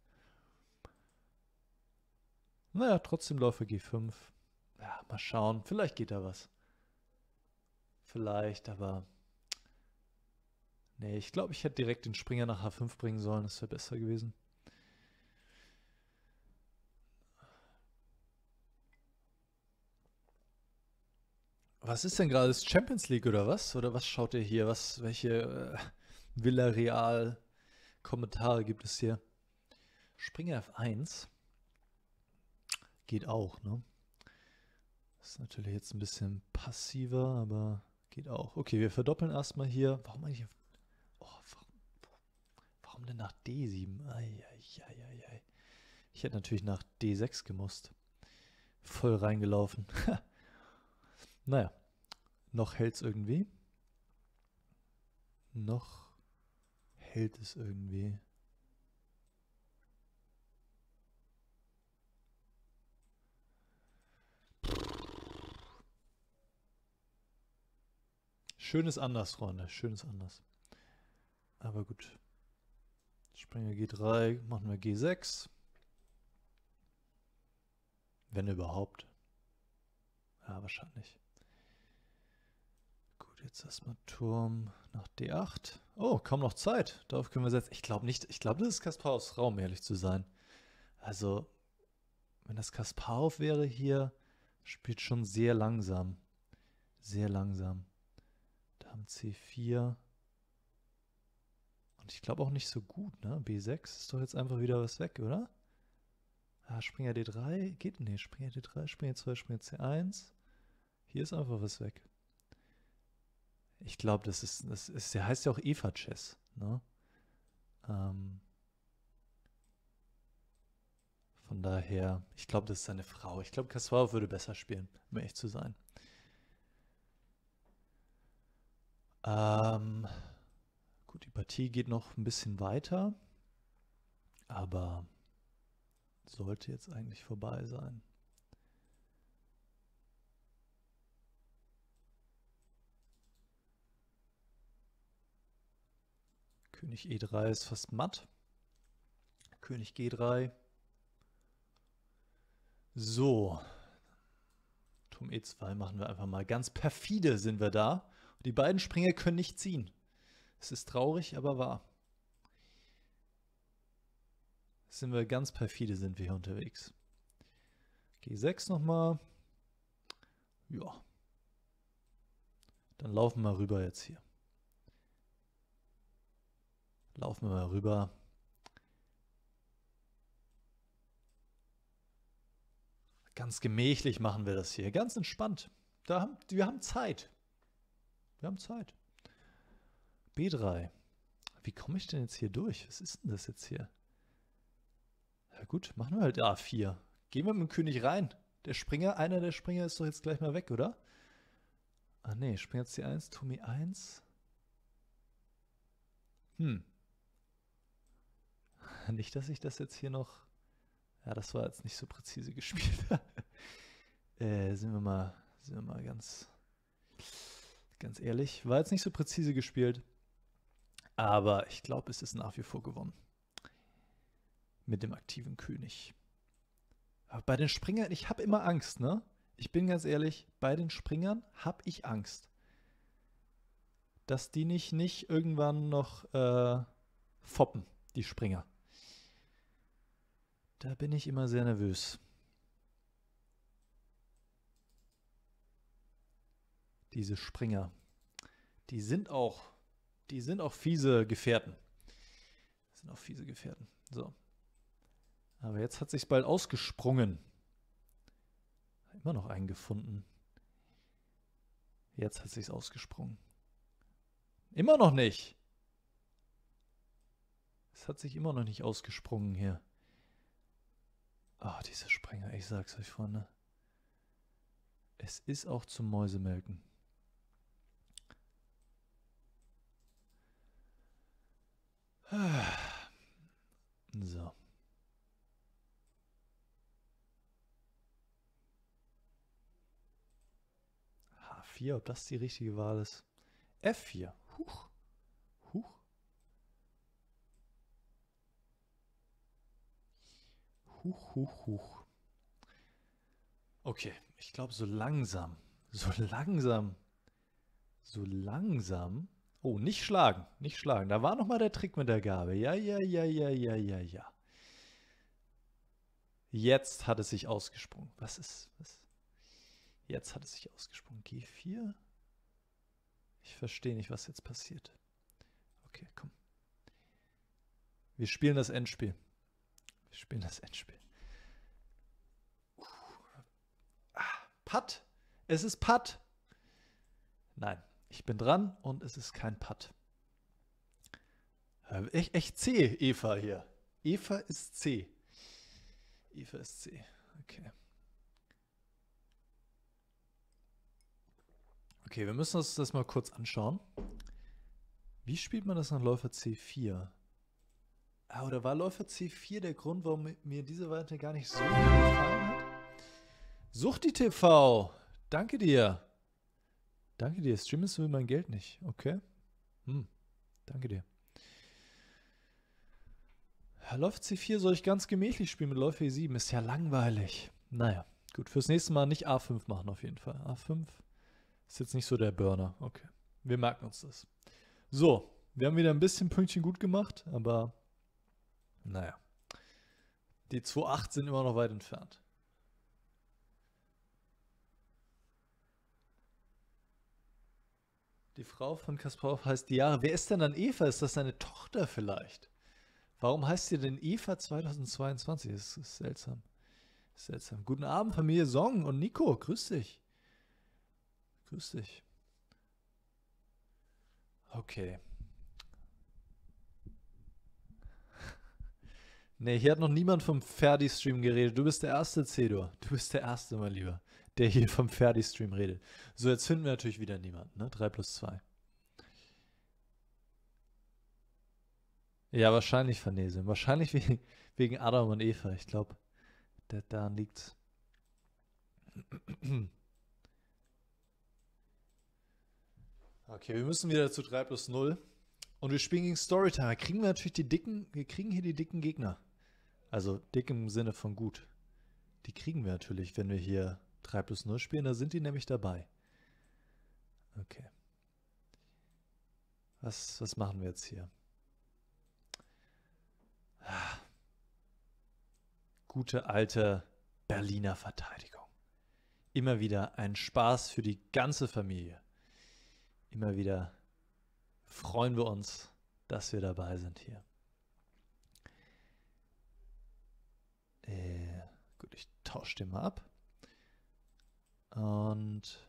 Naja, trotzdem Läufer G fünf. Ja, mal schauen. Vielleicht geht da was. Vielleicht, aber... Nee, ich glaube, ich hätte direkt den Springer nach H fünf bringen sollen. Das wäre besser gewesen. Was ist denn gerade? Ist Champions League oder was? Oder was schaut ihr hier? Was, welche äh, Villarreal-Kommentare gibt es hier? Springer F eins. Geht auch, ne? Ist natürlich jetzt ein bisschen passiver, aber geht auch. Okay, wir verdoppeln erstmal hier. Warum eigentlich? Oh, warum, warum denn nach D sieben? Ei, ei, ei, ei, ei. Ich hätte natürlich nach D sechs gemusst. Voll reingelaufen. Naja, noch hält es irgendwie. Noch hält es irgendwie. Schön ist anders, Freunde. Schön ist anders. Aber gut. Springer G drei, machen wir G sechs. Wenn überhaupt. Ja, wahrscheinlich. Gut, jetzt erstmal Turm nach D acht. Oh, kaum noch Zeit. Darauf können wir setzen. Ich glaube nicht, ich glaube, das ist Kasparovs Raum, ehrlich zu sein. Also, wenn das Kasparov wäre hier, spielt schon sehr langsam. Sehr langsam. Dame C vier. Und ich glaube auch nicht so gut, ne? B sechs ist doch jetzt einfach wieder was weg, oder? Ah, Springer D drei. Geht? Nee, Springer D drei, Springer zwei, Springer C eins. Hier ist einfach was weg. Ich glaube, das ist, das ist, der heißt ja auch Eva Chess, ne? Ähm, von daher, ich glaube, das ist seine Frau. Ich glaube, Kasparov würde besser spielen, um ehrlich zu sein. Ähm, gut, die Partie geht noch ein bisschen weiter, aber sollte jetzt eigentlich vorbei sein. König E drei ist fast matt. König G drei. So. Turm E zwei machen wir einfach mal. Ganz perfide sind wir da. Und die beiden Springer können nicht ziehen. Es ist traurig, aber wahr. Sind wir ganz perfide, sind wir hier unterwegs. G sechs nochmal. Ja. Dann laufen wir rüber jetzt hier. Laufen wir mal rüber. Ganz gemächlich machen wir das hier. Ganz entspannt. Da haben, wir haben Zeit. Wir haben Zeit. B drei. Wie komme ich denn jetzt hier durch? Was ist denn das jetzt hier? Ja gut, machen wir halt A vier. Gehen wir mit dem König rein. Der Springer, einer der Springer ist doch jetzt gleich mal weg, oder? Ah nee, Springer C eins, Turm E eins. Hm. Nicht, dass ich das jetzt hier noch... Ja, das war jetzt nicht so präzise gespielt. äh, sind wir mal, sind wir mal ganz, ganz ehrlich. War jetzt nicht so präzise gespielt. Aber ich glaube, es ist nach wie vor gewonnen. Mit dem aktiven König. Aber bei den Springern, ich habe immer Angst, ne? Ich bin ganz ehrlich, bei den Springern habe ich Angst. Dass die nicht, nicht irgendwann noch äh, foppen, die Springer. Da bin ich immer sehr nervös. Diese Springer. Die sind auch, die sind auch fiese Gefährten. Das sind auch fiese Gefährten. So. Aber jetzt hat sich's bald ausgesprungen. Immer noch einen gefunden. Jetzt hat sich's ausgesprungen. Immer noch nicht. Es hat sich immer noch nicht ausgesprungen hier. Ah, oh, diese Springer, ich sag's euch, Freunde. Es ist auch zum Mäusemelken. So. H vier, ob das die richtige Wahl ist? F vier. Huch. Huch. Huch, huch, huch. Okay, ich glaube so langsam, so langsam, so langsam. Oh, nicht schlagen, nicht schlagen. Da war noch mal der Trick mit der Gabel. Ja, ja, ja, ja, ja, ja, ja. Jetzt hat es sich ausgesprungen. Was ist, was? Jetzt hat es sich ausgesprungen. G vier? Ich verstehe nicht, was jetzt passiert. Okay, komm. Wir spielen das Endspiel. Wir spielen das Endspiel. Uh. Ah, Putt. Es ist Putt. Nein, ich bin dran und es ist kein Putt. Echt, echt C, Eva hier. Eva ist C. Eva ist C. Okay. Okay, wir müssen uns das mal kurz anschauen. Wie spielt man das nach Läufer C vier? Ah, oder war Läufer C vier der Grund, warum mir diese Variante gar nicht so gefallen hat? Suchti T V, danke dir. Danke dir, streamest du mein Geld nicht, okay? Hm, danke dir. Ja, Läufer C vier soll ich ganz gemächlich spielen mit Läufer E sieben, ist ja langweilig. Naja, gut, fürs nächste Mal nicht A fünf machen auf jeden Fall. A fünf ist jetzt nicht so der Burner, okay. Wir merken uns das. So, wir haben wieder ein bisschen Pünktchen gut gemacht, aber naja. Die zwei Komma acht sind immer noch weit entfernt. Die Frau von Kasparov heißt Diara. Wer ist denn dann Eva? Ist das seine Tochter vielleicht? Warum heißt sie denn Eva zweitausendzweiundzwanzig? Das ist seltsam. Das ist seltsam. Guten Abend, Familie Song und Nico. Grüß dich. Grüß dich. Okay. Nee, hier hat noch niemand vom Ferdi-Stream geredet. Du bist der erste, Cedor. Du bist der erste, mein Lieber, der hier vom Ferdi-Stream redet. So, jetzt finden wir natürlich wieder niemanden, ne? drei plus zwei. Ja, wahrscheinlich Vernese. Wahrscheinlich wegen, wegen Adam und Eva. Ich glaube, daran liegt's. Okay, wir müssen wieder zu drei plus null. Und wir spielen gegen Storytime. Kriegen wir natürlich die dicken, wir kriegen hier die dicken Gegner. Also dick im Sinne von gut. Die kriegen wir natürlich, wenn wir hier drei plus null spielen. Da sind die nämlich dabei. Okay. Was, was machen wir jetzt hier? Ah. Gute alte Berliner Verteidigung. Immer wieder ein Spaß für die ganze Familie. Immer wieder freuen wir uns, dass wir dabei sind hier. Äh, gut, ich tausche den mal ab. Und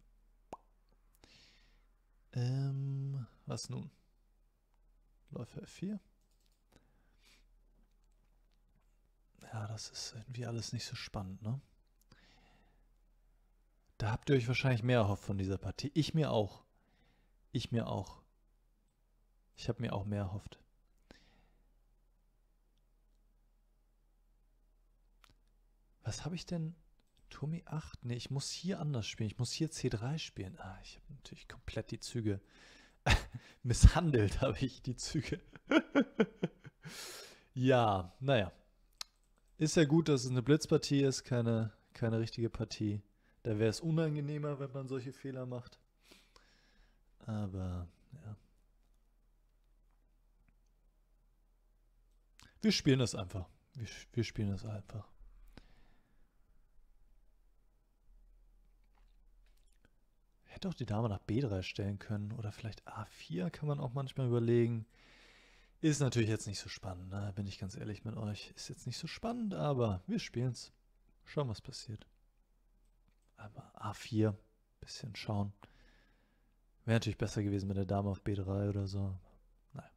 ähm, was nun? Läufer F vier. es ist irgendwie alles nicht so spannend, ne? Da habt ihr euch wahrscheinlich mehr erhofft von dieser Partie. Ich mir auch. Ich mir auch. Ich habe mir auch mehr erhofft. Was habe ich denn? Turm E acht? Ne, ich muss hier anders spielen. Ich muss hier C drei spielen. Ah, ich habe natürlich komplett die Züge misshandelt, habe ich die Züge. Ja, naja. Ist ja gut, dass es eine Blitzpartie ist, keine, keine richtige Partie. Da wäre es unangenehmer, wenn man solche Fehler macht. Aber, ja. Wir spielen das einfach. Wir, wir spielen das einfach. Hätte auch die Dame nach B drei stellen können. Oder vielleicht A vier kann man auch manchmal überlegen. Ist natürlich jetzt nicht so spannend, ne? Bin ich ganz ehrlich mit euch. Ist jetzt nicht so spannend, aber wir spielen es. Schauen, was passiert. Aber A vier, bisschen schauen. Wäre natürlich besser gewesen mit der Dame auf B drei oder so. Naja.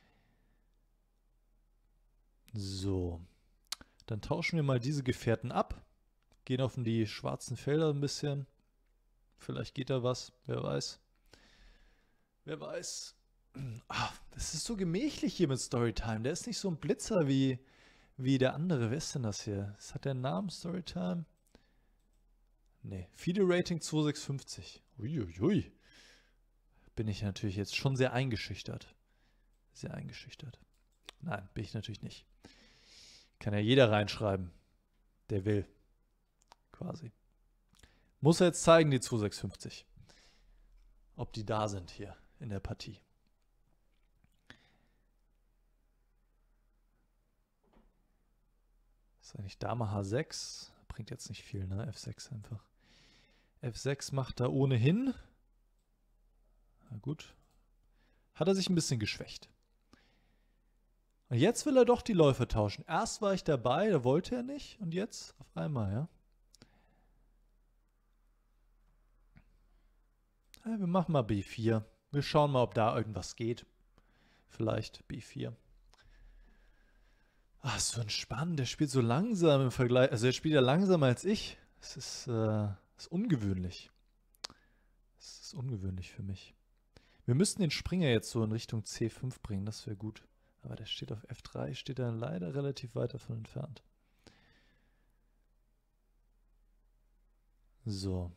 So. Dann tauschen wir mal diese Gefährten ab. Gehen auf die schwarzen Felder ein bisschen. Vielleicht geht da was, wer weiß. Wer weiß. Ah, das ist so gemächlich hier mit Storytime. Der ist nicht so ein Blitzer wie, wie der andere. Wer ist denn das hier? Das hat der einen Namen, Storytime? Nee. FIDE-Rating zwei Komma sechshundertfünfzig. Uiuiui. Bin ich natürlich jetzt schon sehr eingeschüchtert. Sehr eingeschüchtert. Nein, bin ich natürlich nicht. Kann ja jeder reinschreiben, der will. Quasi. Muss er jetzt zeigen, die zwei Komma sechshundertfünfzig. Ob die da sind hier in der Partie. Das ist eigentlich Dame H sechs. Bringt jetzt nicht viel, ne? F sechs einfach. F sechs macht da ohnehin. Na gut. Hat er sich ein bisschen geschwächt. Und jetzt will er doch die Läufe tauschen. Erst war ich dabei, da wollte er nicht. Und jetzt auf einmal, ja. Ja, wir machen mal B vier. Wir schauen mal, ob da irgendwas geht. Vielleicht B vier. Ach, so entspannt. Der spielt so langsam im Vergleich. Also er spielt ja langsamer als ich. Das ist, äh, das ist ungewöhnlich. Das ist ungewöhnlich für mich. Wir müssten den Springer jetzt so in Richtung C fünf bringen. Das wäre gut. Aber der steht auf F drei. Steht da leider relativ weit davon entfernt. So.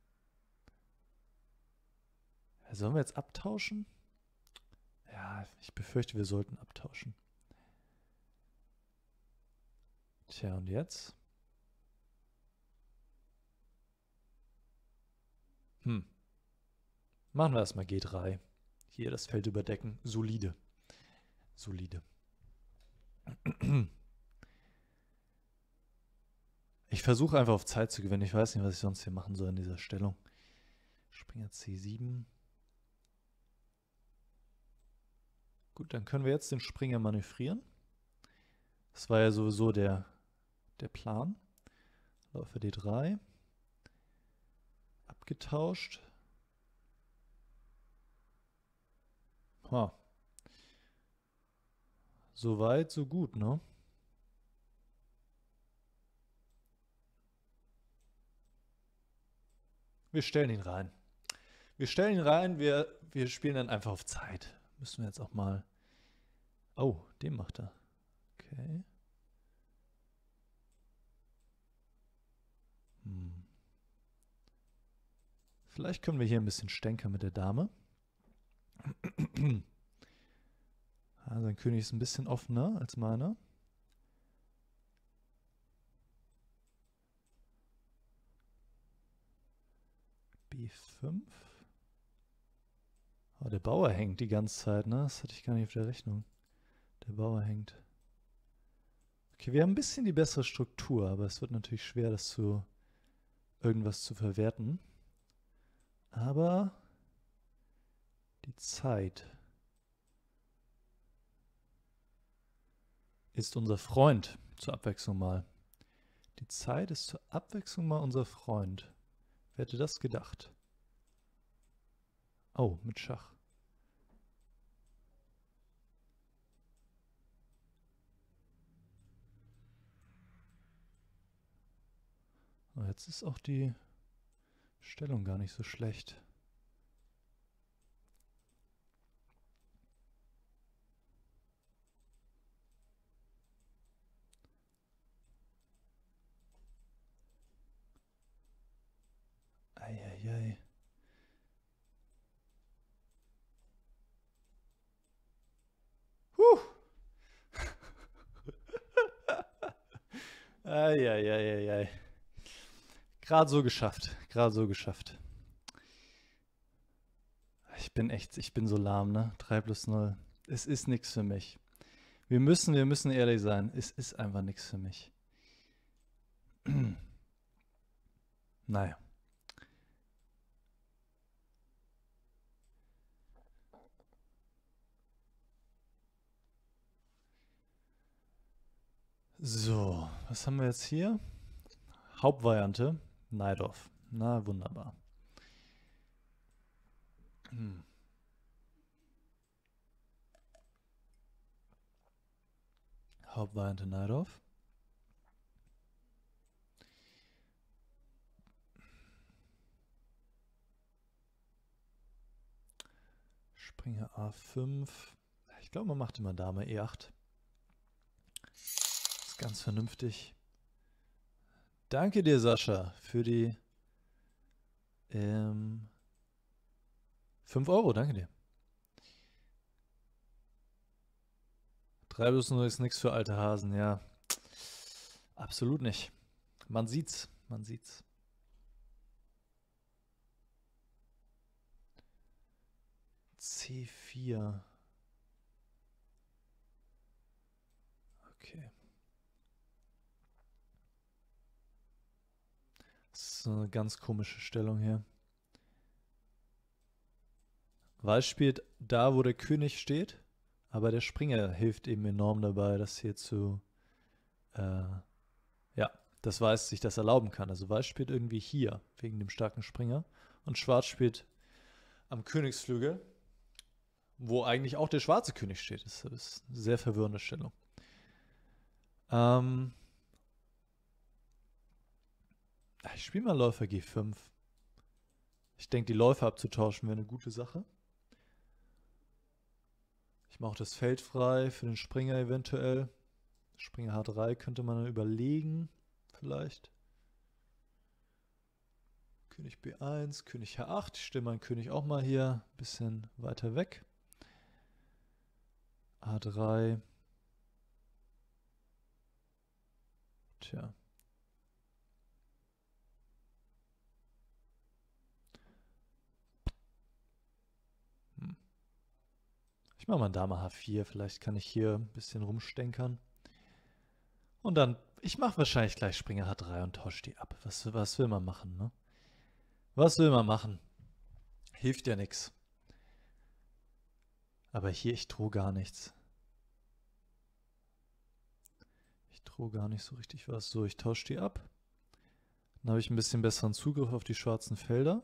Sollen wir jetzt abtauschen? Ja, ich befürchte, wir sollten abtauschen. Tja, und jetzt? Hm. Machen wir erstmal G drei. Hier das Feld überdecken. Solide. Solide. Ich versuche einfach auf Zeit zu gewinnen. Ich weiß nicht, was ich sonst hier machen soll in dieser Stellung. Springer C sieben. Gut, dann können wir jetzt den Springer manövrieren. Das war ja sowieso der, der Plan. Läufer D drei. Abgetauscht. Ha. So weit, so gut, ne? Wir stellen ihn rein. Wir stellen ihn rein, wir, wir spielen dann einfach auf Zeit. Müssen wir jetzt auch mal... Oh, den macht er. Okay. Hm. Vielleicht können wir hier ein bisschen stänkern mit der Dame. Ja, sein König ist ein bisschen offener als meiner. B fünf. Oh, der Bauer hängt die ganze Zeit, ne? Das hatte ich gar nicht auf der Rechnung. Der Bauer hängt. Okay, wir haben ein bisschen die bessere Struktur, aber es wird natürlich schwer, das zu irgendwas zu verwerten. Aber die Zeit ist unser Freund, zur Abwechslung mal. Die Zeit ist zur Abwechslung mal unser Freund. Wer hätte das gedacht? Oh, mit Schach. jetzt ist auch die Stellung gar nicht so schlecht. Eieiei. Huh. Eieiei. Gerade so geschafft. Gerade so geschafft. Ich bin echt, ich bin so lahm, ne? drei plus null. Es ist nichts für mich. Wir müssen, wir müssen ehrlich sein. Es ist einfach nichts für mich. Naja. So, was haben wir jetzt hier? Hauptvariante, Najdorf. Na, wunderbar. Hm. Hauptvariante Najdorf. Springer A fünf. Ich glaube, man macht immer Dame E acht. Das ist ganz vernünftig. Danke dir, Sascha, für die ähm, fünf Euro. Danke dir. drei plus null ist nichts für alte Hasen, ja. Absolut nicht. Man sieht's, man sieht's. C vier. Okay. Das ist eine ganz komische Stellung hier. Weiß spielt da, wo der König steht, aber der Springer hilft eben enorm dabei, das hier zu, äh, ja, dass Weiß sich das erlauben kann. Also Weiß spielt irgendwie hier, wegen dem starken Springer, und Schwarz spielt am Königsflügel, wo eigentlich auch der schwarze König steht. Das ist eine sehr verwirrende Stellung. Ähm, ich spiele mal Läufer G fünf. Ich denke, die Läufer abzutauschen wäre eine gute Sache. Ich mache das Feld frei für den Springer eventuell. Springer H drei könnte man dann überlegen, vielleicht. König B eins, König H acht. Ich stelle meinen König auch mal hier ein bisschen weiter weg. A drei. Tja. Hm. Ich mache mal Dame H vier. Vielleicht kann ich hier ein bisschen rumstenkern. Und dann, ich mache wahrscheinlich gleich Springer H drei und tausche die ab. Was, was will man machen, ne? Was will man machen? Hilft ja nichts. Aber hier, ich drohe gar nichts. Ich drohe gar nicht so richtig was. So, ich tausche die ab. Dann habe ich ein bisschen besseren Zugriff auf die schwarzen Felder.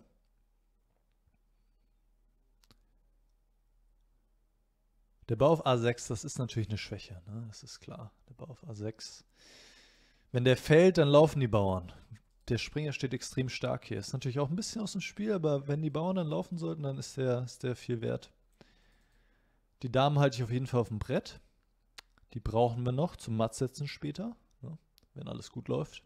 Der Bau auf A sechs, das ist natürlich eine Schwäche, ne? Das ist klar. Der Bau auf A sechs. Wenn der fällt, dann laufen die Bauern. Der Springer steht extrem stark hier. Ist natürlich auch ein bisschen aus dem Spiel, aber wenn die Bauern dann laufen sollten, dann ist der, ist der viel wert. Die Damen halte ich auf jeden Fall auf dem Brett. Die brauchen wir noch zum Mattsetzen später, ne? Wenn alles gut läuft.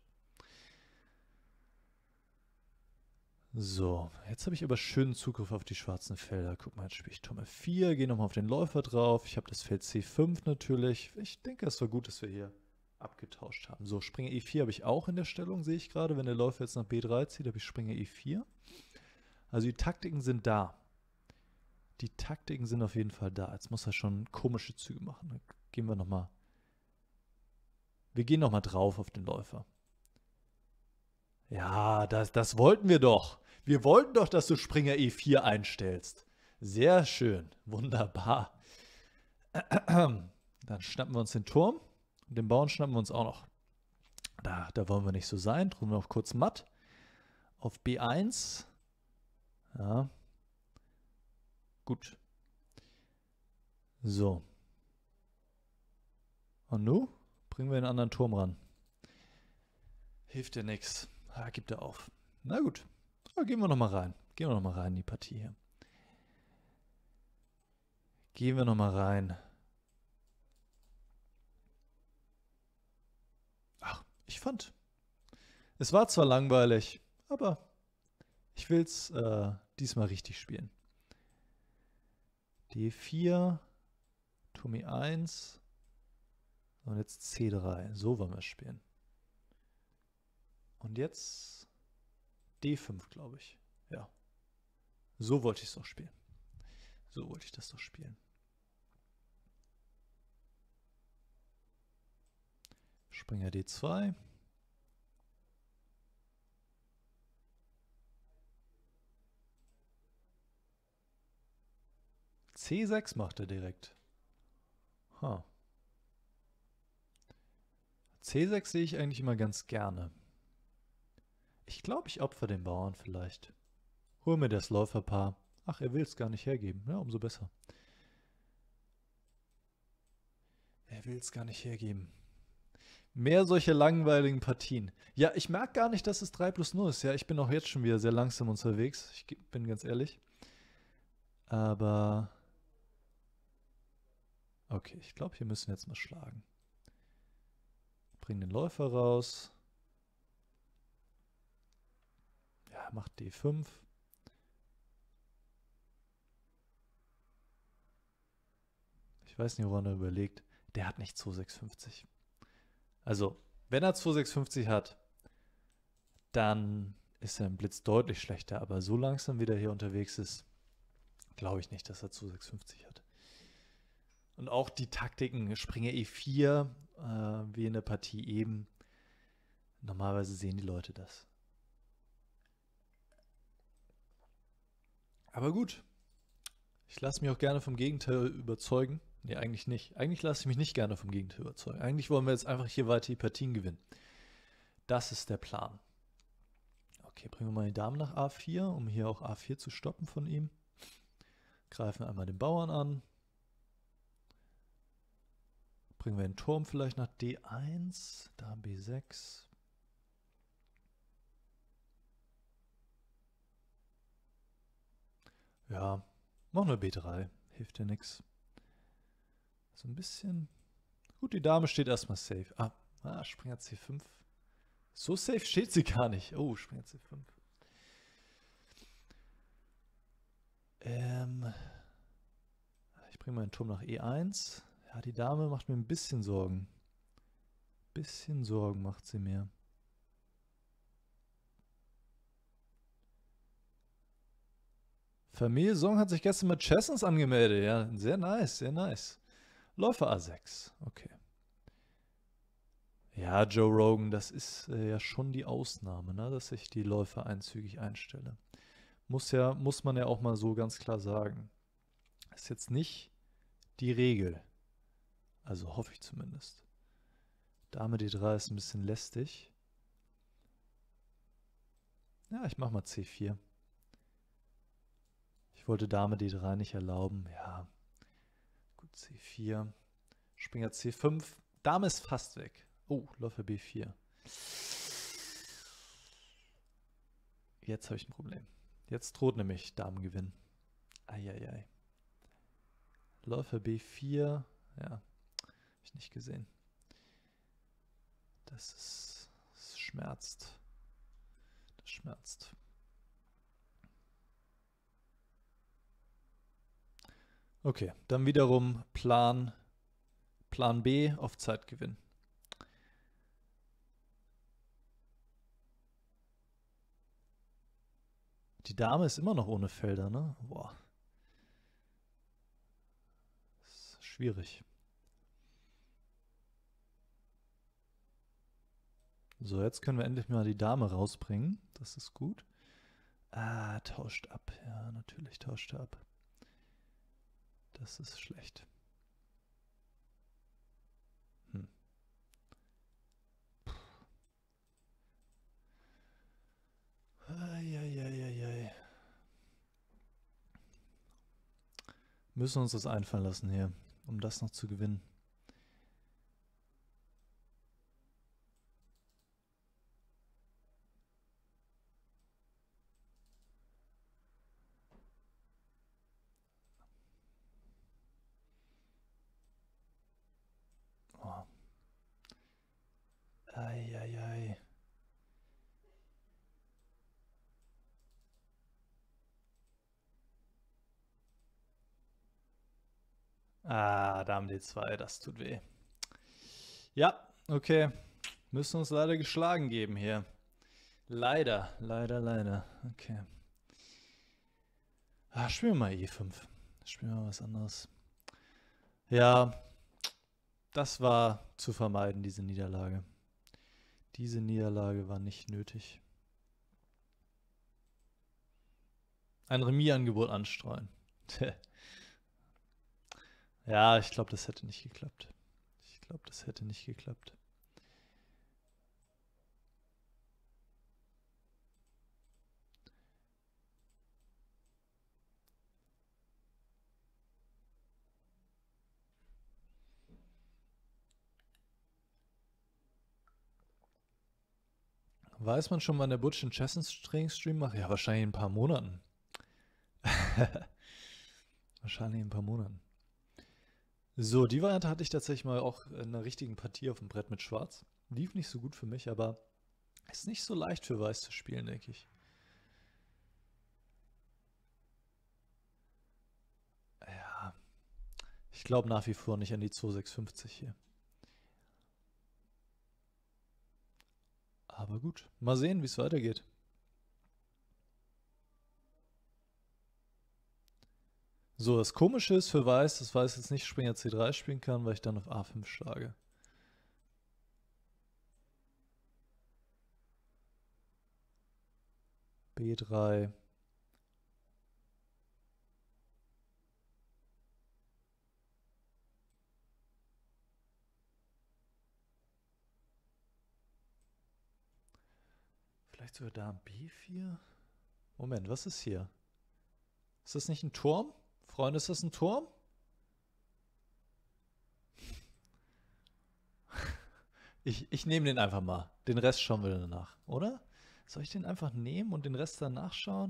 So, jetzt habe ich aber schönen Zugriff auf die schwarzen Felder. Guck mal, jetzt spiele ich Turm F vier, gehe nochmal auf den Läufer drauf. Ich habe das Feld C fünf natürlich. Ich denke, es war gut, dass wir hier abgetauscht haben. So, Springer E vier habe ich auch in der Stellung, sehe ich gerade. Wenn der Läufer jetzt nach B drei zieht, habe ich Springer E vier. Also die Taktiken sind da. Die Taktiken sind auf jeden Fall da. Jetzt muss er schon komische Züge machen. Dann gehen wir nochmal. Wir gehen nochmal drauf auf den Läufer. Ja, das, das wollten wir doch. Wir wollten doch, dass du Springer E vier einstellst. Sehr schön. Wunderbar. Dann schnappen wir uns den Turm. Und den Bauern schnappen wir uns auch noch. Da, da wollen wir nicht so sein. Drum noch kurz matt. Auf B eins. Ja. Gut. So. Und nun bringen wir den anderen Turm ran. Hilft dir nichts. Ah, gibt er auf. Na gut. Aber gehen wir nochmal rein. Gehen wir nochmal rein in die Partie hier. Gehen wir nochmal rein. Ach, ich fand, es war zwar langweilig, aber ich will es äh, diesmal richtig spielen. D vier, Turm E eins und jetzt C drei. So wollen wir es spielen. Und jetzt D fünf, glaube ich. Ja. So wollte ich es doch spielen. So wollte ich das doch spielen. Springer D zwei. C sechs macht er direkt. Huh. C sechs sehe ich eigentlich immer ganz gerne. Ich glaube, ich opfer den Bauern vielleicht. Hol mir das Läuferpaar. Ach, er will es gar nicht hergeben. Ja, umso besser. Er will es gar nicht hergeben. Mehr solche langweiligen Partien. Ja, ich merke gar nicht, dass es drei plus null ist. Ja, ich bin auch jetzt schon wieder sehr langsam unterwegs. Ich bin ganz ehrlich. Aber... Okay, ich glaube, hier müssen wir jetzt mal schlagen. Bring den Läufer raus. Ja, macht D fünf. Ich weiß nicht, woran er überlegt. Der hat nicht zwei sechs fünfzig. Also, wenn er zwei sechs fünfzig hat, dann ist er im Blitz deutlich schlechter. Aber so langsam, wie der hier unterwegs ist, glaube ich nicht, dass er zwei sechs fünfzig hat. Und auch die Taktiken, Springer E vier, äh, wie in der Partie eben. Normalerweise sehen die Leute das. Aber gut. Ich lasse mich auch gerne vom Gegenteil überzeugen. Nee, eigentlich nicht. Eigentlich lasse ich mich nicht gerne vom Gegenteil überzeugen. Eigentlich wollen wir jetzt einfach hier weiter die Partien gewinnen. Das ist der Plan. Okay, bringen wir mal die Dame nach A vier, um hier auch A vier zu stoppen von ihm. Greifen einmal den Bauern an. Bringen wir den Turm vielleicht nach D eins, da B sechs. Ja, machen wir B drei, hilft ja nichts. So ein bisschen... Gut, die Dame steht erstmal safe. Ah, ah, Springer C fünf. So safe steht sie gar nicht. Oh, Springer C fünf. Ähm... Ich bringe meinen Turm nach E eins. Ja, die Dame macht mir ein bisschen Sorgen. Bisschen Sorgen macht sie mir. Familie Song hat sich gestern mit Chessens angemeldet. Ja, sehr nice, sehr nice. Läufer A sechs, okay. Ja, Joe Rogan, das ist äh, ja schon die Ausnahme, ne, dass ich die Läufer einzügig einstelle. Muss ja, muss man ja auch mal so ganz klar sagen. Ist jetzt nicht die Regel. Also hoffe ich zumindest. Dame D drei ist ein bisschen lästig. Ja, ich mach mal C vier. Ich wollte Dame D drei nicht erlauben. Ja, gut, C vier. Springer C fünf. Dame ist fast weg. Oh, Läufer B vier. Jetzt habe ich ein Problem. Jetzt droht nämlich Damengewinn. Eieiei. Läufer B vier. Ja, habe ich nicht gesehen. Das ist... Das schmerzt. Das schmerzt. Okay, dann wiederum Plan, Plan B auf Zeitgewinn. Die Dame ist immer noch ohne Felder, ne? Boah. Das ist schwierig. So, jetzt können wir endlich mal die Dame rausbringen. Das ist gut. Ah, tauscht ab. Ja, natürlich tauscht er ab. Das ist schlecht. Hm. Eieieiei. Müssen uns das einfallen lassen hier, um das noch zu gewinnen. Eieiei. Ah, Dame D zwei, das tut weh. Ja, okay. Müssen uns leider geschlagen geben hier. Leider, leider, leider. Okay. Ah, spielen wir mal E fünf. Spielen wir mal was anderes. Ja, das war zu vermeiden, diese Niederlage. Diese Niederlage war nicht nötig. Ein Remis-Angebot anstreuen. Ja, ich glaube, das hätte nicht geklappt. Ich glaube, das hätte nicht geklappt. Weiß man schon, wann der Butch den Chess-Stream macht? Ja, wahrscheinlich in ein paar Monaten. Wahrscheinlich in ein paar Monaten. So, die Variante hatte ich tatsächlich mal auch in einer richtigen Partie auf dem Brett mit Schwarz. Lief nicht so gut für mich, aber ist nicht so leicht für Weiß zu spielen, denke ich. Ja, ich glaube nach wie vor nicht an die zwei sechs fünfzig hier. Aber gut, mal sehen, wie es weitergeht. So, das Komische ist für Weiß, dass Weiß jetzt nicht Springer C drei spielen kann, weil ich dann auf A fünf schlage. B drei. Vielleicht sogar da B vier? Moment, was ist hier? Ist das nicht ein Turm? Freunde, ist das ein Turm? Ich, ich nehme den einfach mal. Den Rest schauen wir danach, oder? Soll ich den einfach nehmen und den Rest dann nachschauen?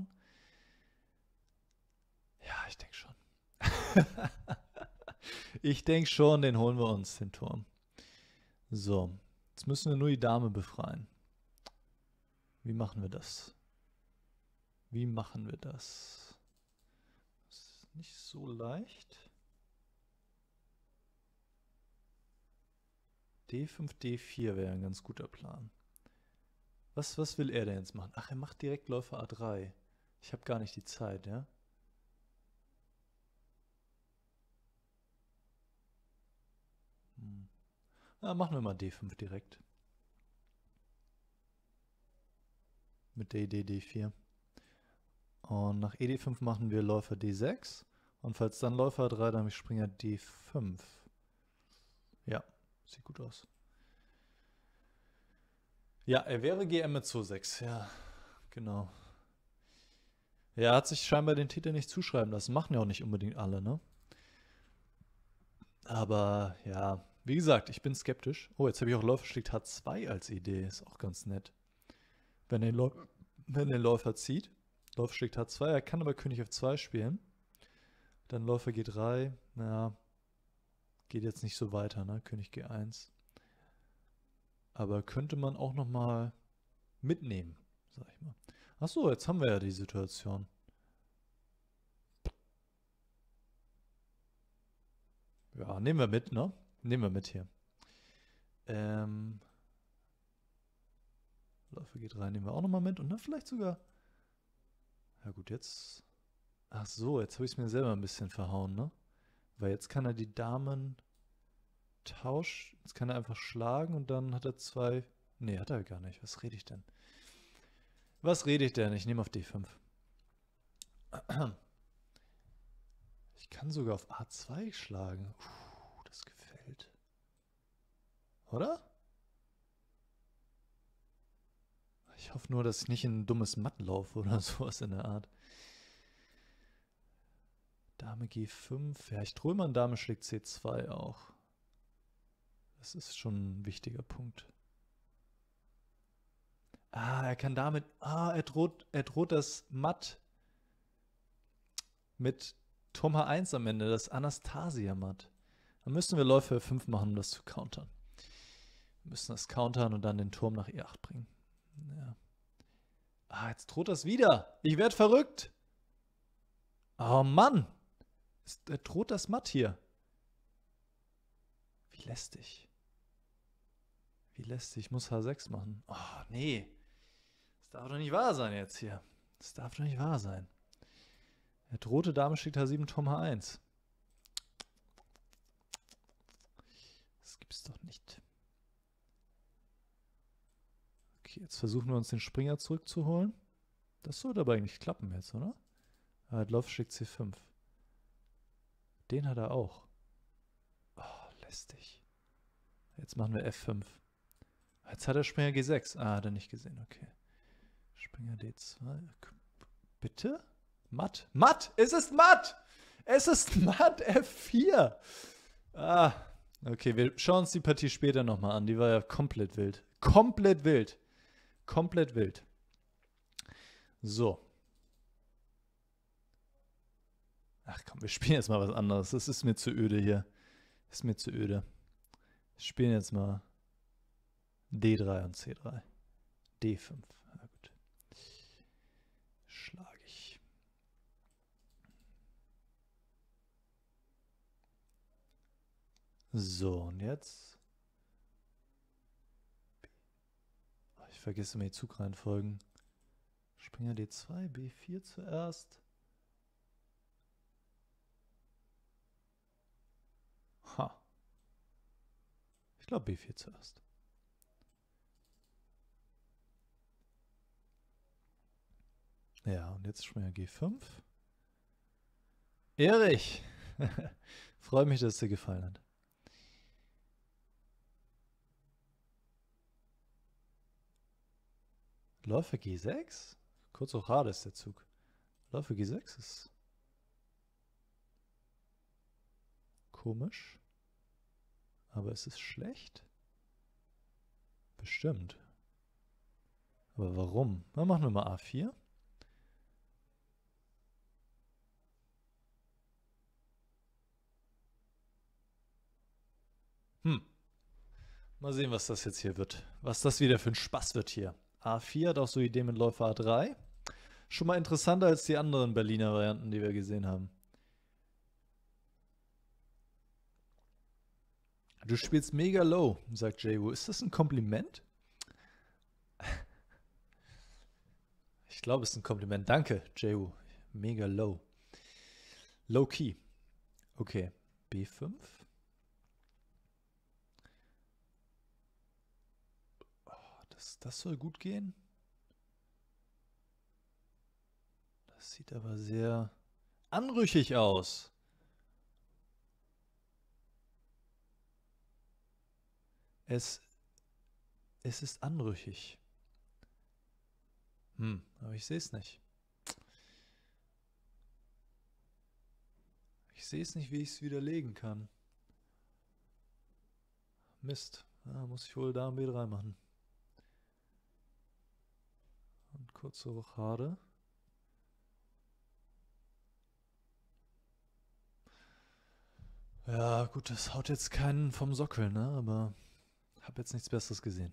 Ja, ich denke schon. Ich denke schon, den holen wir uns, den Turm. So, jetzt müssen wir nur die Dame befreien. Wie machen wir das? Wie machen wir das? Das ist nicht so leicht. D fünf, D vier wäre ein ganz guter Plan. Was, was will er denn jetzt machen? Ach, er macht direkt Läufer A drei. Ich habe gar nicht die Zeit, ja? Hm. Na, machen wir mal D fünf direkt. Mit D D, D vier. Und nach E D fünf machen wir Läufer D sechs. Und falls dann Läufer A drei, dann habe ich Springer D fünf. Ja, sieht gut aus. Ja, er wäre G M mit zwei sechs, ja, genau. Er hat sich scheinbar den Titel nicht zuschreiben lassen. Machen ja auch nicht unbedingt alle, ne? Aber ja, wie gesagt, ich bin skeptisch. Oh, jetzt habe ich auch Läufer schlägt H zwei als Idee. Ist auch ganz nett. Wenn der, Läu wenn der Läufer zieht, Läufer schlägt H zwei, er kann aber König F zwei spielen. Dann Läufer G drei, naja, geht jetzt nicht so weiter, ne? König G eins. Aber könnte man auch nochmal mitnehmen, sag ich mal. Achso, jetzt haben wir ja die Situation. Ja, nehmen wir mit, ne? Nehmen wir mit hier. Ähm, Läufer G drei nehmen wir auch nochmal mit und dann vielleicht sogar. Ja gut, jetzt. Ach so, jetzt habe ich es mir selber ein bisschen verhauen, ne? Weil jetzt kann er die Damen tauschen. Jetzt kann er einfach schlagen und dann hat er zwei. Nee, hat er gar nicht. Was rede ich denn? Was rede ich denn? Ich nehme auf D fünf. Ich kann sogar auf A zwei schlagen. Puh, das gefällt. Oder? Ich hoffe nur, dass ich nicht in ein dummes Matt laufe oder sowas in der Art. Dame G fünf. Ja, ich drohe mal, Dame schlägt C zwei auch. Das ist schon ein wichtiger Punkt. Ah, er kann damit. Ah, er droht, er droht das Matt mit Turm H eins am Ende, das Anastasia-Matt. Dann müssen wir Läufer F fünf machen, um das zu countern. Wir müssen das countern und dann den Turm nach E acht bringen. Ja. Ah, jetzt droht das wieder. Ich werde verrückt. Oh Mann. Es äh, droht das matt hier. Wie lästig. Wie lästig. Ich muss H sechs machen. Oh, nee. Das darf doch nicht wahr sein jetzt hier. Das darf doch nicht wahr sein. Der drohte Dame schickt H sieben, Turm H eins. Das gibt's doch nicht. Okay, jetzt versuchen wir uns den Springer zurückzuholen. Das sollte aber eigentlich klappen jetzt, oder? Ah, Läufer schickt C fünf. Den hat er auch. Oh, lästig. Jetzt machen wir F fünf. Jetzt hat er Springer G sechs. Ah, hat er nicht gesehen, okay. Springer D zwei. Bitte? Matt? Matt! Es ist matt! Es ist matt! F vier! Ah, okay, wir schauen uns die Partie später nochmal an. Die war ja komplett wild. Komplett wild. Komplett wild. So. Ach komm, wir spielen jetzt mal was anderes. Das ist mir zu öde hier. Das ist mir zu öde. Wir spielen jetzt mal D drei und C drei. D fünf. Na gut. Schlage ich. So, und jetzt. Ich vergesse mir die Zugreihenfolgen. Springer D zwei, B vier zuerst. Ha. Ich glaube B vier zuerst. Ja, und jetzt Springer G fünf. Erich! Freue mich, dass es dir gefallen hat. Läufer G sechs? Kurz auch Rade ist der Zug. Läufer G sechs ist komisch. Aber ist es schlecht? Bestimmt. Aber warum? Dann machen wir mal A vier. Hm. Mal sehen, was das jetzt hier wird. Was das wieder für ein Spaß wird hier. A vier hat auch so Ideen mit Läufer A drei. Schon mal interessanter als die anderen Berliner Varianten, die wir gesehen haben. Du spielst mega low, sagt Jay-Wu. Ist das ein Kompliment? Ich glaube, es ist ein Kompliment. Danke, Jay-Wu. Mega low. Low key. Okay. B fünf. Oh, das, das soll gut gehen. Das sieht aber sehr anrüchig aus. Es, es ist anrüchig. Hm, aber ich sehe es nicht. Ich sehe es nicht, wie ich es widerlegen kann. Mist. Da muss ich wohl Dame B drei machen. Und kurze Rochade. Ja, gut, das haut jetzt keinen vom Sockel, ne? Aber habe jetzt nichts Besseres gesehen.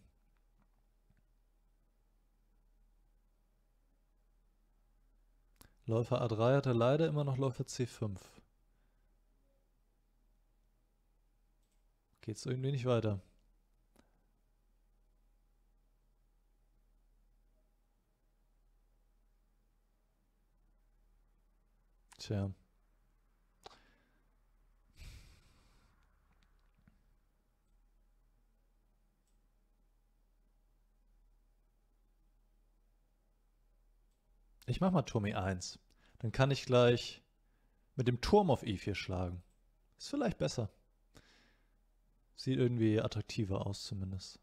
Läufer A drei hat er leider immer noch Läufer C fünf. Geht's irgendwie nicht weiter. Tja. Ich mach mal Turm E eins. Dann kann ich gleich mit dem Turm auf E vier schlagen. Ist vielleicht besser. Sieht irgendwie attraktiver aus zumindest.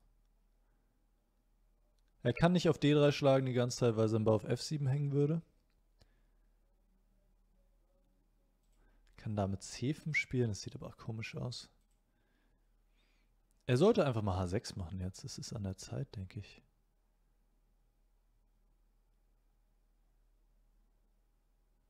Er kann nicht auf D drei schlagen die ganze Zeit, weil sein Bau auf F sieben hängen würde. Kann damit C fünf spielen, das sieht aber auch komisch aus. Er sollte einfach mal H sechs machen jetzt. Es ist an der Zeit, denke ich.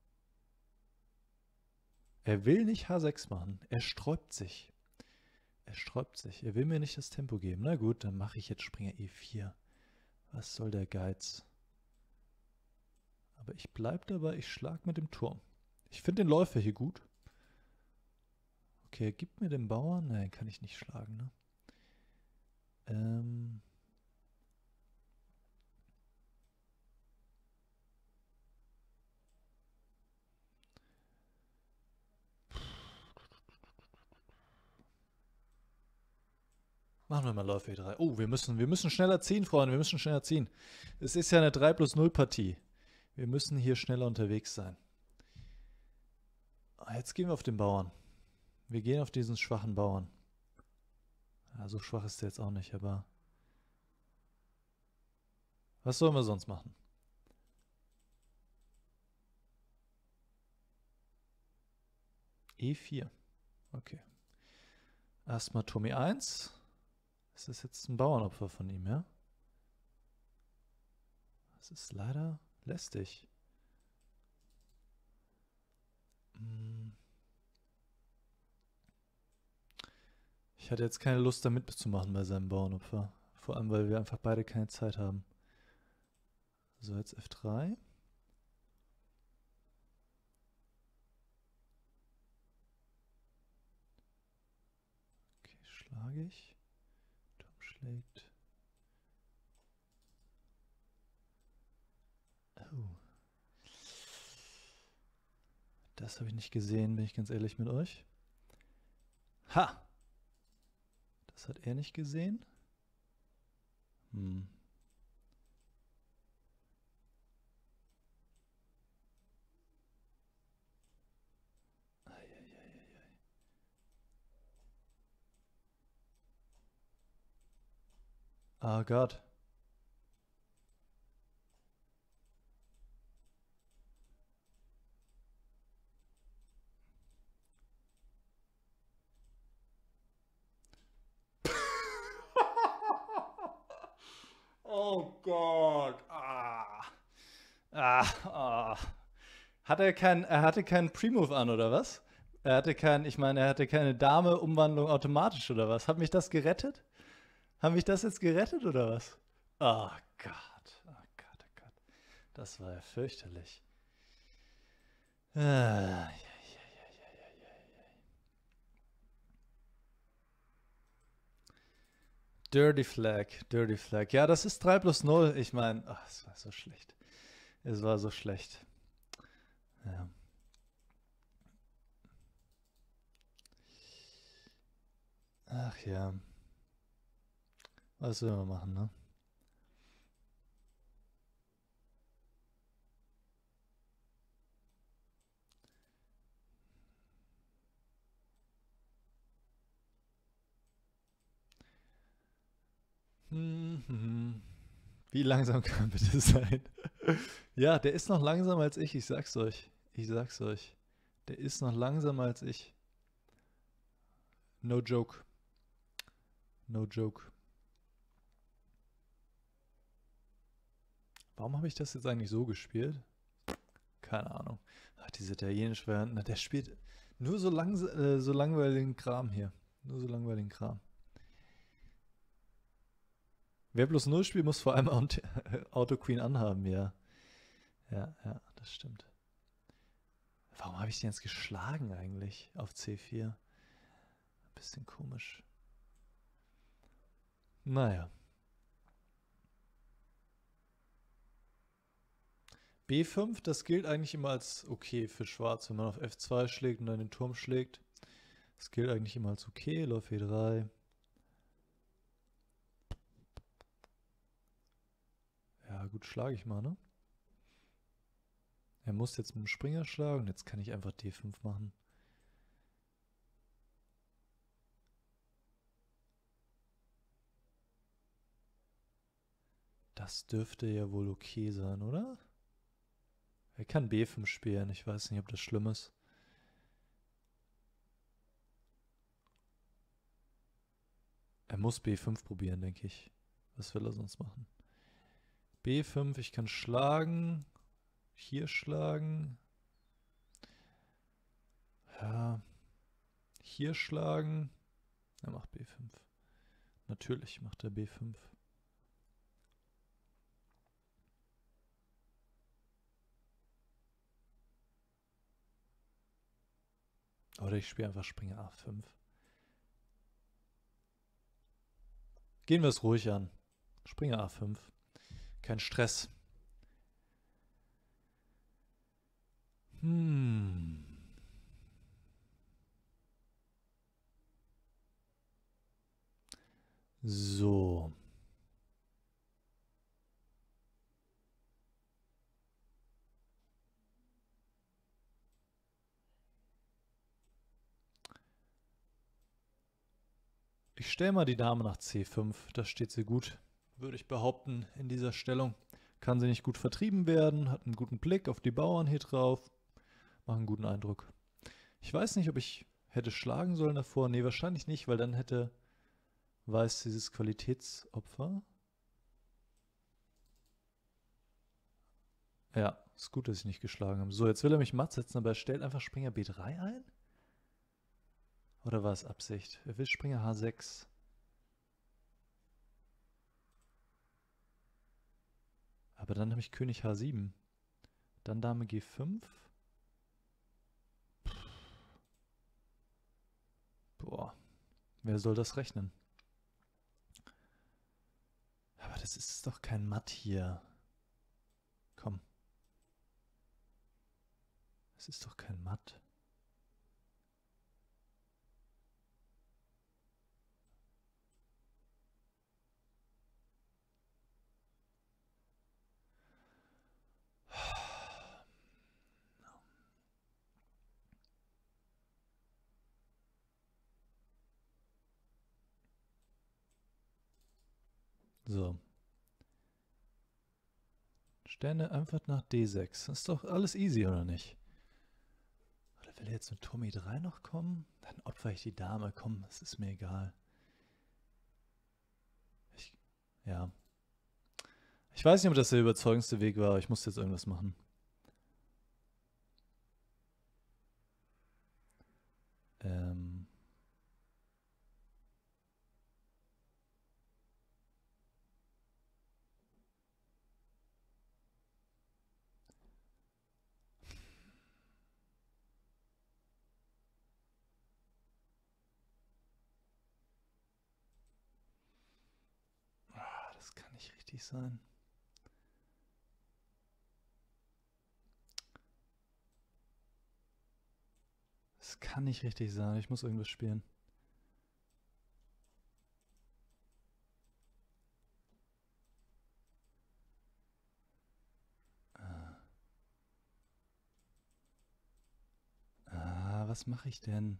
Er will nicht H sechs machen. Er sträubt sich. Er Er sträubt sich. Er will mir nicht das Tempo geben. Na gut, dann mache ich jetzt Springer E vier. Was soll der Geiz? Aber ich bleibe dabei, ich schlage mit dem Turm. Ich finde den Läufer hier gut. Okay, gib mir den Bauern. Nein, kann ich nicht schlagen, ne? Ähm... Machen wir mal Läufer E drei. Oh, wir müssen, wir müssen schneller ziehen, Freunde. Wir müssen schneller ziehen. Es ist ja eine drei plus null Partie. Wir müssen hier schneller unterwegs sein. Ah, jetzt gehen wir auf den Bauern. Wir gehen auf diesen schwachen Bauern. Ja, so schwach ist der jetzt auch nicht, aber... Was sollen wir sonst machen? E vier. Okay. Erstmal Turm E eins. Das ist jetzt ein Bauernopfer von ihm, ja? Das ist leider lästig. Hm. Ich hatte jetzt keine Lust, da mitzumachen bei seinem Bauernopfer. Vor allem, weil wir einfach beide keine Zeit haben. So, jetzt F drei. Okay, schlage ich. Turm schlägt. Oh. Das habe ich nicht gesehen, bin ich ganz ehrlich mit euch. Ha! Das hat er nicht gesehen. Hm. Oh Gott. Oh Gott. Ah. Ah, ah. Hat er kein, er hatte keinen Pre-Move an, oder was? Er hatte kein, ich meine, er hatte keine Dame-Umwandlung automatisch, oder was? Hat mich das gerettet? Hat mich das jetzt gerettet, oder was? Oh Gott. Oh Gott, oh Gott. Das war ja fürchterlich. Ah, ja, ja, ja, ja, ja, ja. Dirty Flag, Dirty Flag. Ja, das ist drei plus null. Ich meine, ach, es war so schlecht. Es war so schlecht. Ja. Ach ja. Was will man machen, ne? Hm, hm, hm. Wie langsam kann man bitte sein? Ja, der ist noch langsamer als ich, ich sag's euch. Ich sag's euch. Der ist noch langsamer als ich. No joke. No joke. Warum habe ich das jetzt eigentlich so gespielt? Keine Ahnung. Ach, diese italienische Variante, der spielt nur so, lang, äh, so langweiligen Kram hier. Nur so langweiligen Kram. Wer bloß null spielt, muss vor allem Auto Queen anhaben, ja. Ja, ja, das stimmt. Warum habe ich den jetzt geschlagen eigentlich auf C vier? Bisschen komisch. Naja. B fünf, das gilt eigentlich immer als okay für Schwarz, wenn man auf F zwei schlägt und dann den Turm schlägt. Das gilt eigentlich immer als okay. Läuft E drei. Ja, gut, schlage ich mal, ne? Er muss jetzt mit dem Springer schlagen. Jetzt kann ich einfach D fünf machen. Das dürfte ja wohl okay sein, oder? Er kann B fünf spielen. Ich weiß nicht, ob das schlimm ist. Er muss B fünf probieren, denke ich. Was will er sonst machen? B fünf, ich kann schlagen. Hier schlagen. Ja. Hier schlagen. Er macht B fünf. Natürlich macht er B fünf. Oder ich spiele einfach Springer A fünf. Gehen wir es ruhig an. Springer A fünf. Kein Stress. Hm. So. Ich stelle mal die Dame nach C fünf. Da steht sie gut, würde ich behaupten, in dieser Stellung. Kann sie nicht gut vertrieben werden, hat einen guten Blick auf die Bauern hier drauf. Macht einen guten Eindruck. Ich weiß nicht, ob ich hätte schlagen sollen davor. Nee, wahrscheinlich nicht, weil dann hätte Weiß dieses Qualitätsopfer. Ja, ist gut, dass ich nicht geschlagen habe. So, jetzt will er mich matt setzen, aber er stellt einfach Springer B drei ein? Oder war es Absicht? Er will Springer H sechs. Aber dann habe ich König H sieben. Dann Dame G fünf. Boah, wer soll das rechnen? Aber das ist doch kein Matt hier. Komm. Das ist doch kein Matt. So. Sterne einfach nach D sechs. Das ist doch alles easy, oder nicht? Oder will er jetzt mit Turm E drei noch kommen? Dann opfer ich die Dame. Komm, es ist mir egal. Ich, ja. Ich weiß nicht, ob das der überzeugendste Weg war, aber ich musste jetzt irgendwas machen. Ähm. Ah, das kann nicht richtig sein. Das kann nicht richtig sein. Ich muss irgendwas spielen. Ah, ah was mache ich denn?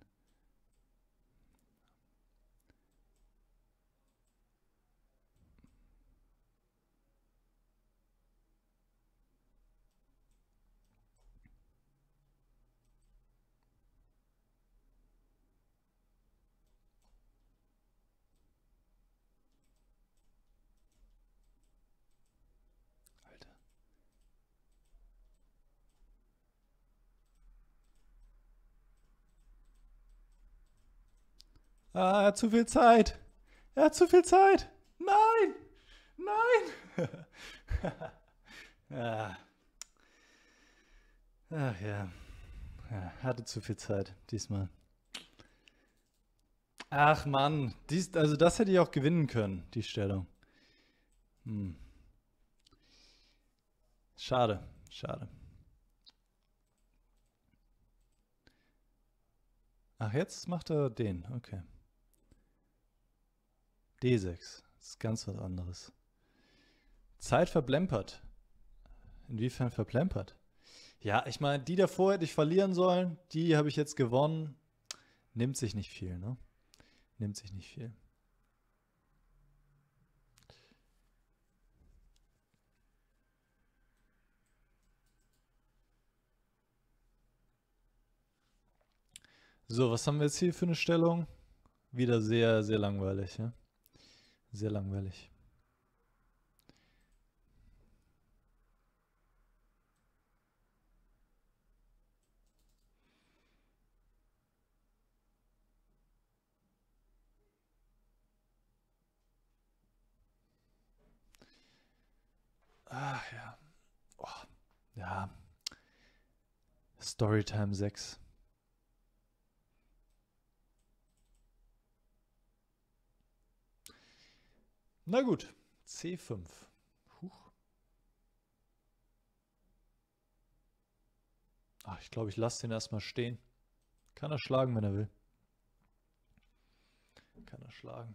Alter. Ah, er hat zu viel Zeit. Er hat zu viel Zeit. Nein! Nein! ah. Ach ja. ja. Hatte zu viel Zeit diesmal. Ach Mann, dies, also das hätte ich auch gewinnen können, die Stellung. Hm. Schade, schade. Ach, jetzt macht er den, okay. D sechs, das ist ganz was anderes. Zeit verplempert. Inwiefern verplempert? Ja, ich meine, die davor hätte ich verlieren sollen, die habe ich jetzt gewonnen. Nimmt sich nicht viel, ne? Nimmt sich nicht viel. So, was haben wir jetzt hier für eine Stellung? Wieder sehr, sehr langweilig, ja? Sehr langweilig. Storytime sechs. Na gut, C fünf. Huch. Ach, ich glaube, ich lasse den erstmal stehen. Kann er schlagen, wenn er will. Kann er schlagen.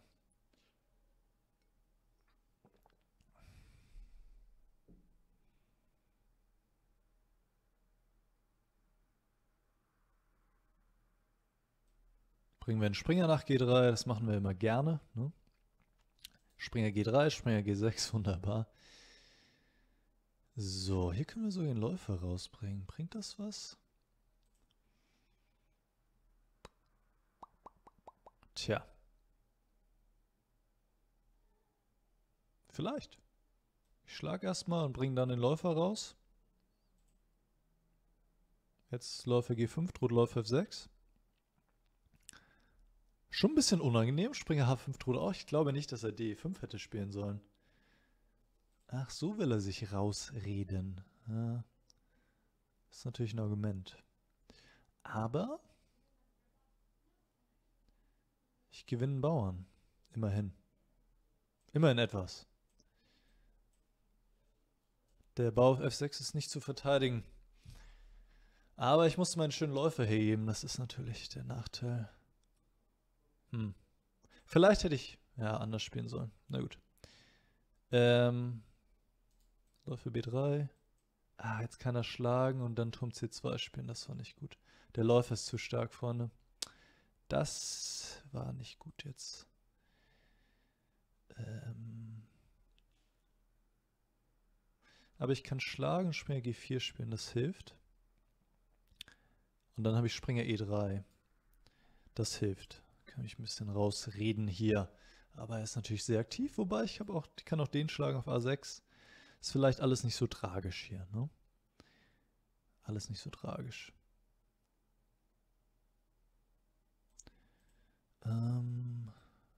Bringen wir einen Springer nach G drei, das machen wir immer gerne. Ne? Springer G drei, Springer G sechs, wunderbar. So, hier können wir so den Läufer rausbringen. Bringt das was? Tja. Vielleicht. Ich schlage erstmal und bringe dann den Läufer raus. Jetzt Läufer G fünf, droht Läufer F sechs. Schon ein bisschen unangenehm. Springer H fünf droht auch. Ich glaube nicht, dass er D E fünf hätte spielen sollen. Ach, so will er sich rausreden. Ja. Das ist natürlich ein Argument. Aber ich gewinne einen Bauern. Immerhin. Immerhin etwas. Der Bau auf F sechs ist nicht zu verteidigen. Aber ich musste meinen schönen Läufer hergeben. Das ist natürlich der Nachteil. Hm. Vielleicht hätte ich ja anders spielen sollen. Na gut. Ähm. Läufer B drei. Ah, jetzt kann er schlagen und dann Turm C zwei spielen. Das war nicht gut. Der Läufer ist zu stark, Freunde. Das war nicht gut jetzt. Ähm. Aber ich kann schlagen, Springer G vier spielen. Das hilft. Und dann habe ich Springer E drei. Das hilft. Kann ich ein bisschen rausreden hier. Aber er ist natürlich sehr aktiv, wobei ich, hab auch, ich kann auch den schlagen auf A sechs. Ist vielleicht alles nicht so tragisch hier, ne? Alles nicht so tragisch. Ähm...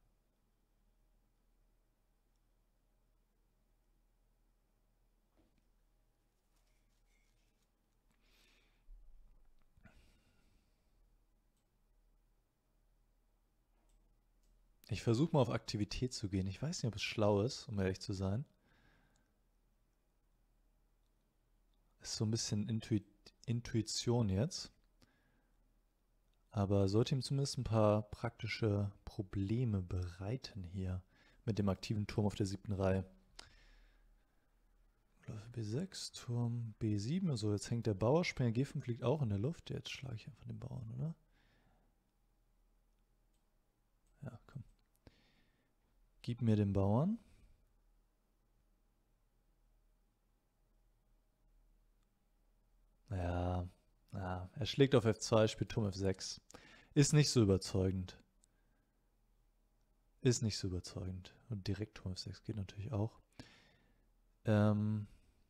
Ich versuche mal auf Aktivität zu gehen. Ich weiß nicht, ob es schlau ist, um ehrlich zu sein. Ist so ein bisschen Intuit Intuition jetzt. Aber sollte ihm zumindest ein paar praktische Probleme bereiten hier mit dem aktiven Turm auf der siebten Reihe. Läufer B sechs, Turm B sieben. So, jetzt hängt der Bauer. Springer G fünf liegt auch in der Luft. Jetzt schlage ich einfach den Bauern, oder? Ja, komm. Gib mir den Bauern. Ja, ja, er schlägt auf F zwei, spielt Turm F sechs. Ist nicht so überzeugend. Ist nicht so überzeugend. Und direkt Turm F sechs geht natürlich auch. Ähm,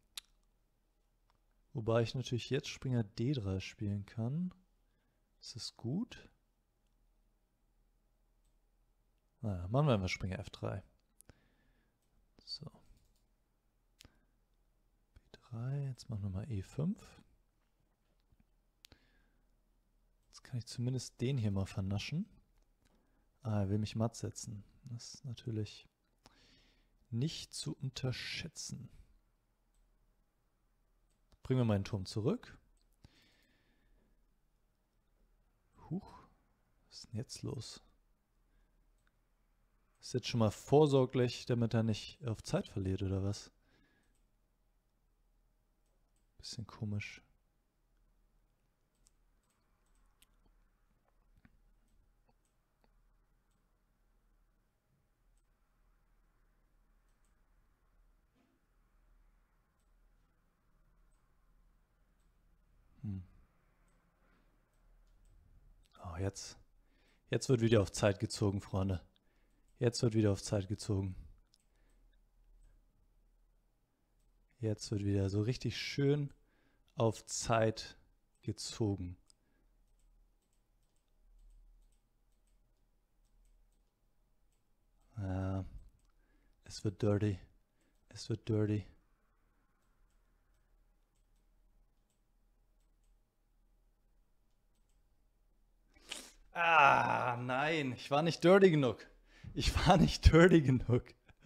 wobei ich natürlich jetzt Springer D drei spielen kann. Ist das gut? Naja, machen wir einfach Springer F drei. So. B drei, jetzt machen wir mal E fünf. Jetzt kann ich zumindest den hier mal vernaschen. Ah, er will mich matt setzen. Das ist natürlich nicht zu unterschätzen. Bringen wir meinen Turm zurück. Huch, was ist denn jetzt los? Ist jetzt schon mal vorsorglich, damit er nicht auf Zeit verliert, oder was? Bisschen komisch. Hm. Oh, jetzt. Jetzt wird wieder auf Zeit gezogen, Freunde. Jetzt wird wieder auf Zeit gezogen. Jetzt wird wieder so richtig schön auf Zeit gezogen. Ja, es wird dirty. Es wird dirty. Nein, ich war nicht dirty genug. Ich war nicht dirty genug.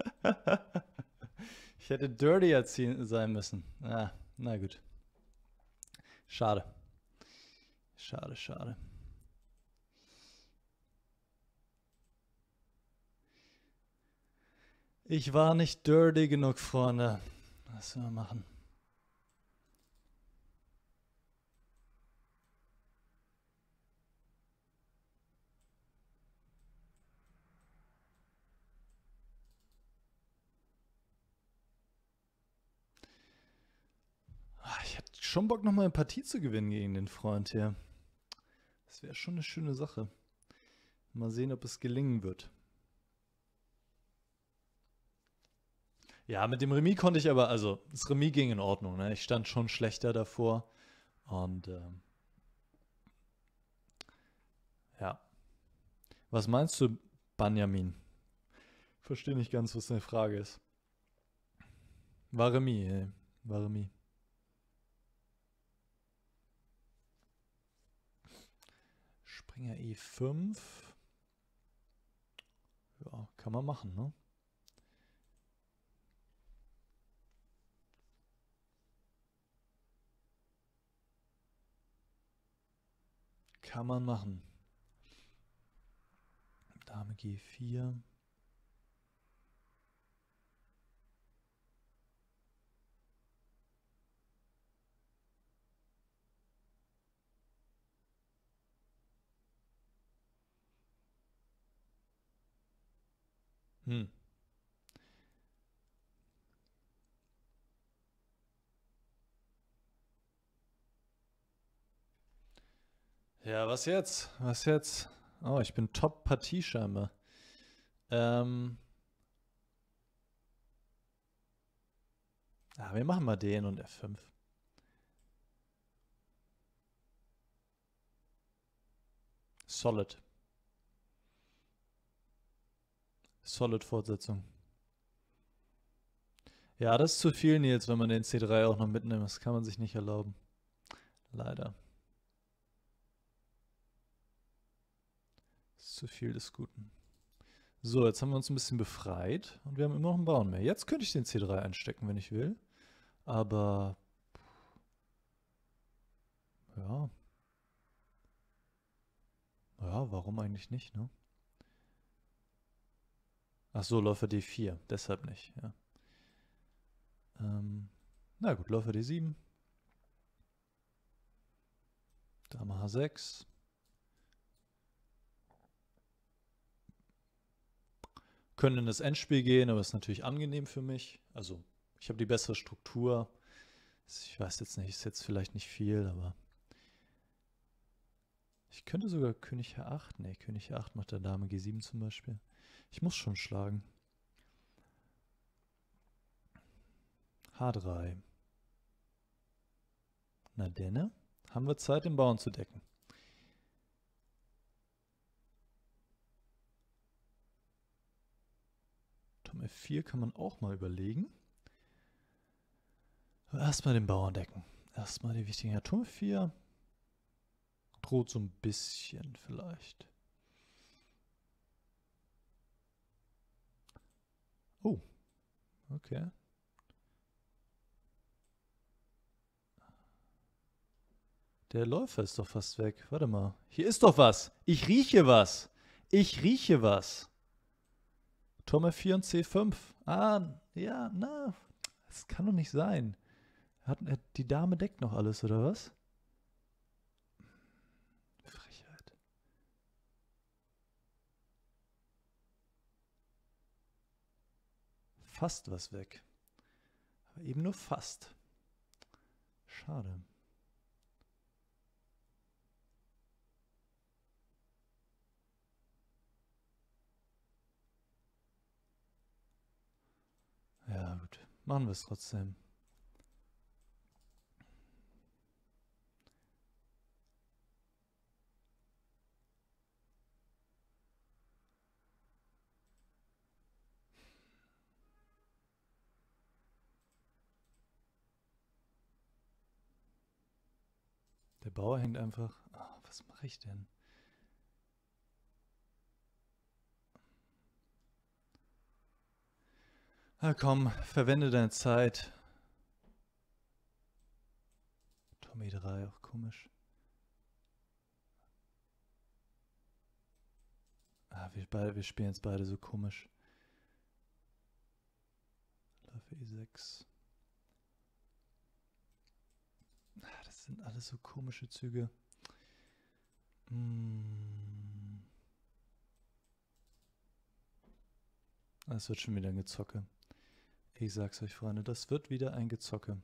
Ich hätte dirtier ziehen, sein müssen. Ah, na gut. Schade. Schade, schade. Ich war nicht dirty genug, Freunde. Was sollen wir machen? Ich hätte schon Bock, nochmal eine Partie zu gewinnen gegen den Freund hier. Das wäre schon eine schöne Sache. Mal sehen, ob es gelingen wird. Ja, mit dem Remis konnte ich aber, also das Remis ging in Ordnung. Ne? Ich stand schon schlechter davor. Und ähm, ja. Was meinst du, Benjamin? Verstehe nicht ganz, was deine Frage ist. War Remis, ey. War Remis. Springer E fünf. Ja, kann man machen, ne? Kann man machen. Dame G vier. Hm. Ja, was jetzt? Was jetzt? Oh, ich bin Top-Partie scheinbar. Ähm. Ah, wir machen mal den und F fünf. Solid. Solid-Fortsetzung. Ja, das ist zu viel, Nils, wenn man den C drei auch noch mitnimmt. Das kann man sich nicht erlauben. Leider. Das ist zu viel des Guten. So, jetzt haben wir uns ein bisschen befreit und wir haben immer noch einen Bauern mehr. Jetzt könnte ich den C drei einstecken, wenn ich will. Aber ja. Ja, warum eigentlich nicht, ne? Ach so, Läufer D vier, deshalb nicht, ja. Ähm, na gut, Läufer D sieben. Dame H sechs. Können in das Endspiel gehen, aber ist natürlich angenehm für mich. Also, ich habe die bessere Struktur. Ich weiß jetzt nicht, ist jetzt vielleicht nicht viel, aber ich könnte sogar König H acht. Ne, König H acht macht der Dame G sieben zum Beispiel. Ich muss schon schlagen. H drei. Na denne, haben wir Zeit, den Bauern zu decken. Turm F vier kann man auch mal überlegen. Aber erstmal den Bauern decken. Erstmal die wichtigen. Ja, Turm F vier droht so ein bisschen vielleicht. Oh, okay. Der Läufer ist doch fast weg. Warte mal. Hier ist doch was. Ich rieche was. Ich rieche was. Turm F vier und C fünf. Ah, ja, na. Das kann doch nicht sein. Hat, die Dame deckt noch alles, oder was? Frechheit. Fast was weg. Aber eben nur fast. Schade. Ja, gut. Machen wir es trotzdem. Der Bauer hängt einfach. Oh, was mache ich denn? Na komm, verwende deine Zeit. Turm E drei, auch komisch. Ah, wir, beide, wir spielen jetzt beide so komisch. Läufe E sechs. Ah, das sind alles so komische Züge. Hm. Das wird schon wieder ein Gezocke. Ich sag's euch, Freunde, das wird wieder ein Gezocke.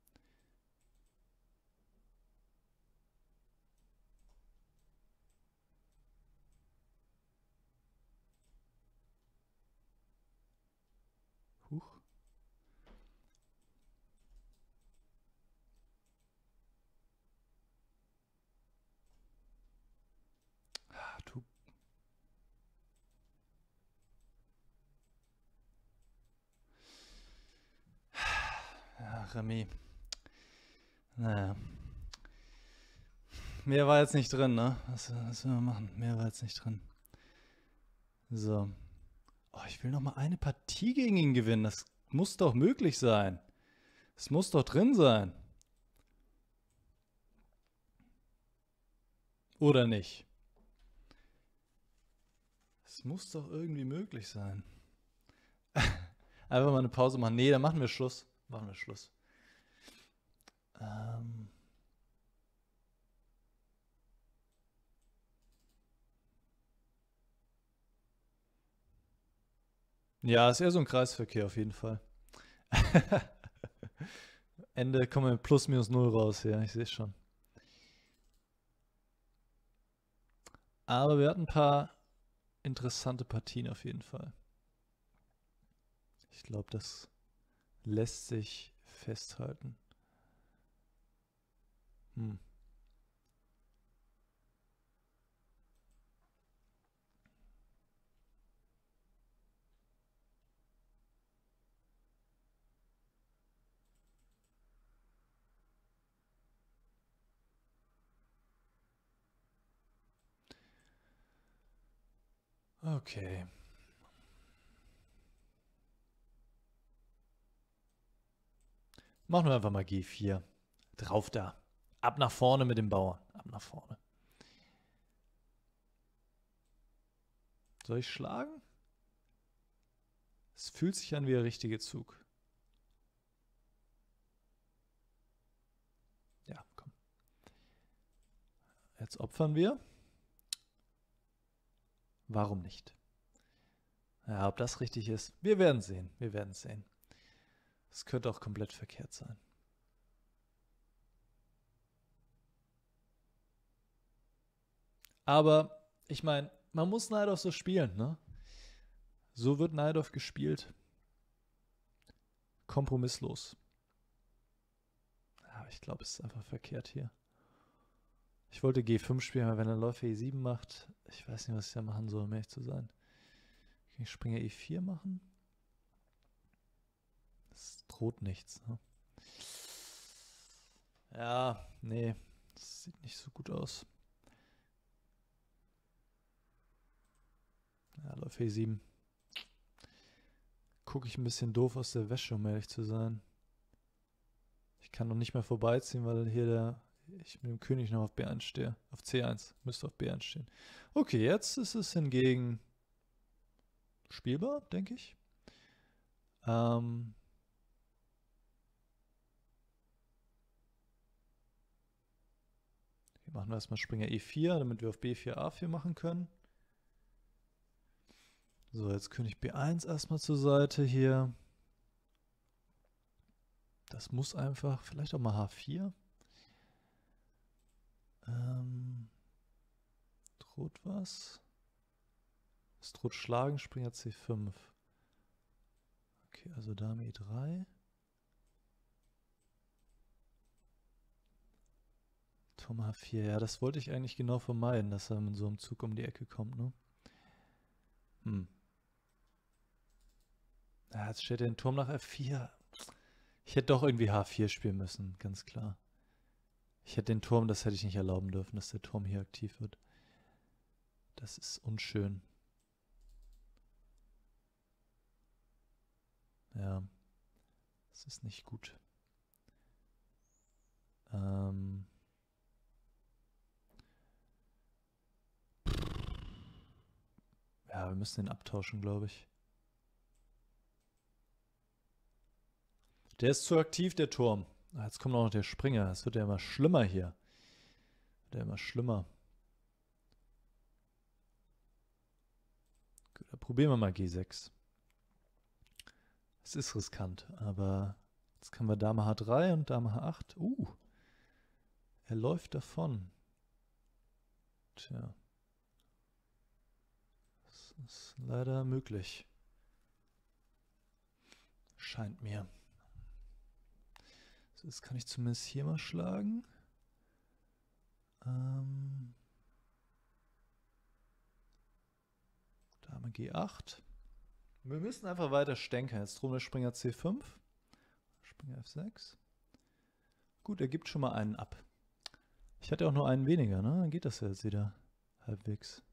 Huch. Ah, du. Ja, Remy. Naja. Mehr war jetzt nicht drin, ne? Was, was will man machen? Mehr war jetzt nicht drin. So. Oh, ich will noch mal eine Partie gegen ihn gewinnen. Das muss doch möglich sein. Das muss doch drin sein. Oder nicht? Es muss doch irgendwie möglich sein. Einfach mal eine Pause machen. Nee, dann machen wir Schluss. Machen wir Schluss. Ähm. Ja, ist eher so ein Kreisverkehr auf jeden Fall. Ende kommen wir mit plus minus null raus, ja, ich sehe schon. Aber wir hatten ein paar interessante Partien auf jeden Fall. Ich glaube, das lässt sich festhalten. Hm. Okay. Machen wir einfach mal G vier. Drauf da. Ab nach vorne mit dem Bauern. Ab nach vorne. Soll ich schlagen? Es fühlt sich an wie der richtige Zug. Ja, komm. Jetzt opfern wir. Warum nicht? Ja, ob das richtig ist, wir werden sehen. Wir werden sehen. Es könnte auch komplett verkehrt sein. Aber ich meine, man muss Najdorf so spielen, ne? So wird Najdorf gespielt. Kompromisslos. Aber ich glaube, es ist einfach verkehrt hier. Ich wollte G fünf spielen, aber wenn er Läufer E sieben macht, ich weiß nicht, was ich da machen soll, um ehrlich zu sein. Kann ich Springer E vier machen? Das droht nichts, ne? Ja, nee, das sieht nicht so gut aus. Ja, Läufer E sieben. Gucke ich ein bisschen doof aus der Wäsche, um ehrlich zu sein. Ich kann noch nicht mehr vorbeiziehen, weil hier der ich mit dem König noch auf B eins stehe. Auf C eins. Müsste auf B eins stehen. Okay, jetzt ist es hingegen spielbar, denke ich. Ähm Hier machen wir erstmal Springer E vier, damit wir auf B vier A vier machen können. So, jetzt König B eins erstmal zur Seite hier. Das muss einfach, vielleicht auch mal H vier. Ähm, droht was? Es droht Schlagen, Springer C fünf. Okay, also Dame E drei. Turm H vier, ja, das wollte ich eigentlich genau vermeiden, dass er mit so einem Zug um die Ecke kommt, ne? Hm. Ja, jetzt steht er den Turm nach F vier. Ich hätte doch irgendwie H vier spielen müssen, ganz klar. Ich hätte den Turm, das hätte ich nicht erlauben dürfen, dass der Turm hier aktiv wird. Das ist unschön. Ja, das ist nicht gut. Ähm... Ja, wir müssen den abtauschen, glaube ich. Der ist zu aktiv, der Turm. Ah, jetzt kommt auch noch der Springer. Es wird ja immer schlimmer hier. Wird ja immer schlimmer. Gut, dann probieren wir mal G sechs. Es ist riskant, aber jetzt können wir Dame H drei und Dame H acht. Uh, er läuft davon. Tja. Das ist leider möglich. Scheint mir. So, jetzt kann ich zumindest hier mal schlagen. Ähm, Dame G acht. Wir müssen einfach weiter stänkern. Jetzt drum der Springer C fünf. Springer F sechs. Gut, er gibt schon mal einen ab. Ich hatte auch nur einen weniger, ne? Dann geht das ja jetzt wieder halbwegs.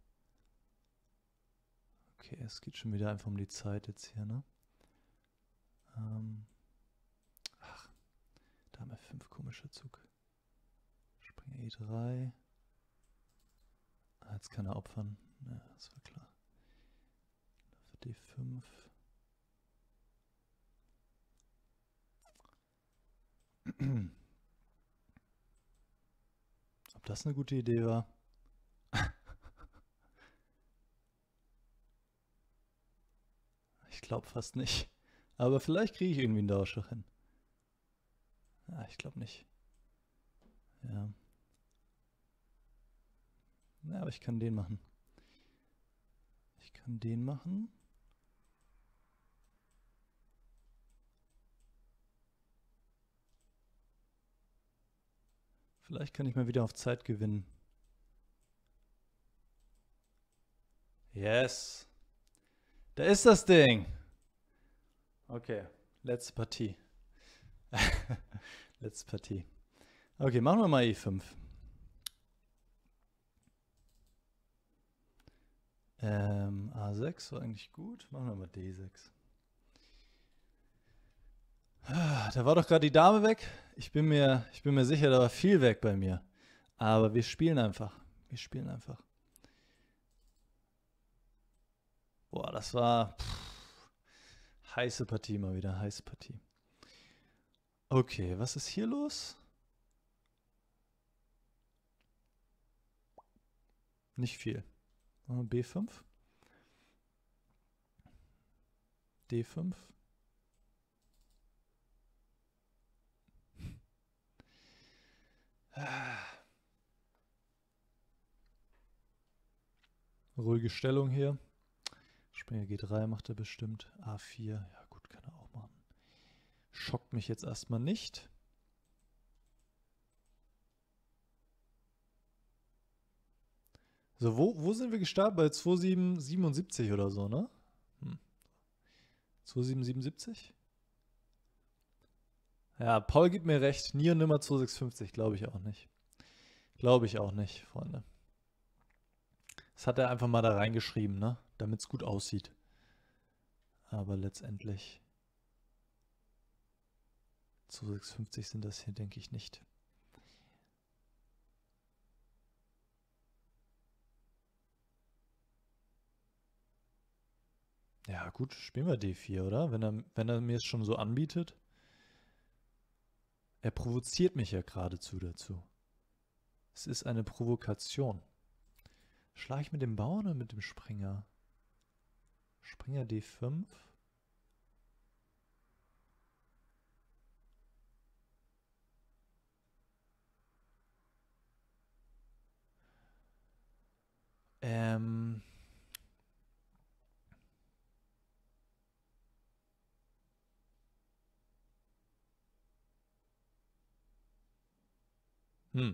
Okay, es geht schon wieder einfach um die Zeit jetzt hier, ne? Ähm, ach, Dame F fünf, komischer Zug. Springer E drei. Ah, jetzt kann er opfern. Ja, das war klar. D fünf. Ob das eine gute Idee war? Ich glaube fast nicht. Aber vielleicht kriege ich irgendwie einen Dauerschach hin. Ja, ich glaube nicht. Ja. Ja, aber ich kann den machen. Ich kann den machen. Vielleicht kann ich mal wieder auf Zeit gewinnen. Yes. Da ist das Ding. Okay, letzte Partie. Letzte Partie. Okay, machen wir mal E fünf. Ähm, A sechs war eigentlich gut. Machen wir mal D sechs. Da war doch gerade die Dame weg. Ich bin mir, ich bin mir sicher, da war viel weg bei mir. Aber wir spielen einfach. Wir spielen einfach. Boah, das war pff, heiße Partie mal wieder, heiße Partie. Okay, was ist hier los? Nicht viel. B fünf. D fünf. Ruhige Stellung hier. Springer G drei macht er bestimmt. A vier, ja gut, kann er auch machen. Schockt mich jetzt erstmal nicht. So, wo, wo sind wir gestartet? Bei zwei sieben siebenundsiebzig oder so, ne? Hm. zwei sieben siebenundsiebzig? Ja, Paul gibt mir recht. Nier Nummer zwei sechs fünf null, glaube ich auch nicht. Glaube ich auch nicht, Freunde. Das hat er einfach mal da reingeschrieben, ne? Damit es gut aussieht. Aber letztendlich zwei sechs fünf null sind das hier, denke ich, nicht. Ja, gut, spielen wir D vier, oder? Wenn er, wenn er mir es schon so anbietet. Er provoziert mich ja geradezu dazu. Es ist eine Provokation. Schlage ich mit dem Bauern oder mit dem Springer? Springer D fünf. Ähm... Hm.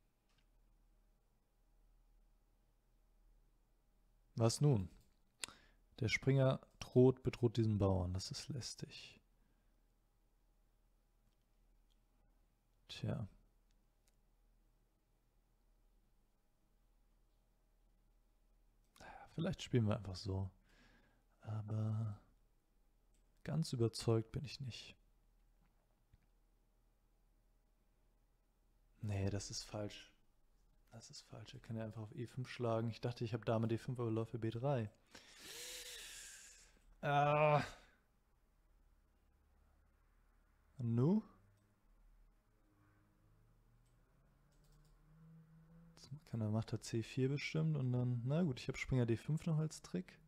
Was nun? Der Springer droht, bedroht diesen Bauern. Das ist lästig. Tja. Vielleicht spielen wir einfach so. Aber Ganz überzeugt bin ich nicht. Nee, das ist falsch. Das ist falsch. Er kann ja einfach auf E fünf schlagen. Ich dachte, ich habe Dame D fünf, aber Läufer B drei. Ah. Nu? Jetzt kann er, macht er C vier bestimmt und dann, na gut, ich habe Springer D fünf noch als Trick.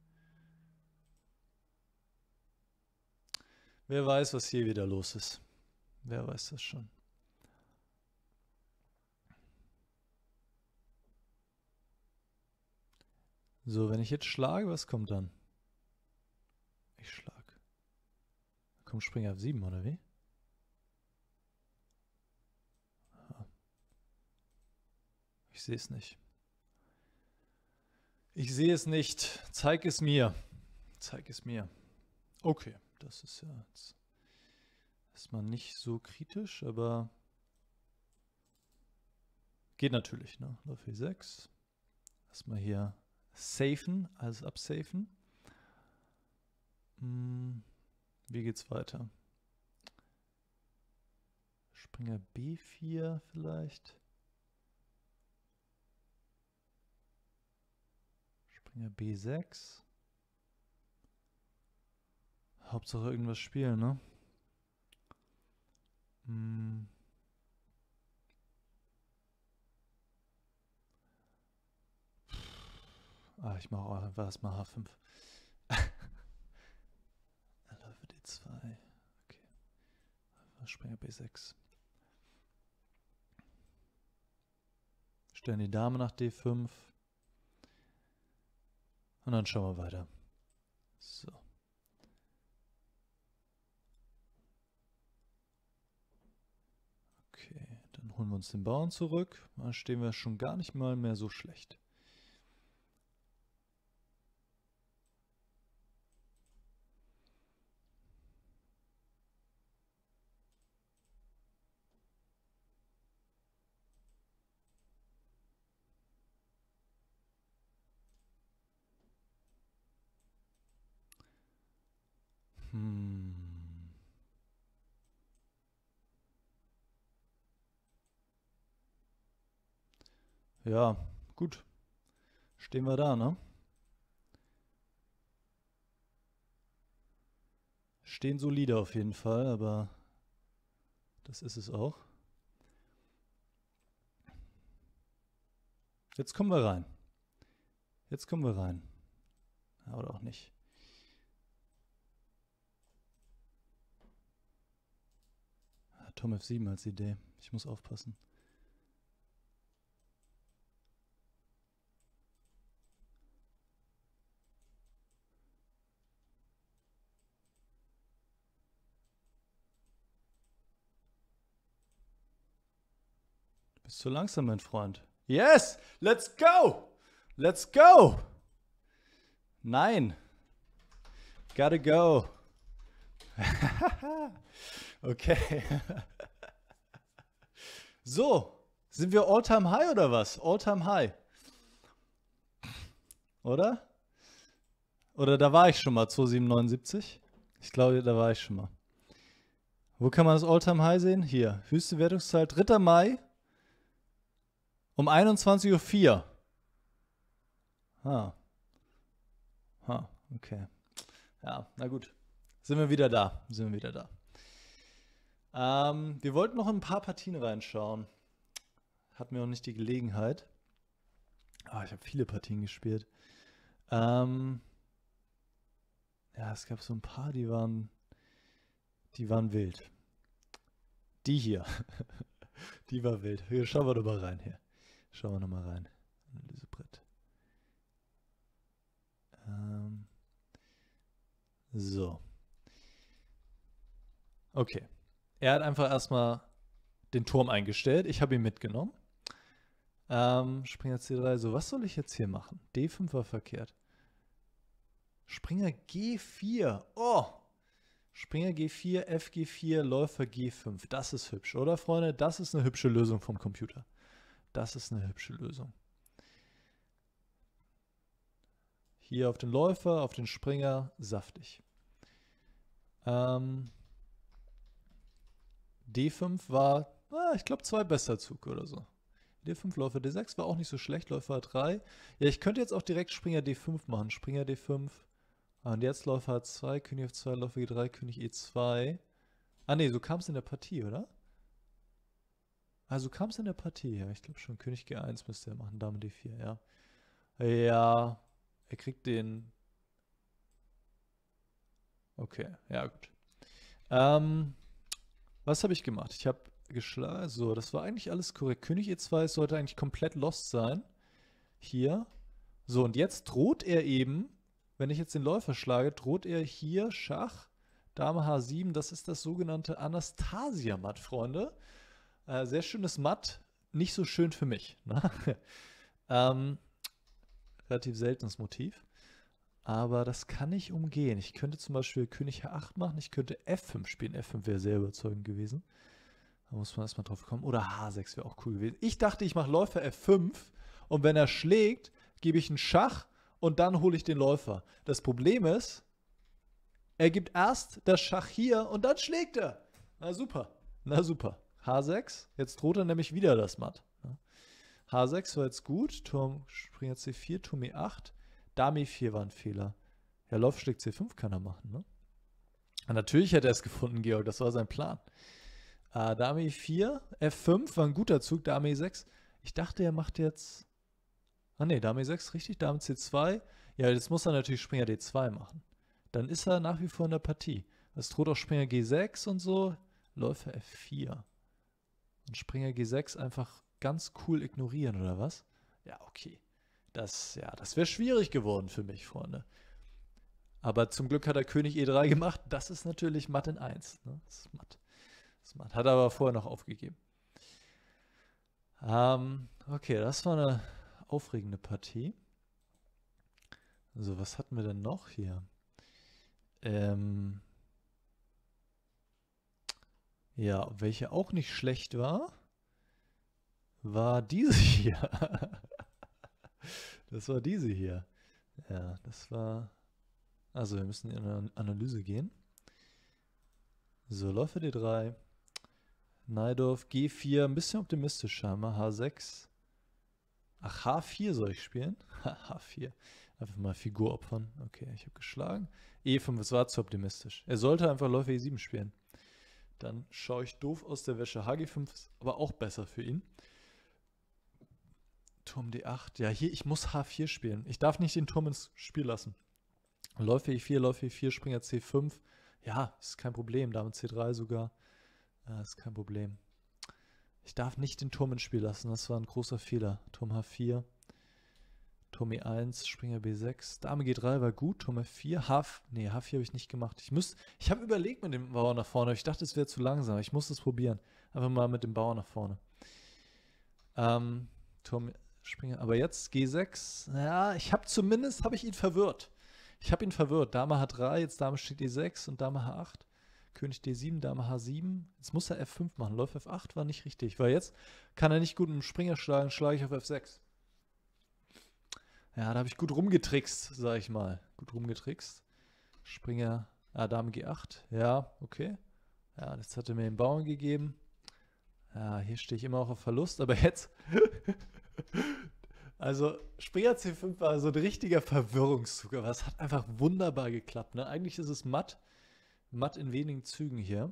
Wer weiß, was hier wieder los ist. Wer weiß das schon. So, wenn ich jetzt schlage, was kommt dann? Ich schlag. Da kommt Springer F sieben, oder wie? Ich sehe es nicht. Ich sehe es nicht. Zeig es mir. Zeig es mir. Okay, das ist ja jetzt erstmal nicht so kritisch, aber geht natürlich, ne? Läufer E sechs. Erstmal hier safen, alles absafen. Hm, wie geht's weiter? Springer B vier vielleicht. Springer B sechs. Hauptsache irgendwas spielen, ne? Hm. Ah, ich mache auch einfach erstmal H fünf. Läufer D zwei. Okay. Springer B sechs. Stellen die Dame nach D fünf. Und dann schauen wir weiter. So. Okay, dann holen wir uns den Bauern zurück. Da stehen wir schon gar nicht mal mehr so schlecht. Hm. Ja, gut. Stehen wir da, ne? Stehen solide auf jeden Fall, aber das ist es auch. Jetzt kommen wir rein. Jetzt kommen wir rein. Ja, oder auch nicht. Turm F sieben als Idee. Ich muss aufpassen. Du bist zu langsam, mein Freund. Yes! Let's go! Let's go! Nein! Gotta go! Okay. So, sind wir All-Time High oder was? All-Time High. Oder? Oder da war ich schon mal, zweitausendsiebenhundertneunundsiebzig. Ich glaube, da war ich schon mal. Wo kann man das All-Time High sehen? Hier, höchste Wertungszahl, dritter Mai um einundzwanzig Uhr vier. Ah. Ah, okay. Ja, na gut. Sind wir wieder da. Sind wir wieder da. Ähm, wir wollten noch in ein paar Partien reinschauen. Hatten wir auch nicht die Gelegenheit. Ah, ich habe viele Partien gespielt. Ähm, ja, es gab so ein paar, die waren, die waren wild. Die hier. Die war wild. Hier, schauen wir doch mal rein hier. Schauen wir noch mal rein. Analysebrett. Ähm, so. Okay. Er hat einfach erstmal den Turm eingestellt. Ich habe ihn mitgenommen. Ähm, Springer C drei. So, was soll ich jetzt hier machen? D fünf war verkehrt. Springer G vier. Oh! Springer G vier, F G vier, Läufer G fünf. Das ist hübsch, oder Freunde? Das ist eine hübsche Lösung vom Computer. Das ist eine hübsche Lösung. Hier auf den Läufer, auf den Springer, saftig. Ähm, D fünf war, ah, ich glaube, zwei bester Zug oder so. D fünf, Läufer D sechs war auch nicht so schlecht, Läufer H drei. Ja, ich könnte jetzt auch direkt Springer D fünf machen. Springer D fünf. Ah, und jetzt Läufer H zwei, König F zwei, Läufer G drei, König E zwei. Ah, nee, so kam es in der Partie, oder? Ah, so kam es in der Partie, ja. Ich glaube schon, König G eins müsste er machen, Dame D vier, ja. Ja, er kriegt den. Okay, ja, gut. Ähm, was habe ich gemacht? Ich habe geschlagen. So, das war eigentlich alles korrekt. König E zwei sollte eigentlich komplett lost sein. Hier. So, und jetzt droht er eben, wenn ich jetzt den Läufer schlage, droht er hier Schach, Dame H sieben. Das ist das sogenannte Anastasia-Matt, Freunde. Äh, sehr schönes Matt. Nicht so schön für mich. Ne? ähm, relativ seltenes Motiv. Aber das kann ich umgehen. Ich könnte zum Beispiel König H acht machen. Ich könnte F fünf spielen. F fünf wäre sehr überzeugend gewesen. Da muss man erstmal drauf kommen. Oder H sechs wäre auch cool gewesen. Ich dachte, ich mache Läufer F fünf. Und wenn er schlägt, gebe ich einen Schach. Und dann hole ich den Läufer. Das Problem ist, er gibt erst das Schach hier und dann schlägt er. Na super. Na super. H sechs. Jetzt droht er nämlich wieder das Matt. H sechs war jetzt gut. Turm, Springer C vier, Turm E acht. Dame E vier war ein Fehler. Ja, Läufer schlägt C fünf kann er machen, ne? Und natürlich hätte er es gefunden, Georg. Das war sein Plan. Äh, Dame E vier, F fünf war ein guter Zug. Dame E sechs. Ich dachte, er macht jetzt. Ah, ne, Dame E sechs, richtig. Dame C zwei. Ja, jetzt muss er natürlich Springer D zwei machen. Dann ist er nach wie vor in der Partie. Es droht auch Springer G sechs und so. Läufer F vier. Und Springer G sechs einfach ganz cool ignorieren, oder was? Ja, okay. Das, ja, das wäre schwierig geworden für mich, Freunde. Aber zum Glück hat er König E drei gemacht. Das ist natürlich Matt in eins. Ne? Das ist Matt. Das ist Matt. Hat er aber vorher noch aufgegeben. Ähm, okay, das war eine aufregende Partie. So, was hatten wir denn noch hier? Ähm, ja, welche auch nicht schlecht war, war diese hier. Das war diese hier. Ja, das war. Also, wir müssen in eine Analyse gehen. So, Läufer D drei. Najdorf, G vier, ein bisschen optimistisch scheinbar. H sechs. Ach, H vier soll ich spielen? H vier. Einfach mal Figur opfern. Okay, ich habe geschlagen. E fünf, es war zu optimistisch. Er sollte einfach Läufer E sieben spielen. Dann schaue ich doof aus der Wäsche. H G fünf ist aber auch besser für ihn. Turm D acht. Ja, hier, ich muss H vier spielen. Ich darf nicht den Turm ins Spiel lassen. Läufer E vier, Läufer E vier, Springer C fünf. Ja, ist kein Problem. Dame C drei sogar. Ja, ist kein Problem. Ich darf nicht den Turm ins Spiel lassen. Das war ein großer Fehler. Turm H vier. Turm E eins, Springer B sechs. Dame G drei war gut. Turm F vier. H vier. Nee, H vier habe ich nicht gemacht. Ich, muss, ich habe überlegt mit dem Bauer nach vorne. Ich dachte, es wäre zu langsam. Ich muss das probieren. Einfach mal mit dem Bauer nach vorne. Ähm, Turm Springer. Aber jetzt G sechs. Ja, ich habe zumindest habe ich ihn verwirrt. Ich habe ihn verwirrt. Dame H drei, jetzt Dame steht E sechs und Dame H acht. König D sieben, Dame H sieben. Jetzt muss er F fünf machen. Läufer F acht war nicht richtig, weil jetzt kann er nicht gut mit dem Springer schlagen. Schlage ich auf F sechs. Ja, da habe ich gut rumgetrickst, sag ich mal. Gut rumgetrickst. Springer, ah, Dame G acht. Ja, okay. Ja, jetzt hat er mir den Bauern gegeben. Ja, hier stehe ich immer auch auf Verlust, aber jetzt. Also, Springer C fünf war so ein richtiger Verwirrungszug, aber es hat einfach wunderbar geklappt. Ne? Eigentlich ist es matt. Matt in wenigen Zügen hier.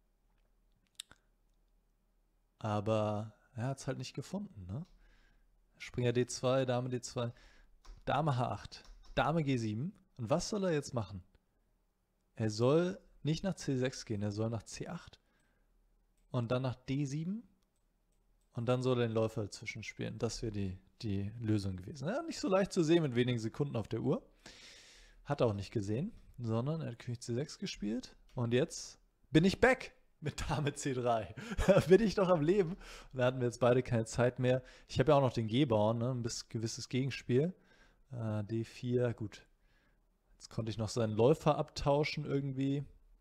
Aber er hat es halt nicht gefunden. Ne? Springer D zwei, Dame D zwei, Dame H acht, Dame G sieben. Und was soll er jetzt machen? Er soll nicht nach C sechs gehen, er soll nach C acht. Und dann nach D sieben. Und dann soll er den Läufer dazwischen spielen. Das wäre die, die Lösung gewesen. Ja, nicht so leicht zu sehen mit wenigen Sekunden auf der Uhr. Hat er auch nicht gesehen, sondern er hat König C sechs gespielt. Und jetzt bin ich back mit Dame C drei. Da bin ich doch am Leben. Und da hatten wir jetzt beide keine Zeit mehr. Ich habe ja auch noch den G-Bauern, ne? Ein bisschen gewisses Gegenspiel. Äh, D vier, gut. Jetzt konnte ich noch seinen Läufer abtauschen irgendwie.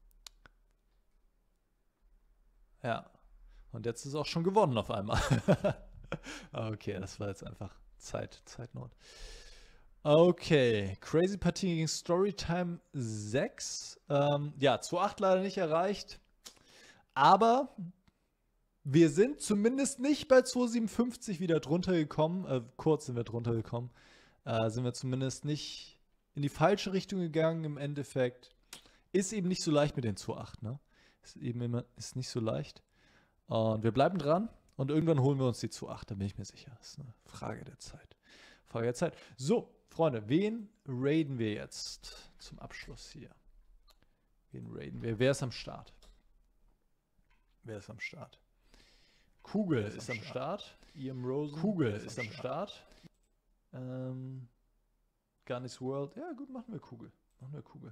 Ja. Und jetzt ist es auch schon gewonnen auf einmal. Okay, das war jetzt einfach Zeit, Zeitnot. Okay, Crazy Partie gegen Storytime sechs. Ähm, ja, zwei acht leider nicht erreicht. Aber wir sind zumindest nicht bei zwei siebenundfünfzig wieder drunter gekommen. Äh, kurz sind wir drunter gekommen. Äh, sind wir zumindest nicht in die falsche Richtung gegangen im Endeffekt. Ist eben nicht so leicht mit den zwei acht, ne? Ist eben immer, ist nicht so leicht. Und wir bleiben dran und irgendwann holen wir uns die zwei acht, da bin ich mir sicher. Das ist eine Frage der Zeit. Frage der Zeit. So, Freunde, wen raiden wir jetzt zum Abschluss hier? Wen raiden wir? Wer ist am Start? Wer ist am Start? Kugel ist, ist am Start. Start. Ian Rosen Kugel ist, ist am Start. Start. Ähm, Garnis World. Ja, gut, machen wir Kugel. Machen wir Kugel.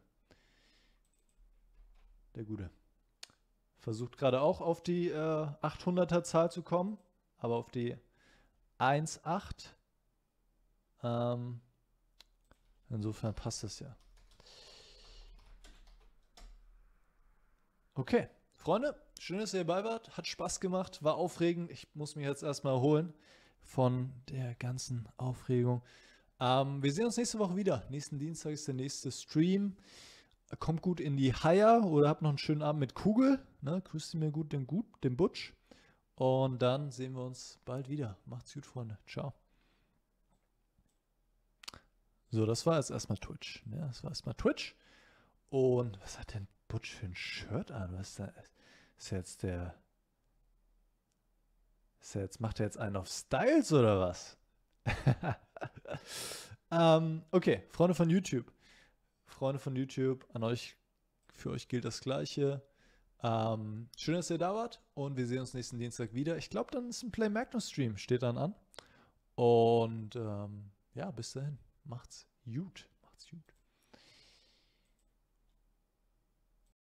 Der Gute. Versucht gerade auch auf die äh, achthunderter Zahl zu kommen, aber auf die eins Komma acht. Ähm, insofern passt das ja. Okay, Freunde, schön, dass ihr dabei wart. Hat Spaß gemacht, war aufregend. Ich muss mich jetzt erstmal erholen von der ganzen Aufregung. Ähm, wir sehen uns nächste Woche wieder. Nächsten Dienstag ist der nächste Stream. Kommt gut in die Haier oder habt noch einen schönen Abend mit Kugel. Ne? Grüßt mir gut den, gut den Butch. Und dann sehen wir uns bald wieder. Macht's gut, Freunde. Ciao. So, das war jetzt erstmal Twitch. Ja, das war erstmal Twitch. Und was hat denn Butch für ein Shirt an? Was ist da? Ist jetzt der. Ist der jetzt, macht er jetzt einen auf Styles oder was? ähm, okay, Freunde von YouTube. Freunde von YouTube, an euch, für euch gilt das Gleiche. Ähm, schön, dass ihr da wart und wir sehen uns nächsten Dienstag wieder. Ich glaube, dann ist ein Play Magnus Stream, steht dann an. Und ähm, ja, bis dahin, macht's gut.